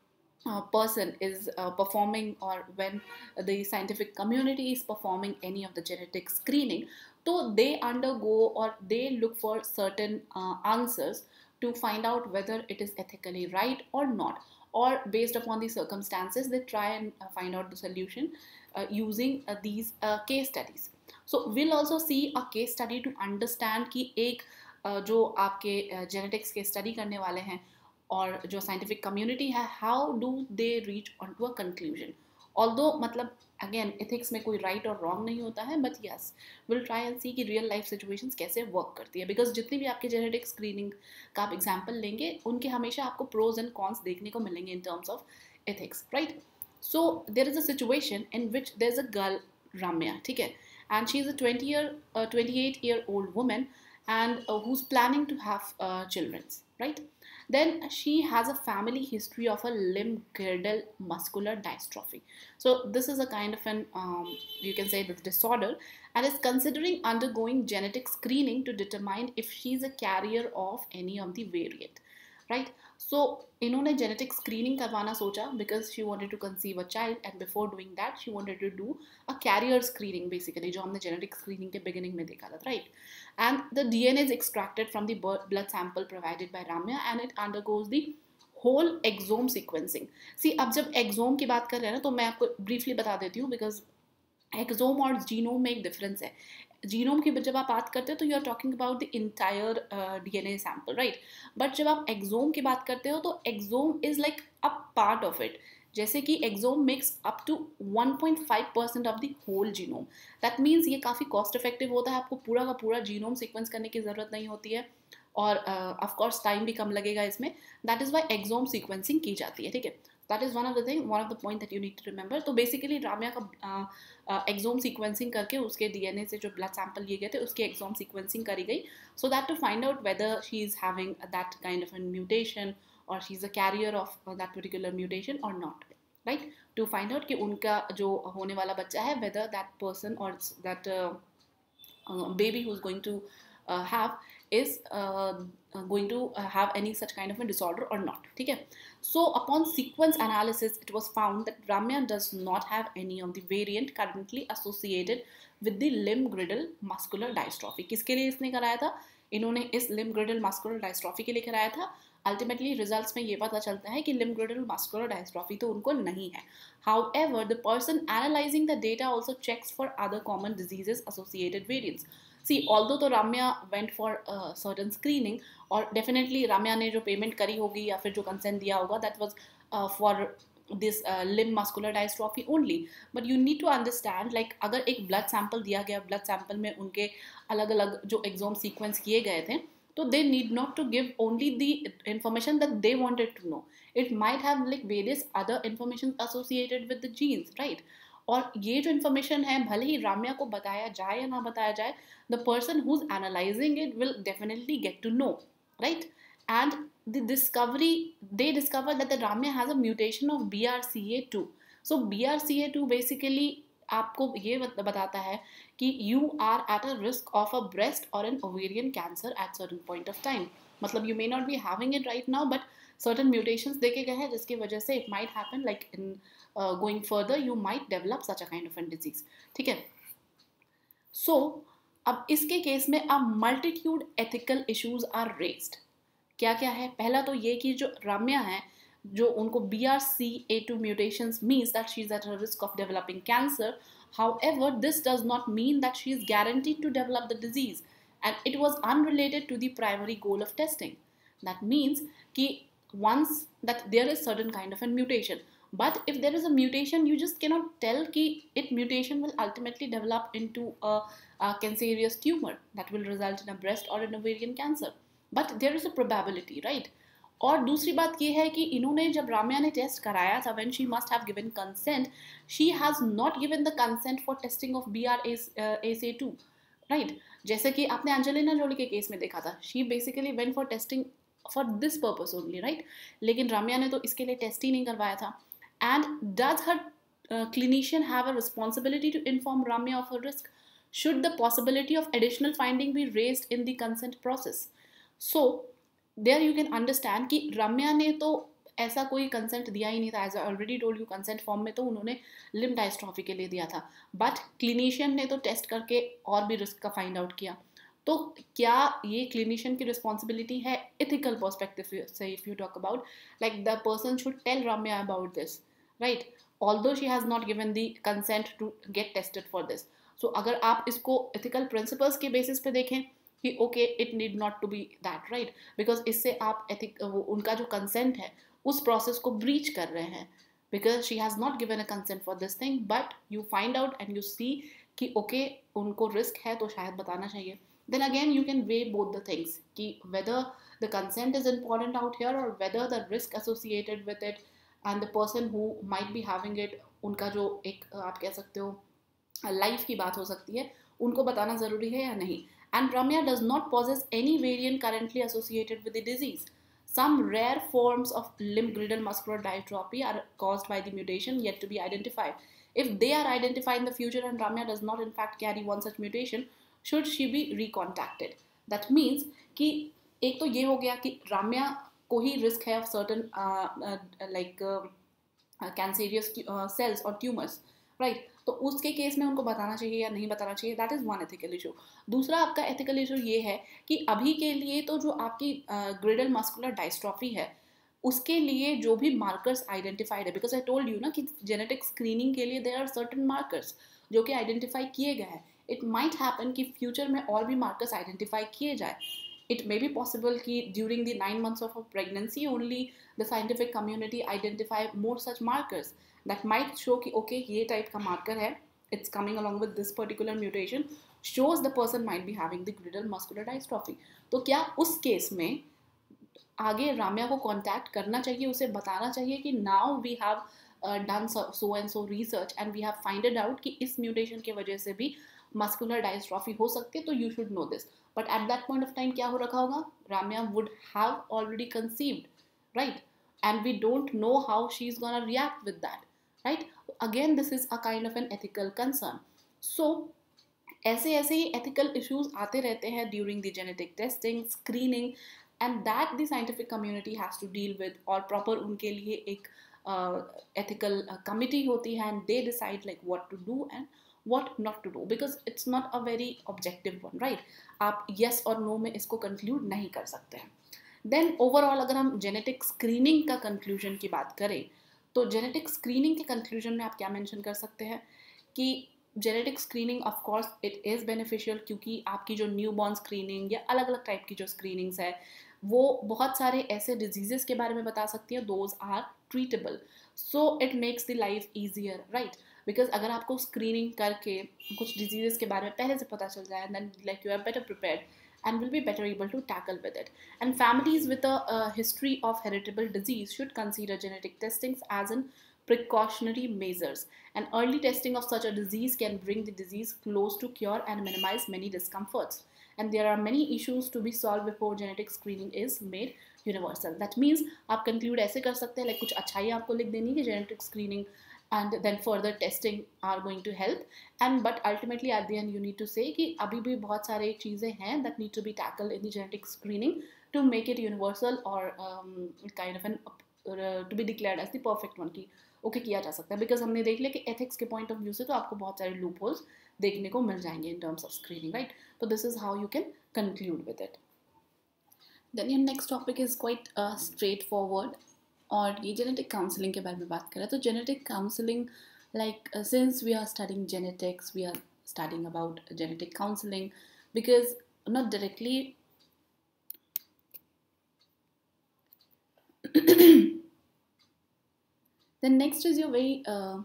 a person is uh, performing, or when the scientific community is performing any of the genetic screening, so they undergo or they look for certain uh, answers to find out whether it is ethically right or not, or based upon the circumstances they try and uh, find out the solution uh, using uh, these uh, case studies. So we'll also see a case study to understand कि एक uh, जो आपके uh, genetics के study करने वाले हैं और जो scientific community है, how do they reach onto a conclusion. Although मतलब again ethics में कोई right और wrong नहीं होता है, but yes we'll try and see कि real life situations कैसे work करती है, because जितनी भी आपके genetic screening का आप example लेंगे उनके हमेशा आपको pros and cons देखने को मिलेंगे in terms of ethics, right? So there is a situation in which there's a girl Ramya, ठीक है, and she is a twenty year uh, twenty-eight year old woman and uh, who's planning to have uh, children, right? Then she has a family history of a limb-girdle muscular dystrophy. So this is a kind of an, um, you can say, this disorder, and is considering undergoing genetic screening to determine if she is a carrier of any of the variant, right? So इन्होंने genetic screening करवाना सोचा because she wanted to conceive a child, and before doing that she wanted to do a carrier screening basically, जो हमने genetic screening के beginning में देखा था, right? And the D N A is extracted from the blood sample provided by Ramya and it undergoes the whole exome sequencing. See, अब जब exome की बात कर रहे हैं ना, तो मैं आपको briefly बता देती हूँ, because exome और genome में एक difference है. जीनोम की जब आप बात करते हो तो you are talking about the entire DNA sample, right? But जब आप एक्सोम की बात करते हो तो exome is like a part of it. जैसे कि exome makes up to one point five percent of the whole genome. That means ये काफ़ी कॉस्ट इफेक्टिव होता है, आपको पूरा का पूरा जीनोम सीक्वेंस करने की ज़रूरत नहीं होती है, और ऑफ कोर्स टाइम भी कम लगेगा इसमें. That is why exome sequencing की जाती है, ठीक है? That is one of the thing, one of the point that you need to remember. तो basically राम्या का एक्सोम सीक्वेंसिंग करके उसके डीएनए से जो ब्लड सैंपल लिए गए थे उसकी एक्सोम सीक्वेंसिंग करी गई, so that to find out whether she is having that kind of a mutation or she is a carrier of that particular mutation or not, right? To find out कि उनका जो होने वाला बच्चा है, whether that person or that uh, uh, baby who is going to uh, have is uh, going to have any such kind of a disorder or not, ठीक है? So upon sequence analysis it was found that Ramya does not have any of the variant currently associated with the limb-girdle muscular dystrophy. किसके लिए इसने कराया था? इन्होंने इस limb-girdle muscular dystrophy के लिए कराया था. Ultimately results में ये पता चलता है कि limb-girdle muscular dystrophy तो उनको नहीं है. However, the person analyzing the data also checks for other common diseases associated variants. See, although तो Ramya went for uh, certain screening, और definitely राम्या ने जो payment करी होगी या फिर जो consent दिया होगा, that was uh, for this uh, limb muscular dystrophy only. But you need to understand, like अगर एक blood sample दिया गया, blood sample में उनके अलग अलग जो exome sequence किए गए थे, तो they need not to give only the information that they wanted to know. It might have like various other information associated with the genes, right? और ये जो इन्फॉर्मेशन है भले ही राम्या को बताया जाए या ना बताया जाए, the person who's analyzing it will definitely get to know, right? And the discovery, they discovered that the Ramya has a mutation of B R C A two. So B R C A two basically आपको ये बताता है कि you are at a risk of a breast और an ovarian cancer at certain point of time. मतलब you may not be having it right now, but certain mutations देखे गए हैं जिसकी वजह से it might happen like in going further you might develop such a kind of an disease. ठीक है. So so, अब इसके केस में अब multitude ethical issues are raised. क्या क्या है? पहला तो ये कि जो रम्या है, जो उनको B R C A two mutations means that she is at a risk of developing cancer. However, this does not mean that she is guaranteed to develop the disease, and it was unrelated to the primary goal of testing. That means कि once that there is certain kind of a mutation, but if there is a mutation, you just cannot tell कि it mutation will ultimately develop into a, a cancerous tumor that will result in a breast or an ovarian cancer. But there is a probability, right? और दूसरी बात ये है कि इन्होंने जब राम्या ने टेस्ट कराया था, when she must have given consent, she has not given the consent for testing of B R C A two, right? जैसे कि आपने एंजेलिना जोली के केस में देखा था, she basically went for testing for this purpose only, right? लेकिन राम्या ने तो इसके लिए टेस्ट ही नहीं करवाया था. And does her uh, clinician have a responsibility to inform Ramya of her risk? Should the possibility of additional finding be raised in the consent process? So there you can understand कि रम्या ने तो ऐसा कोई consent दिया ही नहीं था. As I already told you, consent form में तो उन्होंने लिम्ब डायस्ट्रॉफी के लिए दिया था, बट क्लिनिशियन ने तो टेस्ट करके और भी रिस्क का फाइंड आउट किया. तो क्या ये क्लिनिशियन की रिस्पॉन्सिबिलिटी है एथिकल पर्सपेक्टिव से? If you talk about like the person should tell Ramya about this, right? Although she has not given the consent to get tested for this. So अगर आप इसको एथिकल प्रिंसिपल्स के basis पे देखें कि okay it need not to be that, right? Because इससे आप ethic उनका जो कंसेंट है उस प्रोसेस को ब्रीच कर रहे हैं, because she has not given a consent for this thing, but you find out and you see कि ओके okay, उनको रिस्क है तो शायद बताना चाहिए. Then again you can weigh both the things कि whether the consent is important out here और whether the risk associated with it and the person who might be having it, उनका जो एक आप कह सकते हो लाइफ की बात हो सकती है, उनको बताना ज़रूरी है या नहीं. And Ramya does not possess any variant currently associated with the disease. Some rare forms of limb-girdle muscular dystrophy are caused by the mutation yet to be identified. If they are identified in the future and Ramya does not in fact carry one such mutation, should she be recontacted? That means कि एक तो ये हो गया कि राम्या को ही risk है of certain uh, uh, like uh, uh, cancerous uh, cells or tumors, right? तो उसके केस में उनको बताना चाहिए या नहीं बताना चाहिए, that is one ethical issue. दूसरा आपका एथिकल इशू ये है कि अभी के लिए तो जो आपकी ग्रिडल मस्कुलर डायस्ट्रॉफी है उसके लिए जो भी मार्कर्स आइडेंटिफाइड है, बिकॉज आई टोल्ड यू ना कि जेनेटिक स्क्रीनिंग के लिए देयर आर सर्टेन मार्कर्स जो कि आइडेंटिफाई किए गए हैं. इट माइट हैपन कि फ्यूचर में और भी मार्कर्स आइडेंटिफाई किए जाए. इट मे बी पॉसिबल कि during the nine months of a pregnancy only the scientific community identify more such markers that might show कि okay ये टाइप का मार्कर है, it's coming along with this particular mutation, shows the person might be having the griddle muscular dystrophy. तो क्या उस case में आगे राम्या को कांटेक्ट करना चाहिए, उसे बताना चाहिए कि now we have uh, done so, so and so research and we have find it out कि इस mutation के वजह से भी muscular dystrophy हो सकती है, तो you should know this. But at that point of time क्या हो रखा होगा? Ramya would have already conceived, right? And we don't know how she's gonna react with that. Right? Again, this is a kind of an ethical concern. So, ऐसे ऐसे ही ethical issues आते रहते हैं during the genetic testing, screening, and that the scientific community has to deal with. और proper उनके लिए एक uh, ethical uh, committee होती है and they decide like what to do and what not to do, because it's not a very objective one, right? आप yes और no में इसको conclude नहीं कर सकते हैं. Then overall अगर हम genetic screening का conclusion की बात करें तो जेनेटिक स्क्रीनिंग के कंक्लूजन में आप क्या मेंशन कर सकते हैं कि genetic screening of course it is beneficial, क्योंकि आपकी जो न्यू बॉर्न स्क्रीनिंग या अलग अलग टाइप की जो स्क्रीनिंग्स है वो बहुत सारे ऐसे डिजीजेस के बारे में बता सकती है, those are treatable. So it makes the life easier, right? Because अगर आपको स्क्रीनिंग करके कुछ डिजीजेस के बारे में पहले से पता चल जाए, then like you are better prepared and will be better able to tackle with it. And families with a, a history of heritable disease should consider genetic testings as an precautionary measures. And early testing of such a disease can bring the disease close to cure and minimize many discomforts. And there are many issues to be solved before genetic screening is made universal. That means आप conclude ऐसे कर सकते हैं, like कुछ अच्छाई आपको लिख देनी कि genetic screening and then further testing are going to help. And but ultimately at the end you need to say कि अभी भी बहुत सारे चीज़ें हैं that need to be tackled in the genetic screening to make it universal or um, kind of an uh, to be declared as the perfect one की okay okay, किया जा सकता है. बिकॉज हमने देख लिया कि एथिक्स के पॉइंट ऑफ व्यू से तो आपको बहुत सारे लूप होल्स देखने को मिल जाएंगे in terms of screening, right. तो this is how you can conclude with it. Then your next topic is quite straight forward, और ये जेनेटिक काउंसलिंग के बारे में बात करें. तो genetic counselling, like since we are studying genetics, we are studying about genetic counselling because not directly then next is your very uh,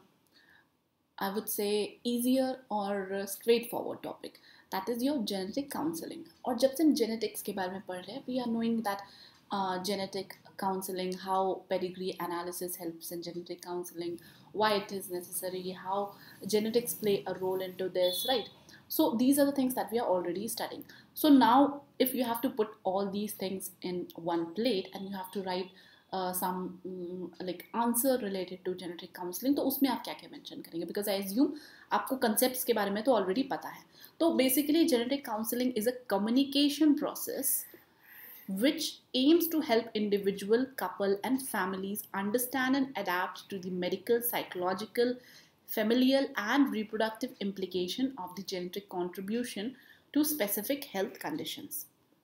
I would say easier or uh, straightforward topic, that is your genetic counseling. और जब से हम genetics के बारे में पढ़ रहे हैं, we are knowing that uh, genetic counseling, how pedigree analysis helps in genetic counseling, why it is necessary, how genetics play a role into this, right? So these are the things that we are already studying. So now if you have to put all these things in one plate and you have to write Uh, some um, like answer related to genetic counseling, तो उसमें आप क्या क्या mention करेंगे? Because I assume आपको concepts के बारे में तो already पता है. तो basically genetic counseling is a communication process which aims to help individual, couple and families understand and adapt to the medical, psychological, familial and reproductive implication of the genetic contribution to specific health conditions.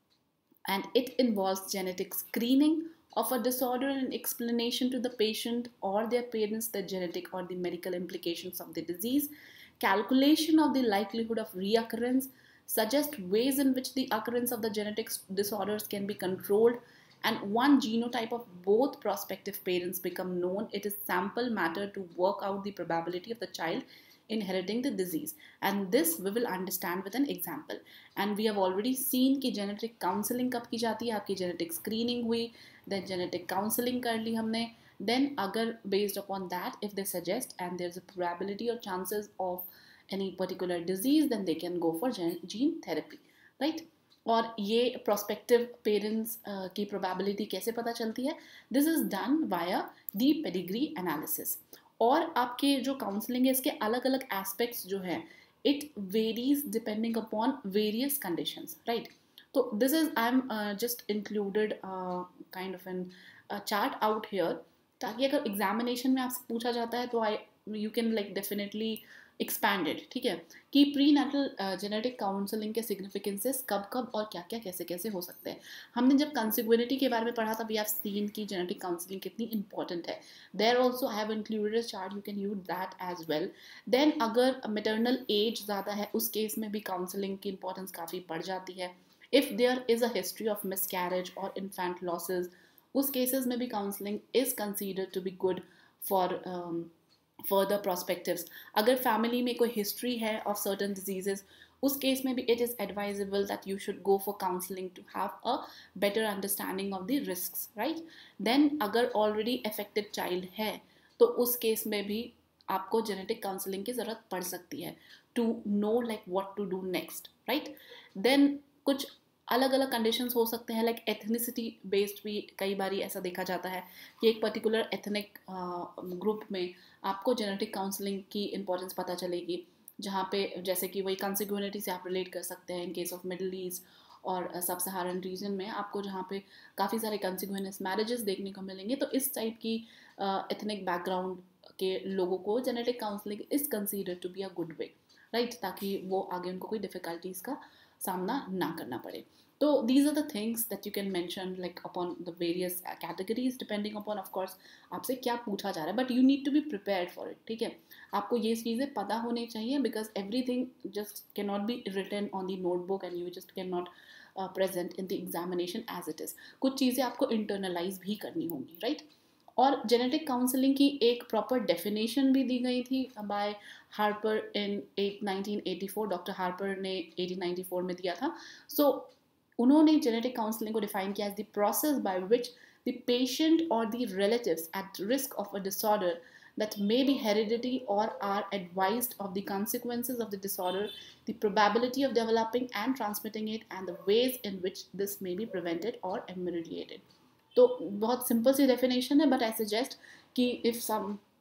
And it involves genetic screening of a disorder and explanation to the patient or their parents the genetic or the medical implications of the disease, calculation of the likelihood of reoccurrence, suggest ways in which the occurrence of the genetic disorders can be controlled, and one genotype of both prospective parents become known. It is sample matter to work out the probability of the child inheriting the disease, and this we will understand with an example. And we have already seen कि genetic counseling कब की जाती है. आपकी genetic screening हुई, then genetic counseling कर ली हमने, then अगर based upon that if they suggest and there's a probability or chances of any particular disease, then they can go for gene therapy, right? और ये prospective parents uh, की probability कैसे पता चलती है? This is done via the pedigree analysis. और आपके जो काउंसलिंग है इसके अलग अलग एस्पेक्ट्स जो हैं, it varies depending upon various conditions, right. तो this is I am just included kind of an chart out here, ताकि अगर एग्जामिनेशन में आपसे पूछा जाता है तो I you can like definitely expanded, ठीक है, कि प्री नेटल जेनेटिक काउंसलिंग के सिग्निफिकेंसेस कब कब और क्या क्या कैसे कैसे हो सकते हैं. हमने जब कंसिग्विनिटी के बारे में पढ़ा था, वी हैव सीन की जेनेटिक काउंसलिंग कितनी इंपॉर्टेंट है. There also I have included a chart, you can use that as well. Then अगर मेटरनल एज ज़्यादा है उस केस में भी काउंसलिंग की इंपॉर्टेंस काफ़ी बढ़ जाती है. If there is a history of miscarriage और इन्फेंट लॉसेज, उस केसेस में भी counselling is considered to be good for further perspectives. अगर फैमिली में कोई हिस्ट्री है of certain diseases, उस केस में भी it is advisable that you should go for counseling to have a better understanding of the risks, right? Then अगर already affected child है तो उस केस में भी आपको genetic counseling की ज़रूरत पड़ सकती है to know like what to do next, right? Then कुछ अलग अलग कंडीशंस हो सकते हैं, लाइक एथनिसिटी बेस्ड भी कई बार ऐसा देखा जाता है कि एक पर्टिकुलर एथनिक ग्रुप में आपको जेनेटिक काउंसलिंग की इंपॉर्टेंस पता चलेगी, जहाँ पे जैसे कि वही कंसिग्विनिटी से आप रिलेट कर सकते हैं in case of middle east और सब सहारन रीजन में आपको जहाँ पे काफ़ी सारे कंसिग्विनस मैरिजेस देखने को मिलेंगे. तो इस टाइप की एथनिक uh, बैकग्राउंड के लोगों को genetic counselling is consider to be a good way, right, ताकि वो आगे उनको कोई डिफ़िकल्टीज़ का सामना ना करना पड़े. तो these are the things that you can mention like upon the various categories depending upon of course आपसे क्या पूछा जा रहा है, but you need to be prepared for it, ठीक है. आपको ये चीज़ें पता होनी चाहिए because everything just cannot be written on the notebook and you just cannot uh, present in the examination as it is. कुछ चीज़ें आपको internalize भी करनी होंगी, right? और जेनेटिक काउंसलिंग की एक प्रॉपर डेफिनेशन भी दी गई थी by Harper in nineteen eighty four. Doctor Harper ने एटीन नाइंटी फोर में दिया था. सो so, उन्होंने जेनेटिक काउंसलिंग को डिफाइन किया as the process by which the patient और the relatives at risk of a disorder that may be hereditary or are advised of the consequences of the disorder, the probability of developing and transmitting it, and the ways in which this may be prevented or ameliorated. तो बहुत simple सी definition है, but I suggest कि if some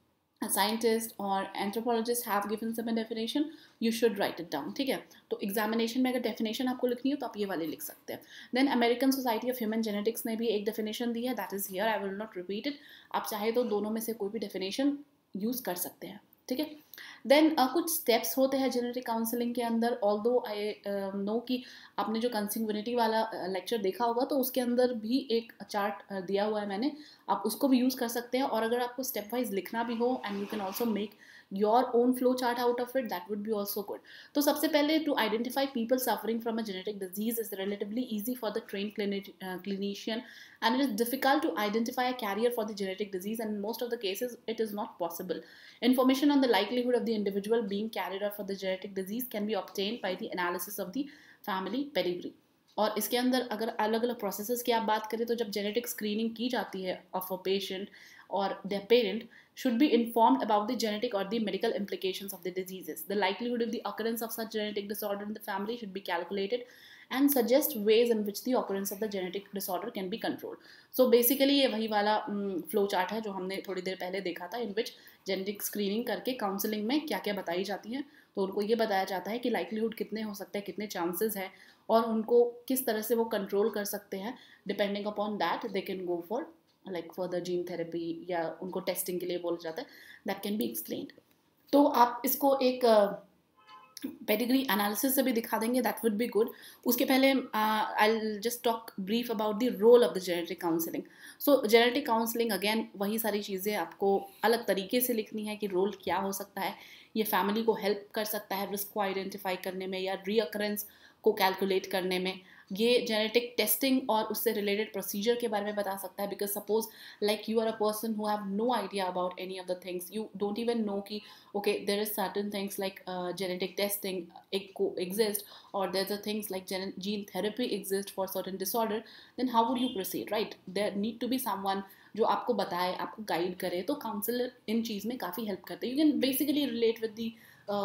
a scientist or anthropologist have given some definition, you should write it down, ठीक है. तो examination में अगर डेफिनेशन आपको लिखनी हो तो आप ये वाली लिख सकते हैं. Then American society of human genetics ने भी एक डेफिनेशन दी है, that is here, I will not repeat it. आप चाहे तो दोनों में से कोई भी डेफिनेशन यूज़ कर सकते हैं, ठीक है. देन uh, कुछ स्टेप्स होते हैं जेनेटिक काउंसलिंग के अंदर. ऑल्दो आई नो कि आपने जो कंसिंग्विनिटी वाला लेक्चर uh, देखा होगा तो उसके अंदर भी एक चार्ट uh, दिया हुआ है मैंने, आप उसको भी यूज़ कर सकते हैं. और अगर आपको स्टेप वाइज लिखना भी हो and you can also make your own flow chart out of it, that would be also good. तो सबसे पहले to identify people suffering from a genetic disease is relatively easy for the train clinician and it is difficult to identify a carrier for the genetic disease, and in most of the cases it is not possible. Information on the likelihood of the individual being carrier for the genetic disease can be obtained by the analysis of the family pedigree. और इसके अंदर अगर अलग अलग processes की आप बात करें तो जब जेनेटिक स्क्रीनिंग की जाती है ऑफ अ पेशेंट और their parent should be informed about the genetic or the medical implications of the diseases. The likelihood of the occurrence of such genetic disorder in the family should be calculated and suggest ways in which the occurrence of the genetic disorder can be controlled. So basically ये वही वाला flow chart है जो हमने थोड़ी देर पहले देखा था, इन विच जेनेटिक स्क्रीनिंग करके काउंसलिंग में क्या क्या बताई जाती हैं. तो उनको ये बताया जाता है कि लाइक्लीहुड कितने हो सकते हैं, कितने चांसेस हैं, और उनको किस तरह से वो कंट्रोल कर सकते हैं. Depending upon that they can go for like further gene therapy, या उनको टेस्टिंग के लिए बोला जाता है, दैट कैन बी एक्सप्लेन्ड. तो आप इसको एक पेडिग्री एनालिसिस से भी दिखा देंगे, दैट वुड बी गुड. उसके पहले I will just talk brief about the role of the genetic counselling. So genetic counselling again वही सारी चीज़ें आपको अलग तरीके से लिखनी है कि रोल क्या हो सकता है. ये फैमिली को हेल्प कर सकता है रिस्क को आइडेंटिफाई करने में या रीअकरेंस को कैलकुलेट करने में. ये जेनेटिक टेस्टिंग और उससे रिलेटेड प्रोसीजर के बारे में बता सकता है. Because suppose like you are a person who have no idea about any of the things, you don't even know कि okay there is certain things like genetic testing एक को एग्जिस्ट, और there are things like gene therapy exist for certain disorder, then how would you proceed, right. There need to be someone जो आपको बताए, आपको guide करे. तो counsellor इन चीज़ में काफ़ी हेल्प करते हैं. You can basically relate with the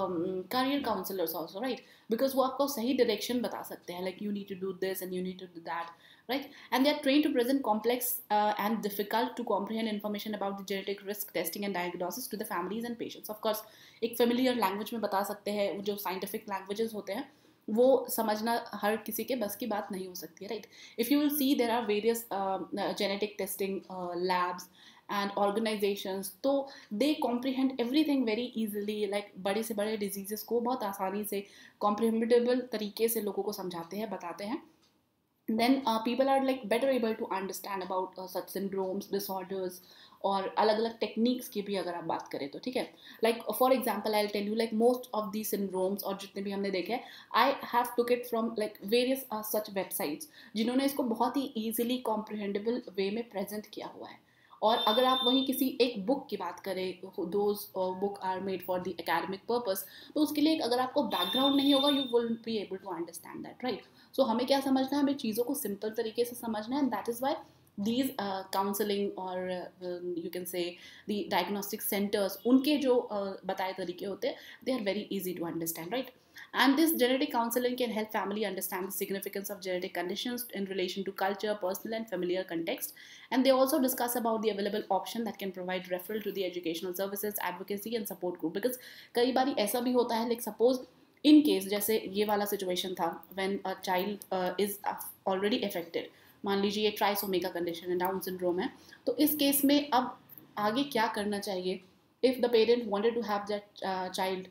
career counselors also, right, because वो आपको सही direction बता सकते हैं, like you need to do this and you need to do that, right. And they are trained to present complex uh, and difficult to comprehend information about the genetic risk testing and diagnosis to the families and patients. Of course एक familiar language में बता सकते हैं. जो scientific languages होते हैं वो समझना हर किसी के बस की बात नहीं हो सकती है, right. If you will see there are various genetic testing labs and organizations, तो they comprehend everything very easily, like बड़े से बड़े diseases को बहुत आसानी से comprehensible तरीके से लोगों को समझाते हैं, बताते हैं. then uh, people are like better able to understand about uh, such syndromes, disorders, और अलग अलग टेक्निक्स की भी अगर आप बात करें तो, ठीक है. Like for example I tell you like most of the syndromes और जितने भी हमने देखे हैं, I have took it from like various such websites जिन्होंने इसको बहुत ही ईजिली कॉम्प्रिहेंडेबल वे में प्रेजेंट किया हुआ है. और अगर आप वहीं किसी एक बुक की बात करें, those book are made for the academic purpose, तो उसके लिए अगर आपको बैकग्राउंड नहीं होगा you will be able to understand that, right. So हमें क्या समझना है, हमें चीज़ों को सिंपल तरीके से समझना है, and that is why these uh, counseling or uh, you can say the diagnostic centers, उनके जो uh, बताए तरीके होते हैं, they are very easy to understand, right. And this genetic counseling can help family understand the significance of genetic conditions in relation to culture, personal and familiar context. And they also discuss about the available option that can provide referral to the educational services, advocacy and support group. Because कई बारी ऐसा भी होता है, like suppose in case जैसे ये वाला situation था, when a child uh, is already affected, मान लीजिए ये ट्राइसोमी का कंडीशन है, डाउन सिंड्रोम है, तो इस केस में अब आगे क्या करना चाहिए. If the parent wanted to have that child,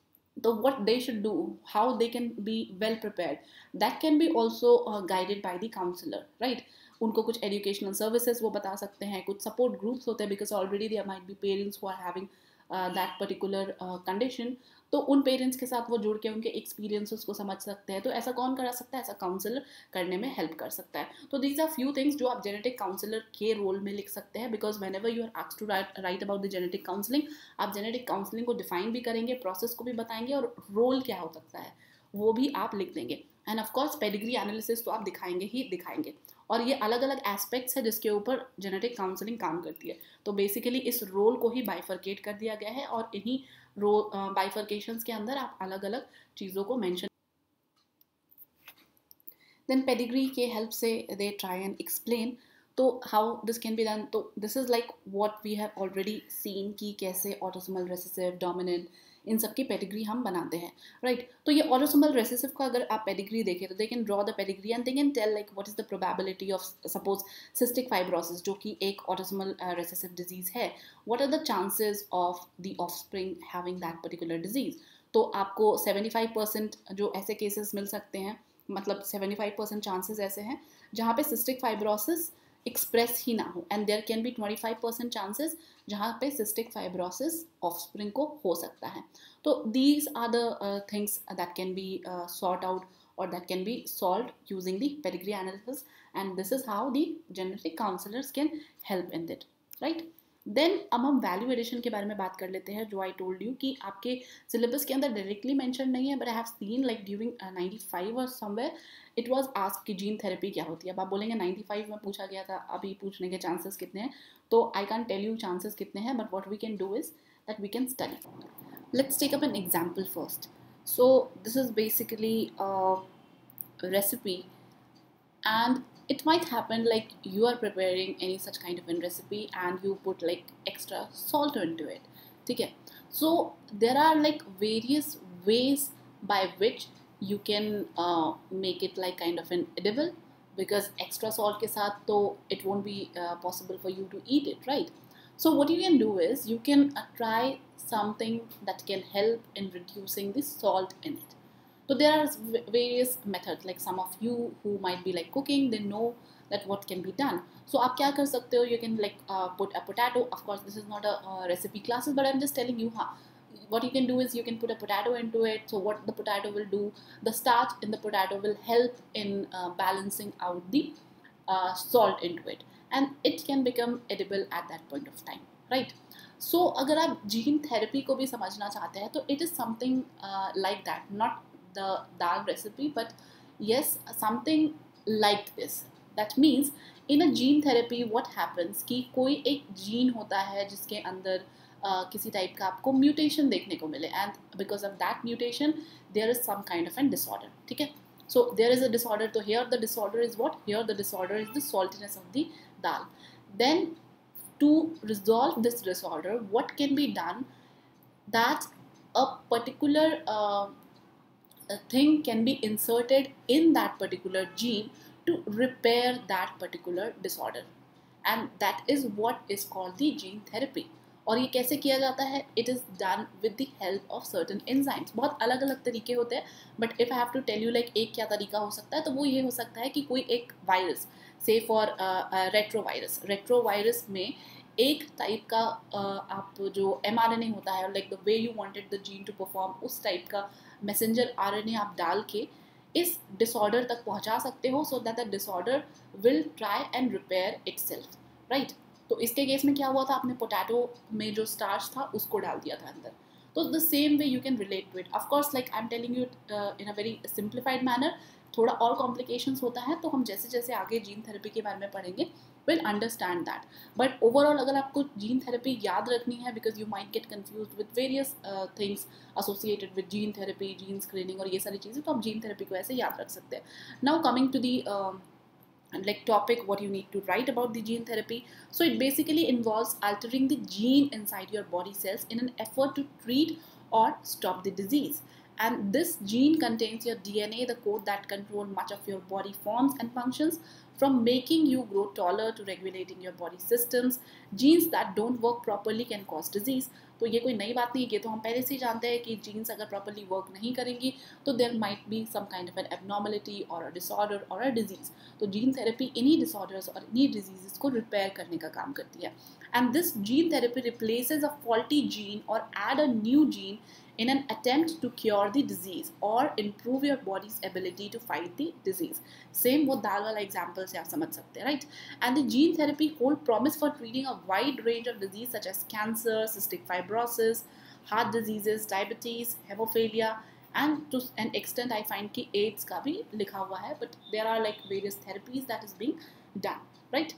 तो what they should do, how they can be well prepared, that can be also guided by the counsellor, right. उनको कुछ एजुकेशनल सर्विसेज वो बता सकते हैं, कुछ सपोर्ट ग्रुप्स होते हैं, because already there might be parents who are having that particular condition, तो उन पेरेंट्स के साथ वो जुड़ के उनके एक्सपीरियंसेस को समझ सकते हैं. तो ऐसा कौन करा सकता है, ऐसा काउंसलर करने में हेल्प कर सकता है. तो दीज आर फ्यू थिंग्स जो आप जेनेटिक काउंसलर के रोल में लिख सकते हैं, because whenever you are asked to write write about the genetic counselling, आप जेनेटिक काउंसलिंग को डिफाइन भी करेंगे, प्रोसेस को भी बताएंगे, और रोल क्या हो सकता है वो भी आप लिख देंगे. एंड ऑफकोर्स पेडिग्री एनालिसिस तो आप दिखाएंगे ही दिखाएंगे, और ये अलग अलग एस्पेक्ट्स है जिसके ऊपर जेनेटिक काउंसलिंग काम करती है. तो बेसिकली इस रोल को ही बाइफर्केट कर दिया गया है, और इन्हीं रोल बाइफर्केशंस के अंदर आप अलग अलग चीज़ों को मेंशन. देन पेडिग्री के हेल्प से दे ट्राई एंड एक्सप्लेन. तो तो how this can be done, तो this is like what we have already seen कि कैसे ऑटोसोमल रिसेसिव, डोमिनेंट, इन सब की पेडिग्री हम बनाते हैं, राइट right? तो ये ऑटोसोमल रिसेसिव का अगर आप पेडिग्री देखें तो they can draw the pedigree and they can tell like what is the probability of suppose cystic fibrosis, जो कि एक ऑटोसोमल रिसेसिव डिजीज है, what are the chances of the offspring having that particular disease. तो आपको seventy five percent जो ऐसे cases मिल सकते हैं, मतलब सेवेंटी फाइव परसेंट चांसेस ऐसे हैं जहाँ पे सिस्टिक फाइब्रोसिस एक्सप्रेस ही ना हो, and there can be twenty five percent chances जहाँ पे सिस्टिक फाइब्रोसिस ऑफस्प्रिंग को हो सकता है। तो these are the things that can be sort out or that can be solved using the pedigree analysis, and this is how the genetic counselors can help in it, right? Then अब हम value addition के बारे में बात कर लेते हैं, जो आई टोल्ड यू कि आपके सिलेबस के अंदर डायरेक्टली मेंशन नहीं है, but I have seen like during ninety five और समवेयर इट वाज आस्क्ड कि जीन थेरेपी क्या होती है। अब आप बोलेंगे नाइन्टी फाइव में पूछा गया था, अभी पूछने के चांसेस कितने हैं, तो I can tell you chances कितने हैं, but what we can do is that we can study. Let's take up an example first. So this is basically a recipe, and it might happen like you are preparing any such kind of a recipe and you put like extra salt into it, ठीक है? So there are like various ways by which you can uh, make it like kind of an edible, because extra salt के साथ तो it won't be uh, possible for you to eat it, right? So what you can do is you can uh, try something that can help in reducing the salt in it. So there are various methods, like some of you who might be like cooking, they know that what can be done. So आप क्या कर सकते हो, you can like uh, put a potato, of course this is not a uh, recipe classes, but I'm just telling you huh, what you can do is you can put a potato into it. So what the potato will do, the starch in the potato will help in uh, balancing out the uh, salt into it, and it can become edible at that point of time, right? So अगर आप gene therapy को भी समझना चाहते हैं तो it is something uh, like that, not the dal recipe, but yes, something like this. That means in a gene therapy what happens कि कोई एक जीन होता है जिसके अंदर uh, किसी टाइप का आपको म्यूटेशन देखने को मिले, and because of that mutation there is some kind of a disorder, ठीक है? So there is a disorder, so here the disorder is what? Here the disorder is the saltiness of the dal. Then to resolve this disorder, what can be done, that a particular uh, a thing can be inserted in that particular gene to repair that particular disorder, and that is what is called the gene therapy. और ये कैसे किया जाता है? It is done with the help of certain enzymes. बहुत अलग अलग तरीके होते हैं, but if I have to tell you like एक क्या तरीका हो सकता है, तो वो ये हो सकता है कि कोई एक वायरस, से फॉर रेट्रोवायरस, रेट्रोवायरस में एक टाइप का uh, आप जो एम आर एन ए होता है, like the way you wanted the gene to perform, उस टाइप का मैसेंजर आर एन ए आप डाल के इस डिसऑर्डर तक पहुंचा सकते हो, so that the disorder will try and repair itself, right? तो इसके केस में क्या हुआ था, आपने पोटैटो में जो स्टार्च था उसको डाल दिया था अंदर, तो the same way you can relate to it. Of course like I am telling you in a very simplified manner, थोड़ा और कॉम्प्लिकेशंस होता है, तो हम जैसे जैसे आगे जीन थेरेपी के बारे में पढ़ेंगे will understand that. But overall अगर आपको जीन थेरेपी याद रखनी है, because you might get confuse with various things associated with gene therapy, gene screening और ये सारी चीज़ें, तो आप जीन थेरेपी को ऐसे याद रख सकते हैं। Now coming to the like topic, what you need to write about the gene therapy. So it basically involves altering the gene inside your body cells in an effort to treat or stop the disease, and this gene contains your D N A, the code that control much of your body forms and functions, from making you grow taller to regulating your body systems. Genes that don't work properly can cause disease. तो ये कोई नई बात नहीं है, ये तो हम पहले से ही जानते हैं कि जीन्स अगर प्रॉपरली वर्क नहीं करेंगी तो there might be some kind of an abnormality और अ डिसऑर्डर और अ डिजीज। तो जीन थेरेपी इन्हीं डिसऑर्डर्स और इन्हीं डिजीजेस को रिपेयर करने का काम करती है, and this gene therapy replaces a faulty gene और add a new gene in an attempt to cure the disease or improve your body's ability to fight the disease. Same वो दाल वाला example से आप समझ सकते हैं, right? And the gene therapy hold promise for treating a wide range of disease such as cancer, cystic fibrosis, heart diseases, diabetes, hemophilia, and to an extent I find कि AIDS का भी लिखा हुआ है, but there are like various therapies that is being done, right?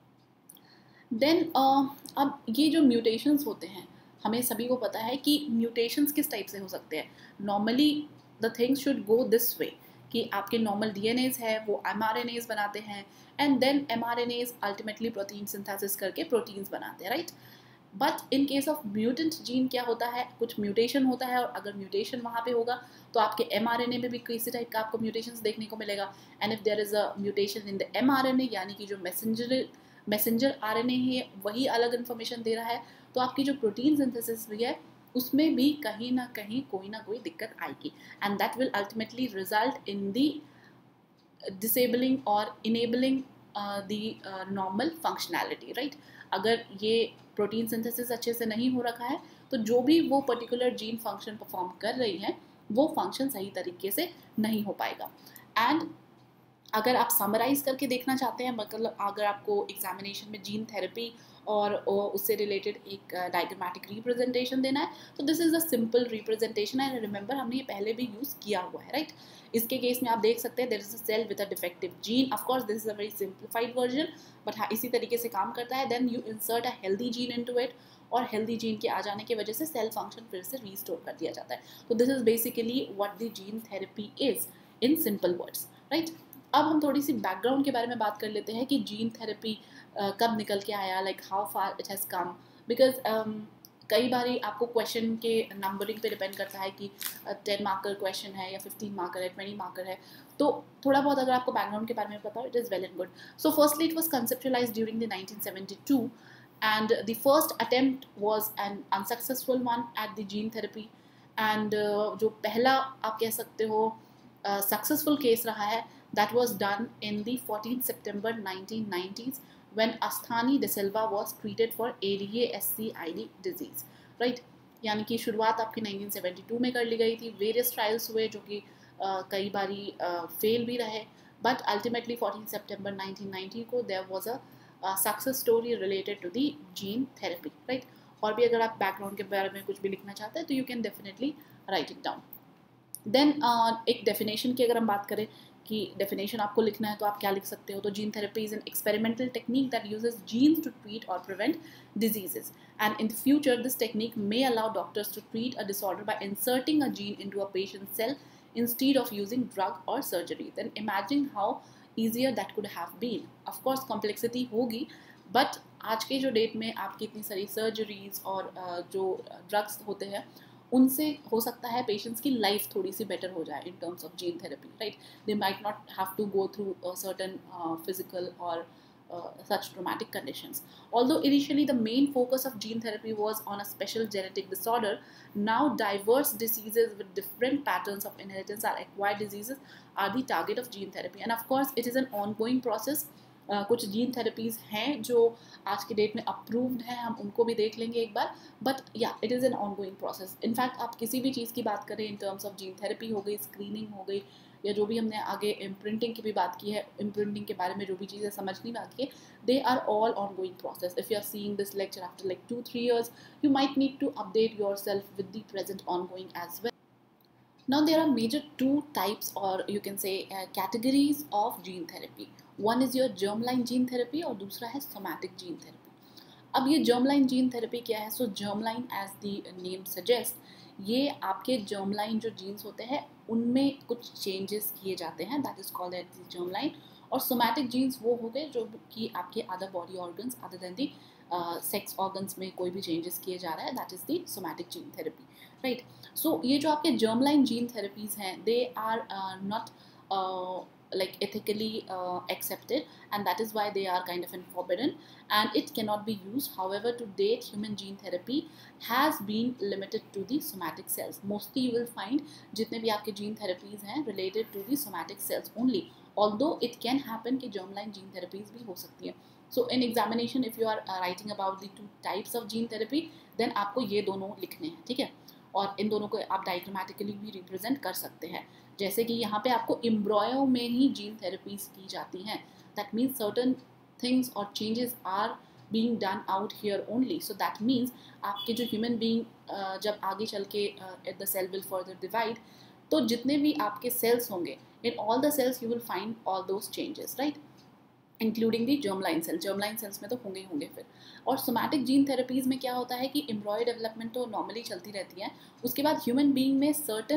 Then uh, अब ये जो mutations होते हैं, हमें सभी को पता है कि म्यूटेशंस किस टाइप से हो सकते हैं। Normally the things should go this way कि आपके नॉर्मल डीएनएज है वो एमआरएनएज बनाते हैं, and then mRNAs ultimately protein synthesis करके प्रोटीन्स बनाते हैं, right. But in case of mutant gene क्या होता है, कुछ म्यूटेशन होता है, और अगर म्यूटेशन वहाँ पे होगा तो आपके एमआरएनए में भी किसी टाइप का आपको म्यूटेशंस देखने को मिलेगा। And if there is a mutation in the mRNA, यानी कि जो मैसेंजर मैसेंजर आरएनए है वही अलग इन्फॉर्मेशन दे रहा है, तो आपकी जो प्रोटीन सिंथेसिस भी है उसमें भी कहीं ना कहीं कोई ना कोई दिक्कत आएगी, and that will ultimately result in the disabling और enabling the normal functionality, right. अगर ये प्रोटीन सिंथेसिस अच्छे से नहीं हो रखा है तो जो भी वो पर्टिकुलर जीन फंक्शन परफॉर्म कर रही है वो फंक्शन सही तरीके से नहीं हो पाएगा। एंड अगर आप समराइज करके देखना चाहते हैं, मतलब अगर आपको एग्जामिनेशन में जीन थेरेपी और उससे रिलेटेड एक डायग्रामेटिक रिप्रेजेंटेशन देना है, तो this is a simple representation and remember हमने ये पहले भी यूज़ किया हुआ है, राइट। इसके केस में आप देख सकते हैं there is a cell with a defective gene, of course this is a very simplified version, but हाँ इसी तरीके से काम करता है। Then you insert a healthy gene into it, और हेल्दी जीन के आ जाने की वजह से सेल फंक्शन फिर से रीस्टोर कर दिया जाता है। तो this is basically what the gene therapy is in simple words, right. अब हम थोड़ी सी बैकग्राउंड के बारे में बात कर लेते हैं कि जीन थेरेपी uh, कब निकल के आया, like how far it has come, because कई बार आपको क्वेश्चन के नंबरिंग पे डिपेंड करता है कि टेन मार्कर क्वेश्चन है या फिफ्टीन मार्कर है, ट्वेंटी मार्कर है, तो थोड़ा बहुत अगर आपको बैकग्राउंड के बारे में पता हो it is well and good. So firstly it was conceptualize during the nineteen seventy two and the first attempt was an unsuccessful one at the gene therapy, and जो पहला आप कह सकते हो सक्सेसफुल uh, केस रहा है that was done in the fourteenth September nineteen nineties when Asthani De Silva was treated for A D A S C I D disease, right। यानी कि शुरुआत आपकी नाइनटीन सेवेंटी टू में कर ली गई थी, वेरियस ट्रायल्स हुए जो कि uh, कई बारी फेल uh, भी रहे, बट अल्टीमेटली फोर्टीन सितंबर नाइनटीन नाइंटी को there was a success story related to the gene therapy, right. और भी अगर आप बैकग्राउंड के बारे में कुछ भी लिखना चाहते हैं तो you can definitely write it down. Then एक डेफिनेशन की अगर हम बात करें कि डेफिनेशन आपको लिखना है तो आप क्या लिख सकते हो, तो gene therapy is an experimental technique that uses genes to treat और prevent diseases, and in the future this technique may allow doctors to treat a disorder by inserting a gene into a patient cell instead of using drug और surgery. Then imagine how easier that could have been. Of course complexity होगी, but आज के जो date में आपकी इतनी सारी surgeries और uh, जो ड्रग्स होते हैं उनसे हो सकता है पेशेंट्स की लाइफ थोड़ी सी बेटर हो जाए in terms of gene therapy, right. They might not have to go through certain physical और such traumatic conditions. Although initially the main focus of gene therapy was on a special genetic disorder, now diverse diseases with different patterns of inheritance or acquired diseases are the target of gene therapy. And of course it is an ongoing process. Uh, कुछ gene therapies हैं जो आज के date में approved हैं, हम उनको भी देख लेंगे एक बार, बट या it is an ongoing process. In fact आप किसी भी चीज़ की बात करें in terms of gene therapy हो गई, स्क्रीनिंग हो गई, या जो भी हमने आगे इम्प्रिंटिंग की भी बात की है, इम्प्रिंटिंग के बारे में जो भी चीज़ें समझनी बाकी है, they are all ongoing process. If you are seeing this lecture after like two three years you might need to update yourself with the present ongoing as well. Now there are major two types, or you can say uh, categories of gene therapy. One is your germline gene therapy और दूसरा है somatic gene therapy. अब ये germline gene therapy क्या है? So germline as the name suggests, ये आपके germline जो genes होते हैं उनमें कुछ changes किए जाते हैं, that is called as the germline. और somatic genes वो हो गए जो कि आपके other body organs other than the uh, sex organs में कोई भी changes किए जा रहा है, that is the somatic gene therapy, right? So ये जो आपके germline gene therapies हैं they are uh, not uh, like ethically uh, accepted, and that is why they are kind of forbidden and it cannot be used. However, to date human gene therapy has been limited to the somatic cells. Mostly you will find जितने भी आपके gene therapies हैं related to the somatic cells only, although it can happen कि germline gene therapies भी हो सकती है. So in examination if you are uh, writing about the two types of gene therapy then आपको ये दोनों लिखने हैं, ठीक है। और इन दोनों को आप डायग्रामेटिकली भी रिप्रेजेंट कर सकते हैं, जैसे कि यहाँ पे आपको एम्ब्रॉयो में ही जीन थेरेपीज की जाती हैं, दैट मीन्स सर्टन थिंग्स और changes are being done out here only. So that means आपके जो ह्यूमन बीइंग जब आगे चल के at the cell will further divide, तो जितने भी आपके सेल्स होंगे in all the cells you will find all those changes, right, including the germline cell. Germline cells में तो होंगे ही होंगे फिर। और सोमैटिक जीन थेरेपीज़ में क्या होता है कि एम्ब्रॉय डेवलपमेंट तो नॉर्मली चलती रहती है, उसके बाद ह्यूमन बीइंग में certain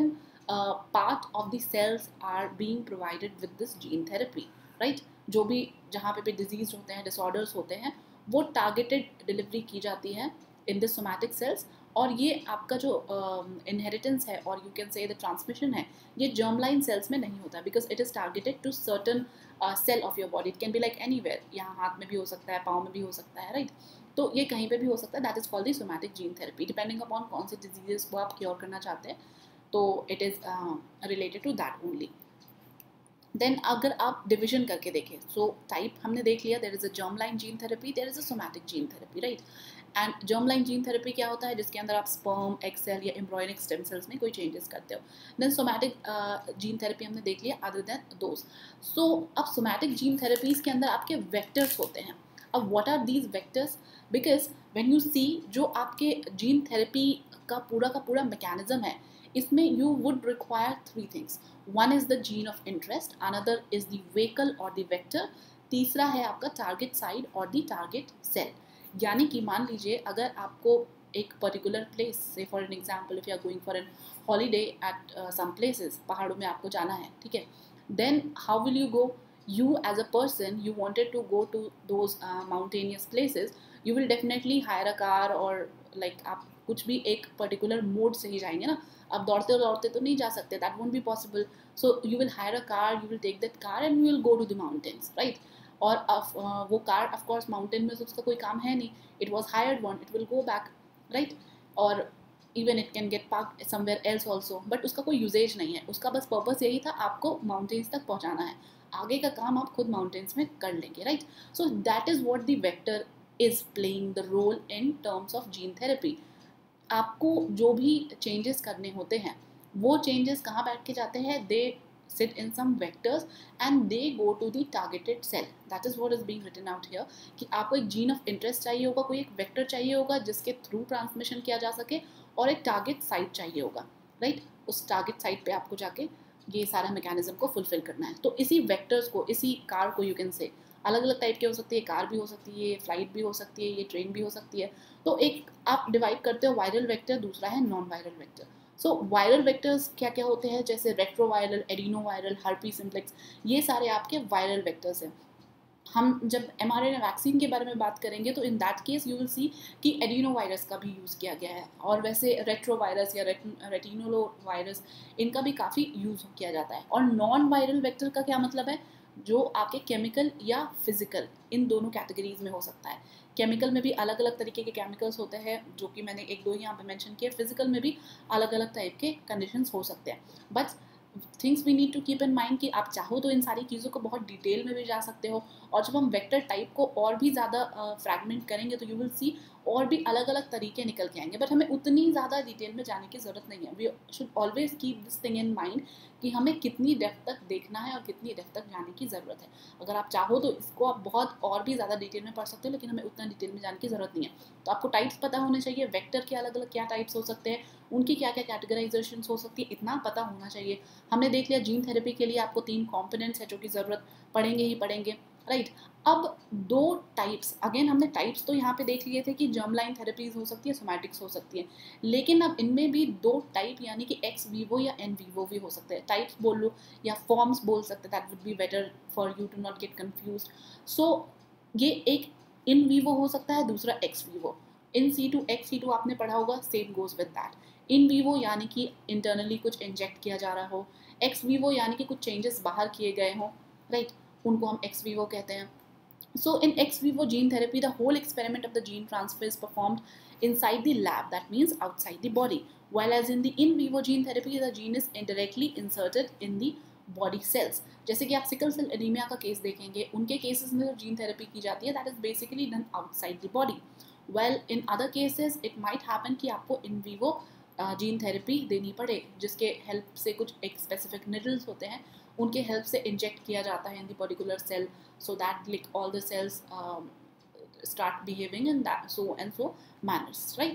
part of the cells are being provided with this gene therapy, right. जो भी जहाँ पे भी डिजीज होते हैं, डिसऑर्डर्स होते हैं, वो टारगेटेड डिलीवरी की जाती है इन द सोमैटिक सेल्स। और ये आपका जो इनहेरिटेंस uh, है और you can say the transmission है, ये जर्म लाइन सेल्स में नहीं होता, because it is targeted to certain cell of your body. It can be like anywhere, यहाँ हाथ में भी हो सकता है, पाँव में भी हो सकता है, राइट right? तो ये कहीं पे भी हो सकता है। That is called the somatic gene therapy, depending upon कौन सी डिजीजेस को आप क्योर करना चाहते हैं, तो it is related to that only. Then अगर आप डिविजन करके देखें, सो so, टाइप हमने देख लिया, there is a germ line gene therapy, there is a somatic gene therapy, right. And germ line gene therapy क्या होता है, जिसके अंदर आप स्पर्म, एक्स सेल या एम्ब्रॉयनिक स्टेम सेल्स में कोई चेंजेस करते हो। देन सोमैटिक जीन थेरेपी हमने देख लिया, अदर देन दोज। सो अब सोमैटिक जीन थेरेपीज के अंदर आपके वेक्टर्स होते हैं। अब what are these vectors, because when you see जो आपके जीन थेरेपी का पूरा का पूरा मैकेनिज्म है, इसमें you would require three things. One is the gene of interest, another is the vehicle or the vector, तीसरा है आपका target site और the target cell। यानी कि मान लीजिए अगर आपको एक particular place, say for an example if you are going for a holiday at uh, some places, पहाड़ों में आपको जाना है, ठीक है, then how will you go? You as a person, you wanted to go to those uh, mountainous places, you will definitely hire a car or like आप कुछ भी एक पर्टिकुलर मोड से ही जाएंगे ना, अब दौड़ते दौड़ते तो नहीं जा सकते, that won't be possible. So you will hire a car, you will take that car and you will go to the mountains, right. और uh, वो कार ऑफ कोर्स माउंटेन में तो उसका कोई काम है नहीं, it was hired one, it will go back, right. और even it can get park somewhere else also, but उसका कोई यूजेज नहीं है, उसका बस पर्पस यही था आपको माउंटेन्स तक पहुँचाना है, आगे का काम आप खुद माउंटेन्स में कर लेंगे, right. So that is what the vector is playing the role in terms of gene therapy. आपको जो भी चेंजेस करने होते हैं, वो चेंजेस कहाँ बैठ के जाते हैं, दे sit in some vectors and they go to the targeted cell. That is what is being written out here, कि आपको एक जीन ऑफ इंटरेस्ट चाहिए होगा, कोई एक वेक्टर चाहिए होगा जिसके थ्रू ट्रांसमिशन किया जा सके, और एक टारगेट साइट चाहिए होगा, राइट। उस टारगेट साइट पे आपको जाके ये सारा मैकेनिज्म को फुलफिल करना है। तो इसी वेक्टर्स को, इसी कार को यू कैन से अलग अलग टाइप की हो सकती है, कार भी हो सकती है, फ्लाइट भी हो सकती है, ये ट्रेन भी हो सकती है। तो एक आप डिवाइड करते हो वायरल वेक्टर, दूसरा है non viral vector. So viral vectors क्या क्या होते हैं, जैसे रेट्रोवायरल, एडिनोवायरल, हर्पी सिम्प्लेक्स, ये सारे आपके वायरल वेक्टर्स हैं। हम जब एमआरएनए वैक्सीन के बारे में बात करेंगे तो in that case you will see कि एडिनो वायरस का भी यूज़ किया गया है, और वैसे रेट्रोवायरस या रेटिनोलो वायरस, इनका भी काफ़ी यूज़ किया जाता है। और नॉन वायरल वेक्टर का क्या मतलब है, जो आपके केमिकल या फिजिकल, इन दोनों कैटेगरीज में हो सकता है। केमिकल में भी अलग अलग तरीके के केमिकल्स होते हैं, जो कि मैंने एक दो यहाँ पे मेंशन किया। फिजिकल में भी अलग अलग टाइप के कंडीशंस हो सकते हैं। But things we need to keep in mind कि आप चाहो तो इन सारी चीज़ों को बहुत डिटेल में भी जा सकते हो, और जब हम वेक्टर टाइप को और भी ज़्यादा फ्रैगमेंट uh, करेंगे तो यू विल सी और भी अलग अलग तरीके निकल के आएंगे। बट हमें उतनी ज़्यादा डिटेल में जाने की ज़रूरत नहीं है। We should always keep this thing in mind कि हमें कितनी डेप्थ तक देखना है और कितनी डेप्थ तक जाने की ज़रूरत है। अगर आप चाहो तो इसको आप बहुत और भी ज़्यादा डिटेल में पढ़ सकते हो, लेकिन हमें उतना डिटेल में जाने की ज़रूरत नहीं है। तो आपको टाइप्स पता होने चाहिए, वेक्टर के अलग अलग क्या टाइप्स हो सकते हैं, उनकी क्या क्या कैटेगराइजेशन हो सकती है, इतना पता होना चाहिए। हमने देख लिया जीन थेरेपी के लिए आपको तीन कॉम्पोनेंट्स है जो कि ज़रूरत पड़ेंगे ही पड़ेंगे, राइट। अब दो टाइप्स, अगेन हमने टाइप्स तो यहाँ पे देख लिए थे कि जर्म लाइन थेरेपीज हो सकती है, सोमैटिक्स हो सकती है, लेकिन अब इनमें भी दो टाइप यानी कि एक्स वीवो या एन वीवो भी हो सकते हैं। टाइप्स बोल लो या फॉर्म्स बोल सकते हैं, that would be better for you to not get confuse. So ये एक इन वीवो हो सकता है, दूसरा ex vivo. In situ ex situ आपने पढ़ा होगा, same goes with that. In vivo यानी कि इंटरनली कुछ इंजेक्ट किया जा रहा हो, एक्स वीवो यानी कि कुछ चेंजेस बाहर किए गए हों, राइट, उनको हम एक्स वीवो कहते हैं। So in ex vivo gene therapy, the whole experiment of the gene transfer is performed inside the lab, that means outside the body. While as in the in vivo gene therapy, the gene is indirectly inserted in the body cells. जैसे कि आप sickle cell anaemia का case देखेंगे, उनके cases में जो gene therapy की जाती है, that is basically done outside the body. Well, in other cases, it might happen कि आपको in vivo जीन थेरेपी देनी पड़े, जिसके हेल्प से कुछ एक स्पेसिफिक निडल्स होते हैं, उनके हेल्प से इंजेक्ट किया जाता है in the particular cell, so that like all the cells um, start behaving in that so and so manners, right?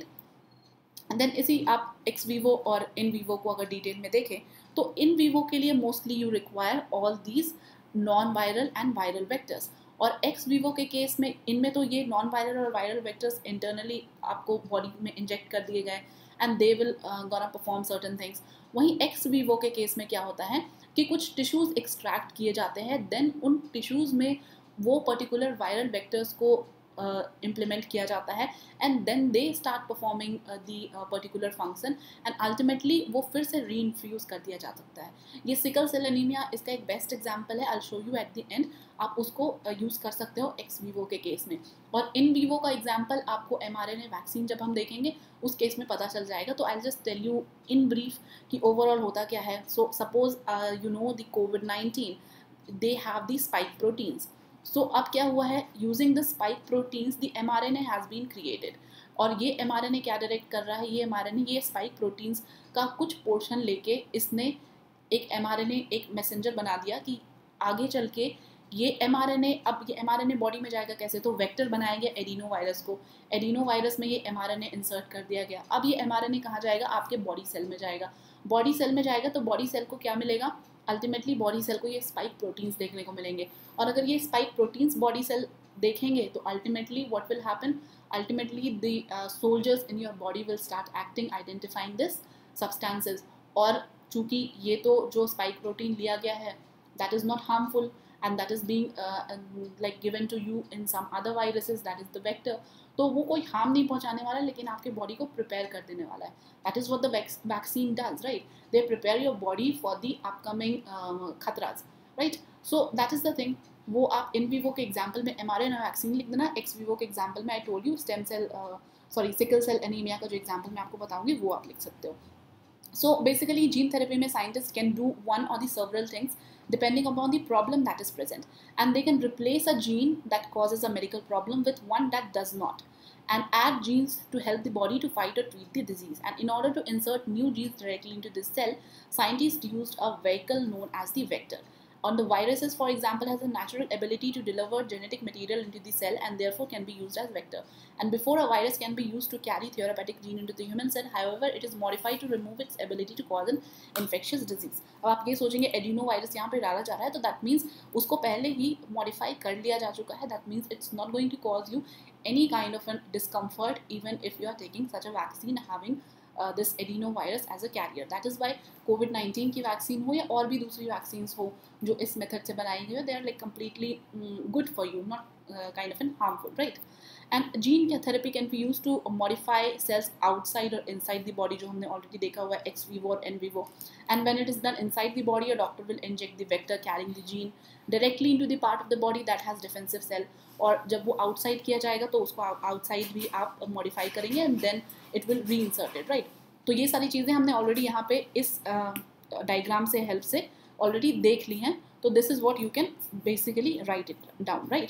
And then इसी आप ex vivo और in vivo को अगर डिटेल में देखें तो in vivo के लिए mostly you require all these non viral and viral vectors, और ex vivo के केस में इनमें तो ये non viral और viral vectors internally आपको बॉडी में इंजेक्ट कर दिए गए, and they will gonna perform certain things. वहीं एक्स वीवो के केस में क्या होता है कि कुछ टिश्यूज़ एक्सट्रैक्ट किए जाते हैं, देन उन टिश्यूज़ में वो पर्टिकुलर वायरल वेक्टर्स को इम्प्लीमेंट uh, किया जाता है, and then they start performing the particular function, and ultimately वो फिर से री इन्फ्यूज़ कर दिया जा सकता है। ये सिकल सेल एनीमिया इसका एक बेस्ट एग्जाम्पल है, I show you at the end. आप उसको यूज़ uh, कर सकते हो एक्स वीवो के केस में। और इन वीवो का एग्जाम्पल आपको M R N A vaccine जब हम देखेंगे उस केस में पता चल जाएगा। तो I just tell you in brief कि ओवरऑल होता क्या है। So suppose you know the COVID nineteen, they have the spike proteins. So so, अब क्या हुआ है, using the spike proteins the M R N A has been created. और ये एम आर एन ए क्या डायरेक्ट कर रहा है, ये एम आर एन ए ये स्पाइक प्रोटीन्स का कुछ पोर्शन लेके इसने एक एम आर एन ए एक मैसेंजर बना दिया कि आगे चल के ये एम आर एन ए, अब ये M R N A body में जाएगा कैसे, तो वेक्टर बनाया गया एडिनो वायरस को, एडिनो वायरस में ये M R N A insert कर दिया गया। अब ये एम आर एन ए कहाँ जाएगा, आपके बॉडी सेल में जाएगा। बॉडी सेल में जाएगा तो बॉडी सेल को क्या मिलेगा, अल्टीमेटली बॉडी सेल को ये स्पाइक प्रोटीन्स देखने को मिलेंगे। और अगर ये स्पाइक प्रोटीन्स बॉडी सेल देखेंगे तो ultimately what will happen, ultimately the soldiers in your body will start acting identifying this substances. और चूंकि ये तो जो स्पाइक प्रोटीन लिया गया है that is not harmful and that is being uh, uh, like given to you in some other viruses, that is the vector, तो वो कोई हार्म नहीं पहुंचाने वाला लेकिन आपके बॉडी को प्रिपेयर कर देने वाला है। That is what the vaccine does, right, they prepare your body for the upcoming खतराज, right. So that is the thing. वो आप इन वीवो के एग्जाम्पल में M R N A vaccine लिख देना, एक्स वीवो के एग्जाम्पल में I told you stem cell sorry sickle cell anaemia का जो एग्जाम्पल मैं आपको बताऊंगी वो आप लिख सकते हो। So basically gene therapy में scientists can do one or the several things depending upon the problem that is present, and they can replace a gene that causes a medical problem with one that does not, and add genes to help the body to fight or treat the disease. And in order to insert new genes directly into this cell, scientists used a vehicle known as the vector. On the viruses, for example, has a natural ability to deliver genetic material into the cell and therefore can be used as vector. And before a virus can be used to carry therapeutic gene into the human cell, however, it is modified to remove its ability to cause an infectious disease. अब आप ये सोचेंगे adeno virus यहाँ पे डाला जा रहा है तो दैट मीन्स उसको पहले ही मॉडिफाई कर लिया जा चुका है, that means it's not going to cause you any kind of a discomfort even if you are taking such a vaccine having uh, this adenovirus as a carrier. That is why COVID nineteen की vaccine हो या और भी दूसरी vaccines हो जो इस method से बनाई गई हो, they are like completely good for you, not kind of an harmful, right. And gene therapy can be use to modify cells outside और इनसाइड द बॉडी, जो हमने ऑलरेडी देखा हुआ है एक्स वीवो और in vivo. And when it is done inside the body, a doctor will inject the vector carrying the gene directly into the part of the body that has defensive cell, और जब वो outside किया जाएगा तो उसको outside भी आप modify करेंगे and then it will reinserted, right. तो ये सारी चीज़ें हमने ऑलरेडी यहाँ पे इस डायग्राम uh, से हेल्प से ऑलरेडी देख ली हैं। तो this is what you can basically write it down, right.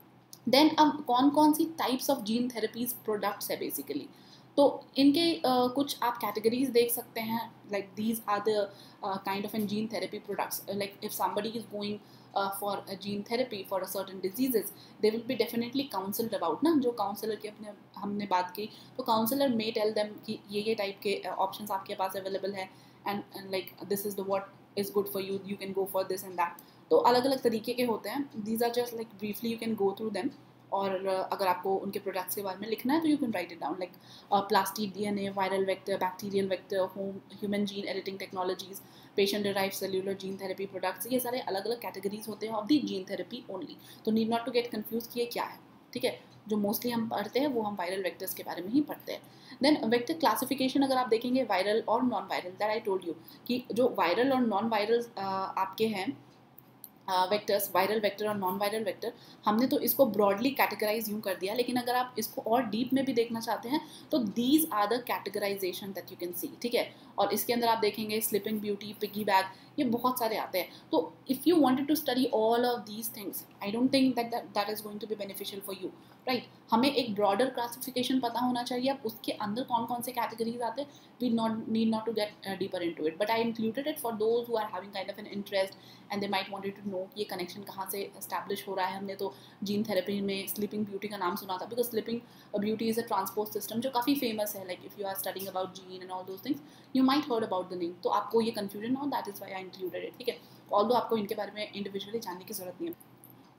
Then अब कौन कौन सी types of gene therapies products है बेसिकली, तो इनके uh, कुछ आप कैटेगरीज देख सकते हैं, like these are the kind of an gene therapy products. Like if somebody is going for a gene therapy for a certain diseases, they will be definitely counselled about ना, जो counsellor की अपने हमने बात की, तो काउंसलर मे tell them कि ये ये टाइप के ऑप्शंस uh, आपके पास अवेलेबल है, and like this is the what is good for you, you can go for this and that. तो अलग अलग तरीके के होते हैं, these are just like briefly you can go through them. और अगर आपको उनके प्रोडक्ट्स के बारे में लिखना है तो you can write it down, like plastid DNA, viral vector, bacterial vector, home human gene editing technologies, patient derived cellular gene therapy products, ये सारे अलग अलग कैटेगरीज होते हैं of the gene therapy only. तो need not to get confuse कि ये क्या है, ठीक है। जो मोस्टली हम पढ़ते हैं वो हम वायरल वेक्टर्स के बारे में ही पढ़ते हैं। देन वेक्टर क्लासिफिकेशन अगर आप देखेंगे वायरल और non viral, that I told you कि जो वायरल और नॉन वायरल आपके हैं वेक्टर्स, वायरल वेक्टर और नॉन वायरल वेक्टर, हमने तो इसको ब्रॉडली कैटेगराइज यूँ कर दिया, लेकिन अगर आप इसको और डीप में भी देखना चाहते हैं तो these are the categorization that you can see, ठीक है। और इसके अंदर आप देखेंगे स्लिपिंग ब्यूटी, पिगी बैग, ये बहुत सारे आते हैं। तो if you wanted to study all of these things, I don't think that that is going to be beneficial for you, right. हमें एक ब्रॉडर क्लासिफिकेशन पता होना चाहिए, अब उसके अंदर कौन कौन से कैटेगरीज आते हैं, we not need not to get deeper into it, but I included it for those who are having kind of an interest and they might wanted to know ये कनेक्शन कहाँ से एस्टैब्लिश हो रहा है। हमने तो जीन थेरेपी में sleeping beauty का नाम सुना था, because sleeping beauty is a transport system जो काफ़ी फेमस है, like if you are studying about gene and all those things you might heard about the name, तो आपको ये कन्फ्यूजन हो, that is why I included it, ठीक है। Although आपको इनके बारे में इंडिविजुअली जानने की जरूरत नहीं है।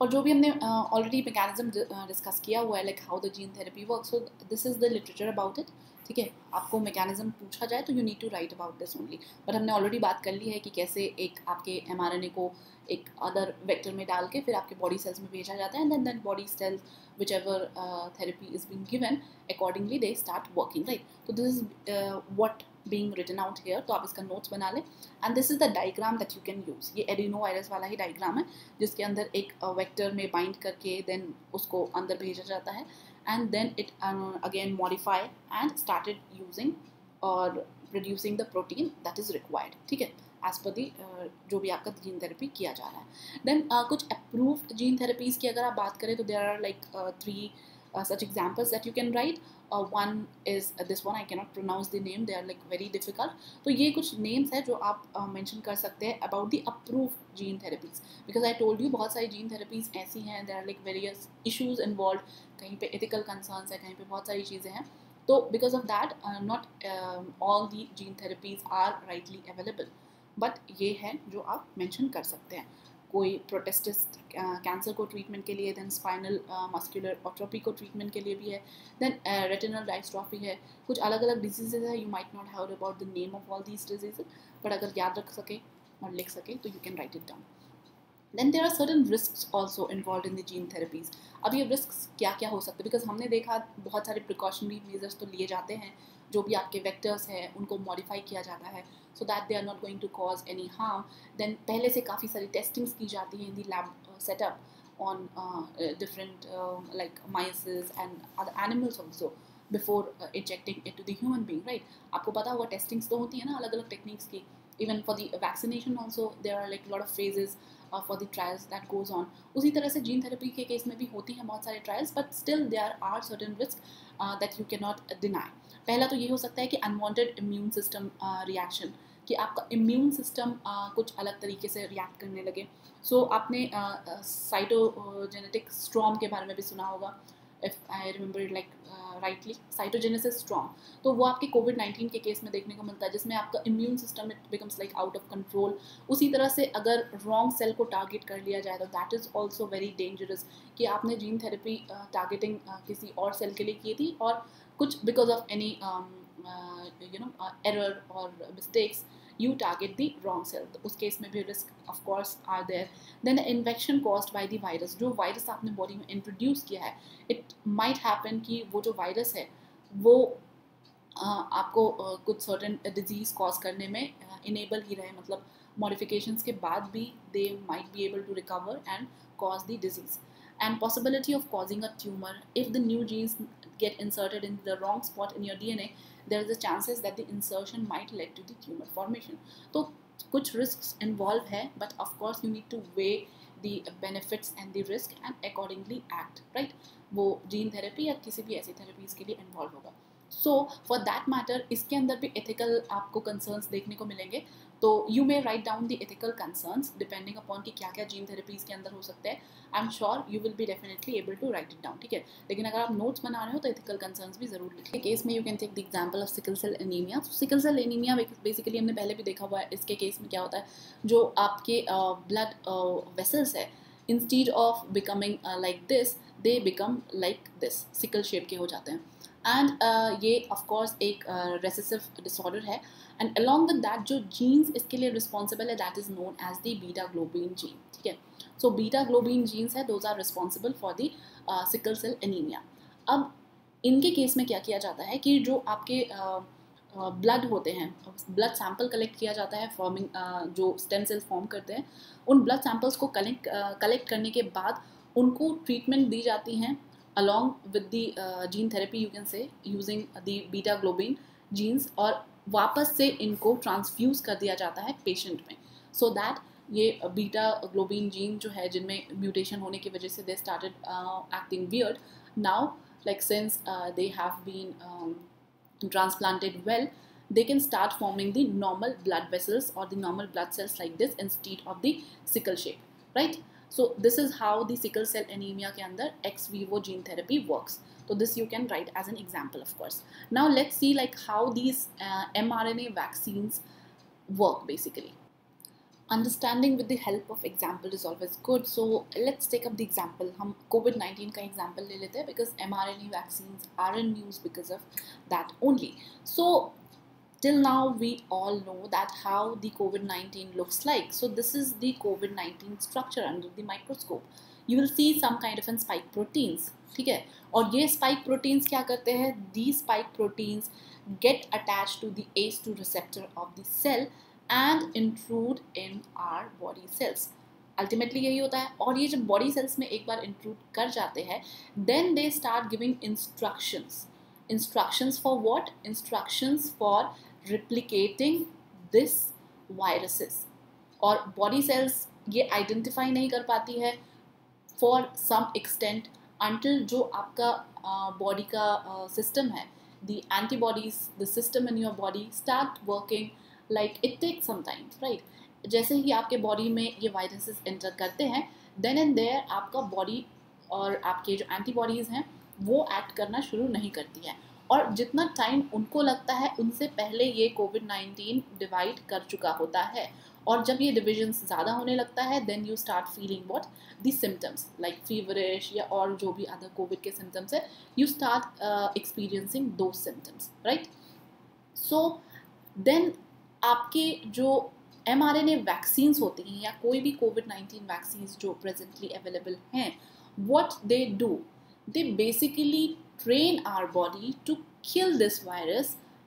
और जो भी हमने ऑलरेडी मैकेनिज्म डिस्कस किया हुआ है, like how the gene therapy work, so this is the literature about it, ठीक है। आपको मैकेनिज्म पूछा जाए तो you need to write about this only, but हमने ऑलरेडी बात कर ली है कि कैसे एक आपके एमआरएनए को एक अदर वेक्टर में डाल के फिर आपके बॉडी सेल्स में भेजा जाता है, and then then body cells whichever therapy is being given accordingly they start working, right. तो this is what being written out here, तो आप इसका नोट्स बना लें, and this is the diagram that you can use. ये adeno virus वाला ही diagram है जिसके अंदर एक वेक्टर uh, में बाइंड करके देन उसको अंदर भेजा जाता है, and then it again modify and started using और producing the protein that is required, ठीक है, एज पर दी जो भी आपका जीन थेरेपी किया जा रहा है। देन uh, कुछ अप्रूव्ड जीन थेरेपीज़ की अगर आप बात करें तो there are like three such examples that you can write. Uh, one is uh, this one, I cannot pronounce the name, they are like very difficult. तो ये कुछ names है जो आप uh, mention कर सकते हैं about the approved gene therapies, because I told you बहुत सारी gene therapies ऐसी हैं, there are like various issues involved, कहीं पे ethical concerns है, कहीं पे बहुत सारी चीज़ें हैं, तो because of that uh, not um, all the gene therapies are rightly available, but ये है जो आप mention कर सकते हैं। कोई प्रोटेस्टिस कैंसर को ट्रीटमेंट के लिए, देन स्पाइनल मस्कुलर ऑट्रोपी को ट्रीटमेंट के लिए भी है, देन रेटिनल डायस्ट्रॉफी है, कुछ अलग अलग डिजीजेज है। You might not have about the name of all these diseases, but अगर याद रख सके और लिख सके तो you can write it down. Then there are certain risks also involve in the gene therapies. अब ये रिस्क्स क्या क्या हो सकते हैं, बिकॉज हमने देखा बहुत सारे प्रिकॉशनरी मेजर्स तो लिए जाते हैं, जो भी आपके वेक्टर्स हैं उनको मॉडिफाई किया जाता है so that they are not going to cause any harm. Then पहले से काफ़ी सारी टेस्टिंग्स की जाती हैं in the lab setup on different like mices and other animals also before injecting it to the human being, right. आपको पता होगा टेस्टिंग्स तो होती है ना अलग अलग टेक्निक्स की, even for the vaccination also there are like lot of phases for the trials that goes on. उसी तरह से जीन थेरेपी के केस में भी होती हैं बहुत सारे trials, but still there are certain risk that you can not deny. पहला तो ये हो सकता है कि अनवांटेड इम्यून सिस्टम रिएक्शन, कि आपका इम्यून सिस्टम uh, कुछ अलग तरीके से रिएक्ट करने लगे। सो so, आपने साइटोजेनेटिक uh, स्ट्रॉम के बारे में भी सुना होगा, if I remember it like rightly, cytogenesis storm. तो वो आपके कोविड नाइन्टीन के केस में देखने को मिलता है, जिसमें आपका immune system it becomes like out of control. उसी तरह से अगर रॉन्ग सेल को टारगेट कर लिया जाए तो that is also very dangerous, कि आपने जीन थेरेपी टारगेटिंग किसी और सेल के लिए की थी और कुछ because of any you know error और mistakes you target the wrong cell, तो उस केस में भी risk of course are there. Then infection caused by the virus, जो वायरस आपने बॉडी में इंट्रोड्यूस किया है, इट माइट हैपन कि वो जो वायरस है वो uh, आपको uh, कुछ सर्टेन डिजीज़ कॉज करने में इनेबल uh, ही रहे, मतलब मॉडिफिकेशंस के बाद भी they might be able to recover and cause the disease. And possibility of causing a tumor, if the new genes get inserted in the wrong spot in your D N A, there is a chances that the insertion might lead to the tumor formation. तो कुछ risks involved है, but of course you need to weigh the benefits and the risk and accordingly act, right? वो gene therapy या किसी भी ऐसी therapies के लिए involved होगा। So for that matter, इसके अंदर भी ethical आपको concerns देखने को मिलेंगे, तो you may write down the ethical concerns depending upon कि क्या क्या gene therapies के अंदर हो सकते हैं। I'm sure you will be definitely able to write it down, ठीक है। लेकिन अगर आप notes बना रहे हो तो ethical concerns भी ज़रूर लिखें। केस में you can take the example of sickle cell anemia। so, sickle cell anemia basically हमने पहले भी देखा हुआ है। इसके केस में क्या होता है, जो आपके uh, blood uh, vessels है, instead of becoming uh, like this, they become like this, sickle shape के हो जाते हैं। एंड uh, ये ऑफ कोर्स एक रेसेसिव uh, डिसऑर्डर है, एंड अलॉन्ग विद दैट जो जीन्स इसके लिए रिस्पॉन्सिबल है that is known as the beta globin gene, ठीक है। सो बीटा ग्लोबिन जीन्स है, those are responsible for the sickle cell anaemia. अब इनके केस में क्या किया जाता है कि जो आपके ब्लड uh, uh, होते हैं, ब्लड सैंपल कलेक्ट किया जाता है फॉर्मिंग uh, जो स्टेम सेल्स फॉर्म करते हैं, उन ब्लड सैंपल्स को कलेक्ट कलेक्ट करने के बाद उनको ट्रीटमेंट दी जाती हैं along with the uh, gene therapy you can say using the beta globin genes, और वापस से इनको ट्रांसफ्यूज कर दिया जाता है पेशेंट में, so that ये बीटा ग्लोबिन जीन जो है जिनमें म्यूटेशन होने की वजह से they started acting weird, now like since they have been transplanted well, they can start forming the normal blood vessels or the normal blood cells like this instead of the sickle shape, right? So this is how the sickle cell anemia के अंदर ex vivo gene therapy works. So this you can write as an example, of course. Now let's see like how these uh, mRNA vaccines work basically. Understanding with the help of example is always good. So let's take up the example. हम COVID nineteen का example ले लेते हैं because M R N A vaccine are in news because of that only. So till now we all know that how the COVID nineteen looks like. So this is the COVID nineteen structure under the microscope. You will see some kind of an spike proteins. ठीक है, और ये spike proteins क्या करते हैं? These spike proteins get attached to the A C E two receptor of the cell and intrude in our body cells. Ultimately यही होता है. और ये जब बॉडी सेल्स में एक बार इंट्रूड कर जाते हैं, then they start giving instructions. Instructions for what? Instructions for replicating this viruses. और बॉडी सेल्स ये आइडेंटिफाई नहीं कर पाती है फॉर सम एक्सटेंट अंटिल जो आपका बॉडी uh, का सिस्टम uh, है, the antibodies, the system in your body start working like it takes some time, right? जैसे ही आपके बॉडी में ये वायरसेस एंटर करते हैं, देन एंड देयर आपका बॉडी और आपके जो एंटीबॉडीज़ हैं वो एक्ट करना शुरू नहीं करती है. और जितना टाइम उनको लगता है उनसे पहले ये कोविड नाइन्टीन डिवाइड कर चुका होता है. और जब ये डिविजन्स ज़्यादा होने लगता है, then you start feeling what the symptoms like feverish या और जो भी अदर कोविड के सिम्टम्स है, यू स्टार्ट एक्सपीरियंसिंग दो सिम्टम्स, राइट? सो देन आपके जो M R N A vaccines होती हैं या कोई भी कोविड नाइन्टीन वैक्सीन्स जो प्रेजेंटली अवेलेबल हैं, what they do, they basically train our body to kill this virus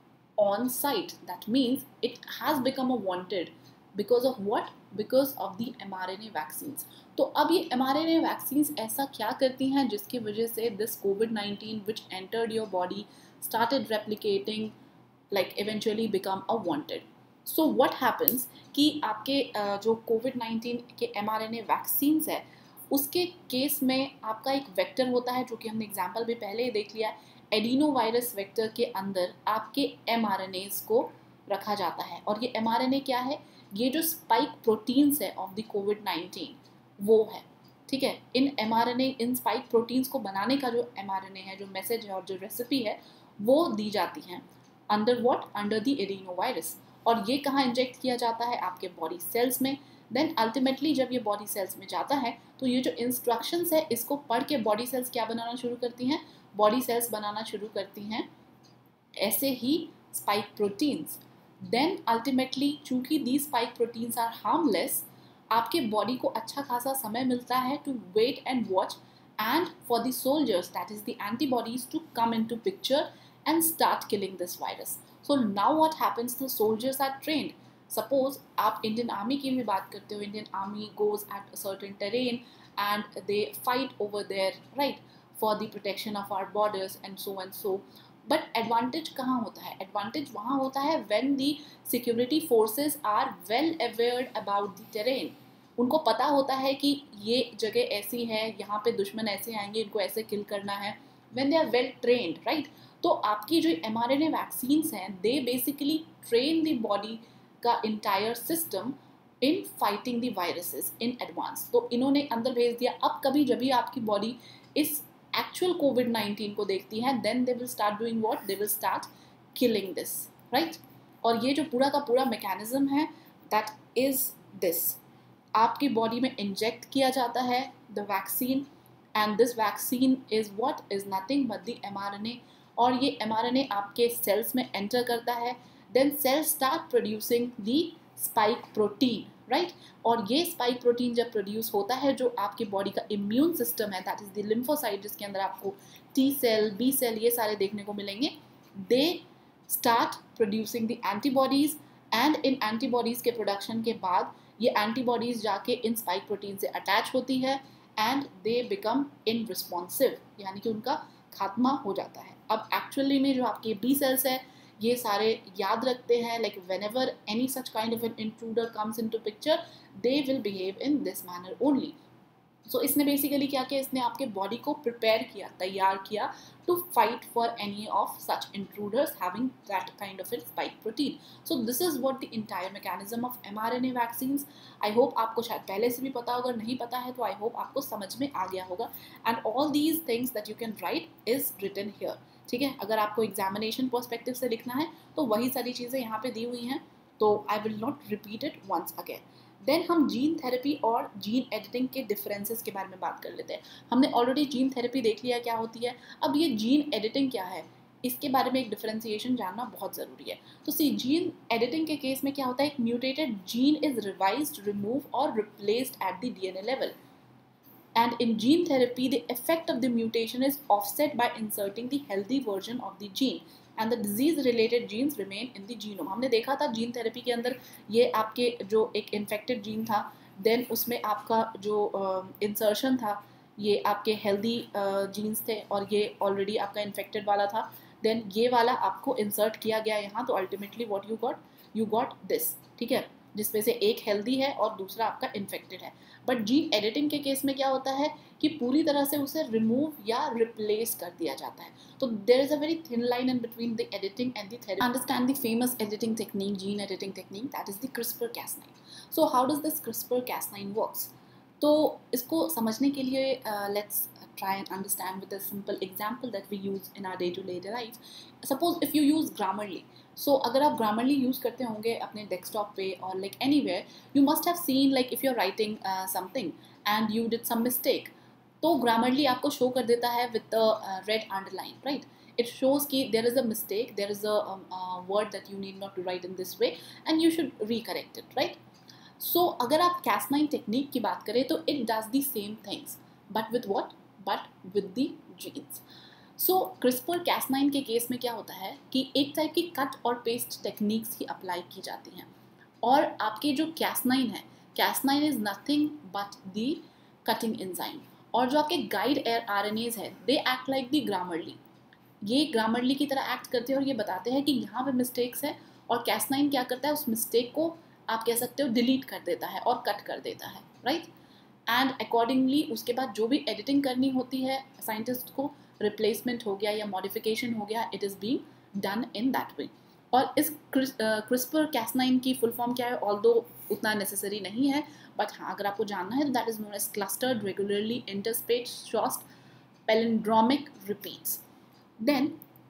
on sight. That means it has become a wanted because of what? Because of the M R N A vaccines. तो अब ये M R N A vaccines ऐसा क्या करती हैं जिसकी वजह से this COVID nineteen which entered your body started replicating, like eventually become a wanted. So what happens कि आपके uh, जो कोविड नाइन्टीन के M R N A vaccines है, उसके केस में आपका एक वेक्टर होता है जो कि हमने एग्जाम्पल भी पहले ही देख लिया. एडिनो वायरस वेक्टर के अंदर आपके एम आर एन एज़ को रखा जाता है. और ये एम आर एन ए क्या है? ये जो स्पाइक प्रोटीन्स है ऑफ द कोविड नाइन्टीन वो है. ठीक है, इन एम आर एन ए, इन स्पाइक प्रोटीन्स को बनाने का जो एम आर एन ए है, जो मैसेज है और जो रेसिपी है, वो दी जाती हैं under what? Under the adenovirus. और ये कहाँ इंजेक्ट किया जाता है? आपके बॉडी सेल्स में. देन अल्टीमेटली जब ये बॉडी सेल्स में जाता है तो ये जो इंस्ट्रक्शंस है इसको पढ़ के बॉडी सेल्स क्या बनाना शुरू करती हैं? बॉडी सेल्स बनाना शुरू करती हैं ऐसे ही स्पाइक प्रोटीन्स. देन अल्टीमेटली चूंकि the spike proteins are harmless, आपके बॉडी को अच्छा खासा समय मिलता है to wait and watch and for the soldiers, that is the antibodies, to come in to picture and start killing this virus. So now what happens? The soldiers are trained. Suppose आप Indian army की भी बात करते हो. Indian army goes at a certain terrain and they fight over there, right, for the protection of our borders and so and so. But advantage कहाँ होता है? Advantage वहाँ होता है when the security forces are well awared about the terrain. उनको पता होता है कि ये जगह ऐसी है, यहाँ पे दुश्मन ऐसे आएंगे, इनको ऐसे किल करना है. When they are well trained, right. तो आपकी जो M R N A vaccines हैं, they basically train the body का entire system in fighting the viruses in advance. तो इन्होंने अंदर भेज दिया. अब कभी जब भी आपकी बॉडी इस एक्चुअल कोविड नाइन्टीन को देखती है, then they will start doing what? They will start killing this, right. और ये जो पूरा का पूरा मैकेनिज्म है, दैट इज दिस. आपकी बॉडी में इंजेक्ट किया जाता है the vaccine and this vaccine is what? Is nothing but the M R N A. और ये एम आर एन ए आपके सेल्स में एंटर करता है. Then cells start producing the spike protein, right? और ये spike protein जब produce होता है, जो आपके बॉडी का immune system है, that is the lymphocyte, जिसके अंदर आपको T cell, B cell ये सारे देखने को मिलेंगे, they start producing the antibodies and in antibodies के production के बाद ये antibodies जाके इन spike protein से attach होती है and they become irresponsive, यानी कि उनका खात्मा हो जाता है. अब actually में जो आपके B cells है, ये सारे याद रखते हैं, like whenever any such kind of an intruder comes in to picture, they will behave in this manner only. So इसने बेसिकली क्या किया? इसने आपके बॉडी को प्रिपेयर किया, तैयार किया to fight for any of such intruders having that kind of a spike protein. So this is what the entire mechanism of M R N A vaccines. I hope आपको शायद पहले से भी पता होगा, नहीं पता है तो आई होप आपको समझ में आ गया होगा. And all these things that you can write is written here. ठीक है, अगर आपको एग्जामिनेशन पर्सपेक्टिव से लिखना है तो वही सारी चीज़ें यहाँ पे दी हुई हैं, तो I will not repeat it once again. Then हम जीन थेरेपी और जीन एडिटिंग के डिफरेंसेस के बारे में बात कर लेते हैं। हमने ऑलरेडी जीन थेरेपी देख लिया क्या होती है, अब ये जीन एडिटिंग क्या है, इसके बारे में एक डिफरेंशिएशन जानना बहुत ज़रूरी है। तो सी जीन एडिटिंग के केस में क्या होता है, एक mutated gene is revised, remove और replaced at the DNA level. And in gene therapy, the effect of the mutation is offset by inserting the healthy version of the gene, and the disease-related genes remain in the genome. हमने देखा था gene therapy के अंदर ये आपके जो एक infected gene था, देन उसमें आपका जो इंसर्शन uh, था ये आपके हेल्दी जीन्स uh, थे, और ये ऑलरेडी आपका इन्फेक्टेड वाला था, देन ये वाला आपको इंसर्ट किया गया यहाँ, तो ultimately what you got, you got this, ठीक है, जिसमें से एक हेल्दी है और दूसरा आपका इन्फेक्टेड है। बट जीन एडिटिंग के केस में क्या होता है कि पूरी तरह से उसे रिमूव या रिप्लेस कर दिया जाता है। तो there is a very thin line in between the editing and the therapy. Understand the famous editing technique, gene editing technique, that is the CRISPR Cas nine. So how does this CRISPR Cas nine works? तो इसको समझने के लिए let's try and understand with a simple example that we use in our day-to-day life. Suppose if you use Grammarly, so अगर आप Grammarly use करते होंगे अपने desktop पे or like anywhere, you must have seen like if you're writing uh, something and you did some mistake, तो Grammarly आपको show कर देता है with the uh, red underline, right? It shows कि there is a mistake, there is a um, uh, word that you need not to write in this way and you should recorrect it, right? So अगर आप Cas nine technique की बात करें तो it does the same things, but with what? But with the genes. So CRISPR Cas nine के case में क्या होता है कि एक टाइप की कट और पेस्ट टेक्निक्स ही अप्लाई की जाती हैं, और आपके जो Cas नाइन है, Cas nine is nothing but the cutting enzyme, और जो आपके गाइड आरएनएज है they act like the Grammarly, ये Grammarly की तरह एक्ट करते हैं और ये बताते हैं कि यहाँ पे मिस्टेक्स है, और Cas नाइन क्या करता है, उस मिस्टेक को आप कह सकते हो डिलीट कर देता है और कट कर देता है, राइट। एंड अकॉर्डिंगली उसके बाद जो भी एडिटिंग करनी होती है साइंटिस्ट को, रिप्लेसमेंट हो गया या मॉडिफिकेशन हो गया, it is being done in that way. और इस क्रिस्पर कैस नाइन की फुल फॉर्म क्या है, ऑल्दो उतना नेसेसरी नहीं है, बट हाँ अगर आपको जानना है तो that is known as clustered regularly interspaced palindromic repeats. Then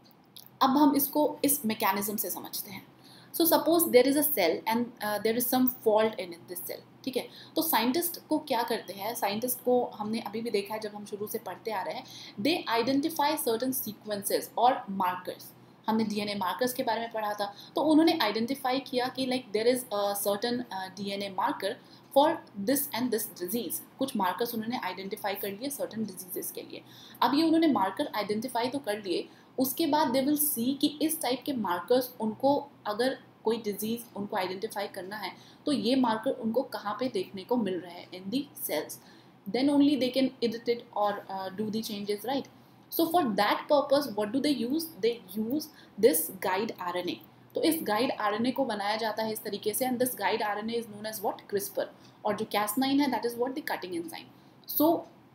अब हम इसको इस मैकेनिज्म से समझते हैं। So suppose there is a cell and there is some fault in this cell, ठीक है। तो साइंटिस्ट को क्या करते हैं, साइंटिस्ट को हमने अभी भी देखा है जब हम शुरू से पढ़ते आ रहे हैं, दे आइडेंटिफाई सर्टन सीक्वेंसेस और मार्कर्स। हमने डीएनए मार्कर्स के बारे में पढ़ा था, तो उन्होंने आइडेंटिफाई किया कि like there is a certain DNA marker for this and this disease. कुछ मार्कर्स उन्होंने आइडेंटिफाई कर लिए सर्टन डिजीजेस के लिए। अब ये उन्होंने मार्कर आइडेंटिफाई तो कर लिए, उसके बाद दे विल सी कि इस टाइप के मार्कर्स उनको, अगर कोई डिजीज़ उनको आइडेंटिफाई करना है तो ये मार्कर उनको कहाँ पे देखने को मिल रहा है, in the cells, then only they can edit it और do the changes, right. So for that purpose what do they use, they use this guide RNA. तो इस गाइड आरएनए को बनाया जाता है इस तरीके से, and this guide RNA is known as what, CRISPR, और जो कैस नाइन है that is what the cutting enzyme. So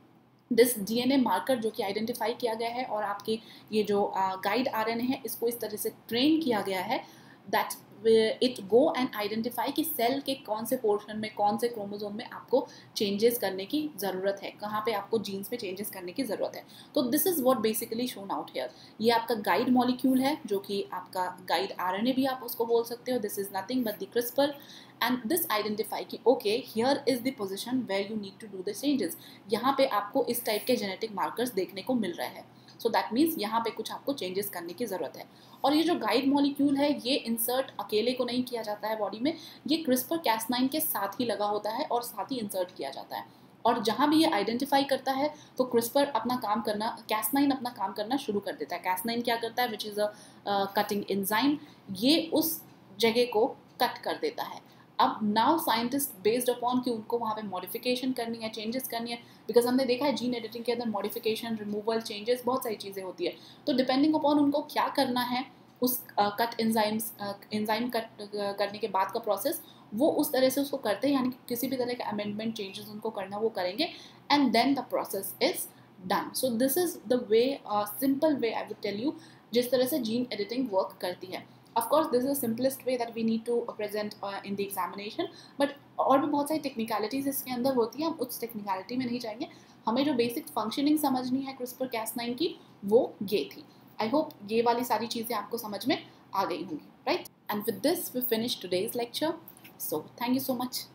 this DNA marker जो कि आइडेंटिफाई किया गया है और आपके ये जो गाइड आरएनए है इसको इस तरह से ट्रेन किया गया है that it go and identify कि सेल के कौन से पोर्शन में, कौन से क्रोमोसोम में आपको चेंजेस करने की ज़रूरत है, कहाँ पे आपको जीन्स में चेंजेस करने की ज़रूरत है। तो this is what basically shown out here. ये आपका गाइड मॉलिक्यूल है जो कि आपका गाइड आरएनए भी आप उसको बोल सकते हो। This is nothing but the CRISPR, and this identify कि okay here is the position where you need to do the changes. यहाँ पे आपको इस टाइप के जेनेटिक मार्कर्स देखने को मिल रहे हैं, सो दैट मीन्स यहाँ पे कुछ आपको चेंजेस करने की ज़रूरत है। और ये जो गाइड मॉलिक्यूल है ये इंसर्ट अकेले को नहीं किया जाता है बॉडी में, ये क्रिस्पर कैस नाइन के साथ ही लगा होता है और साथ ही इंसर्ट किया जाता है। और जहाँ भी ये आइडेंटिफाई करता है तो क्रिस्पर अपना काम करना, कैस नाइन अपना काम करना शुरू कर देता है। कैस नाइन क्या करता है, which is a cutting enzyme, ये उस जगह को कट कर देता है। अब नाउ साइंटिस्ट बेस्ड अपॉन कि उनको वहाँ पे मॉडिफिकेशन करनी है, चेंजेस करनी है, बिकॉज हमने देखा है जीन एडिटिंग के अंदर मॉडिफिकेशन, रिमूवल, चेंजेस, बहुत सारी चीज़ें होती है। तो डिपेंडिंग अपॉन उनको क्या करना है, उस कट एंजाइम्स एंजाइम कट करने के बाद का प्रोसेस, वो उस तरह से उसको करते हैं, यानी कि किसी भी तरह का अमेंडमेंट, चेंजेस उनको करना वो करेंगे, and then the process is done. So this is the way, simple way I would tell you, जिस तरह से जीन एडिटिंग वर्क करती है। Of course, this is the simplest way that we need to present uh, in the examination, but और भी बहुत सारी technicalities इसके अंदर होती है, हम उस टेक्निकलिटी में नहीं जाएंगे। हमें जो बेसिक फंक्शनिंग समझनी है क्रिस्पर कैस नाइन की, वो ये थी। आई होप ये वाली सारी चीज़ें आपको समझ में आ गई होंगी, right. And with this we finish today's lecture, so thank you so much.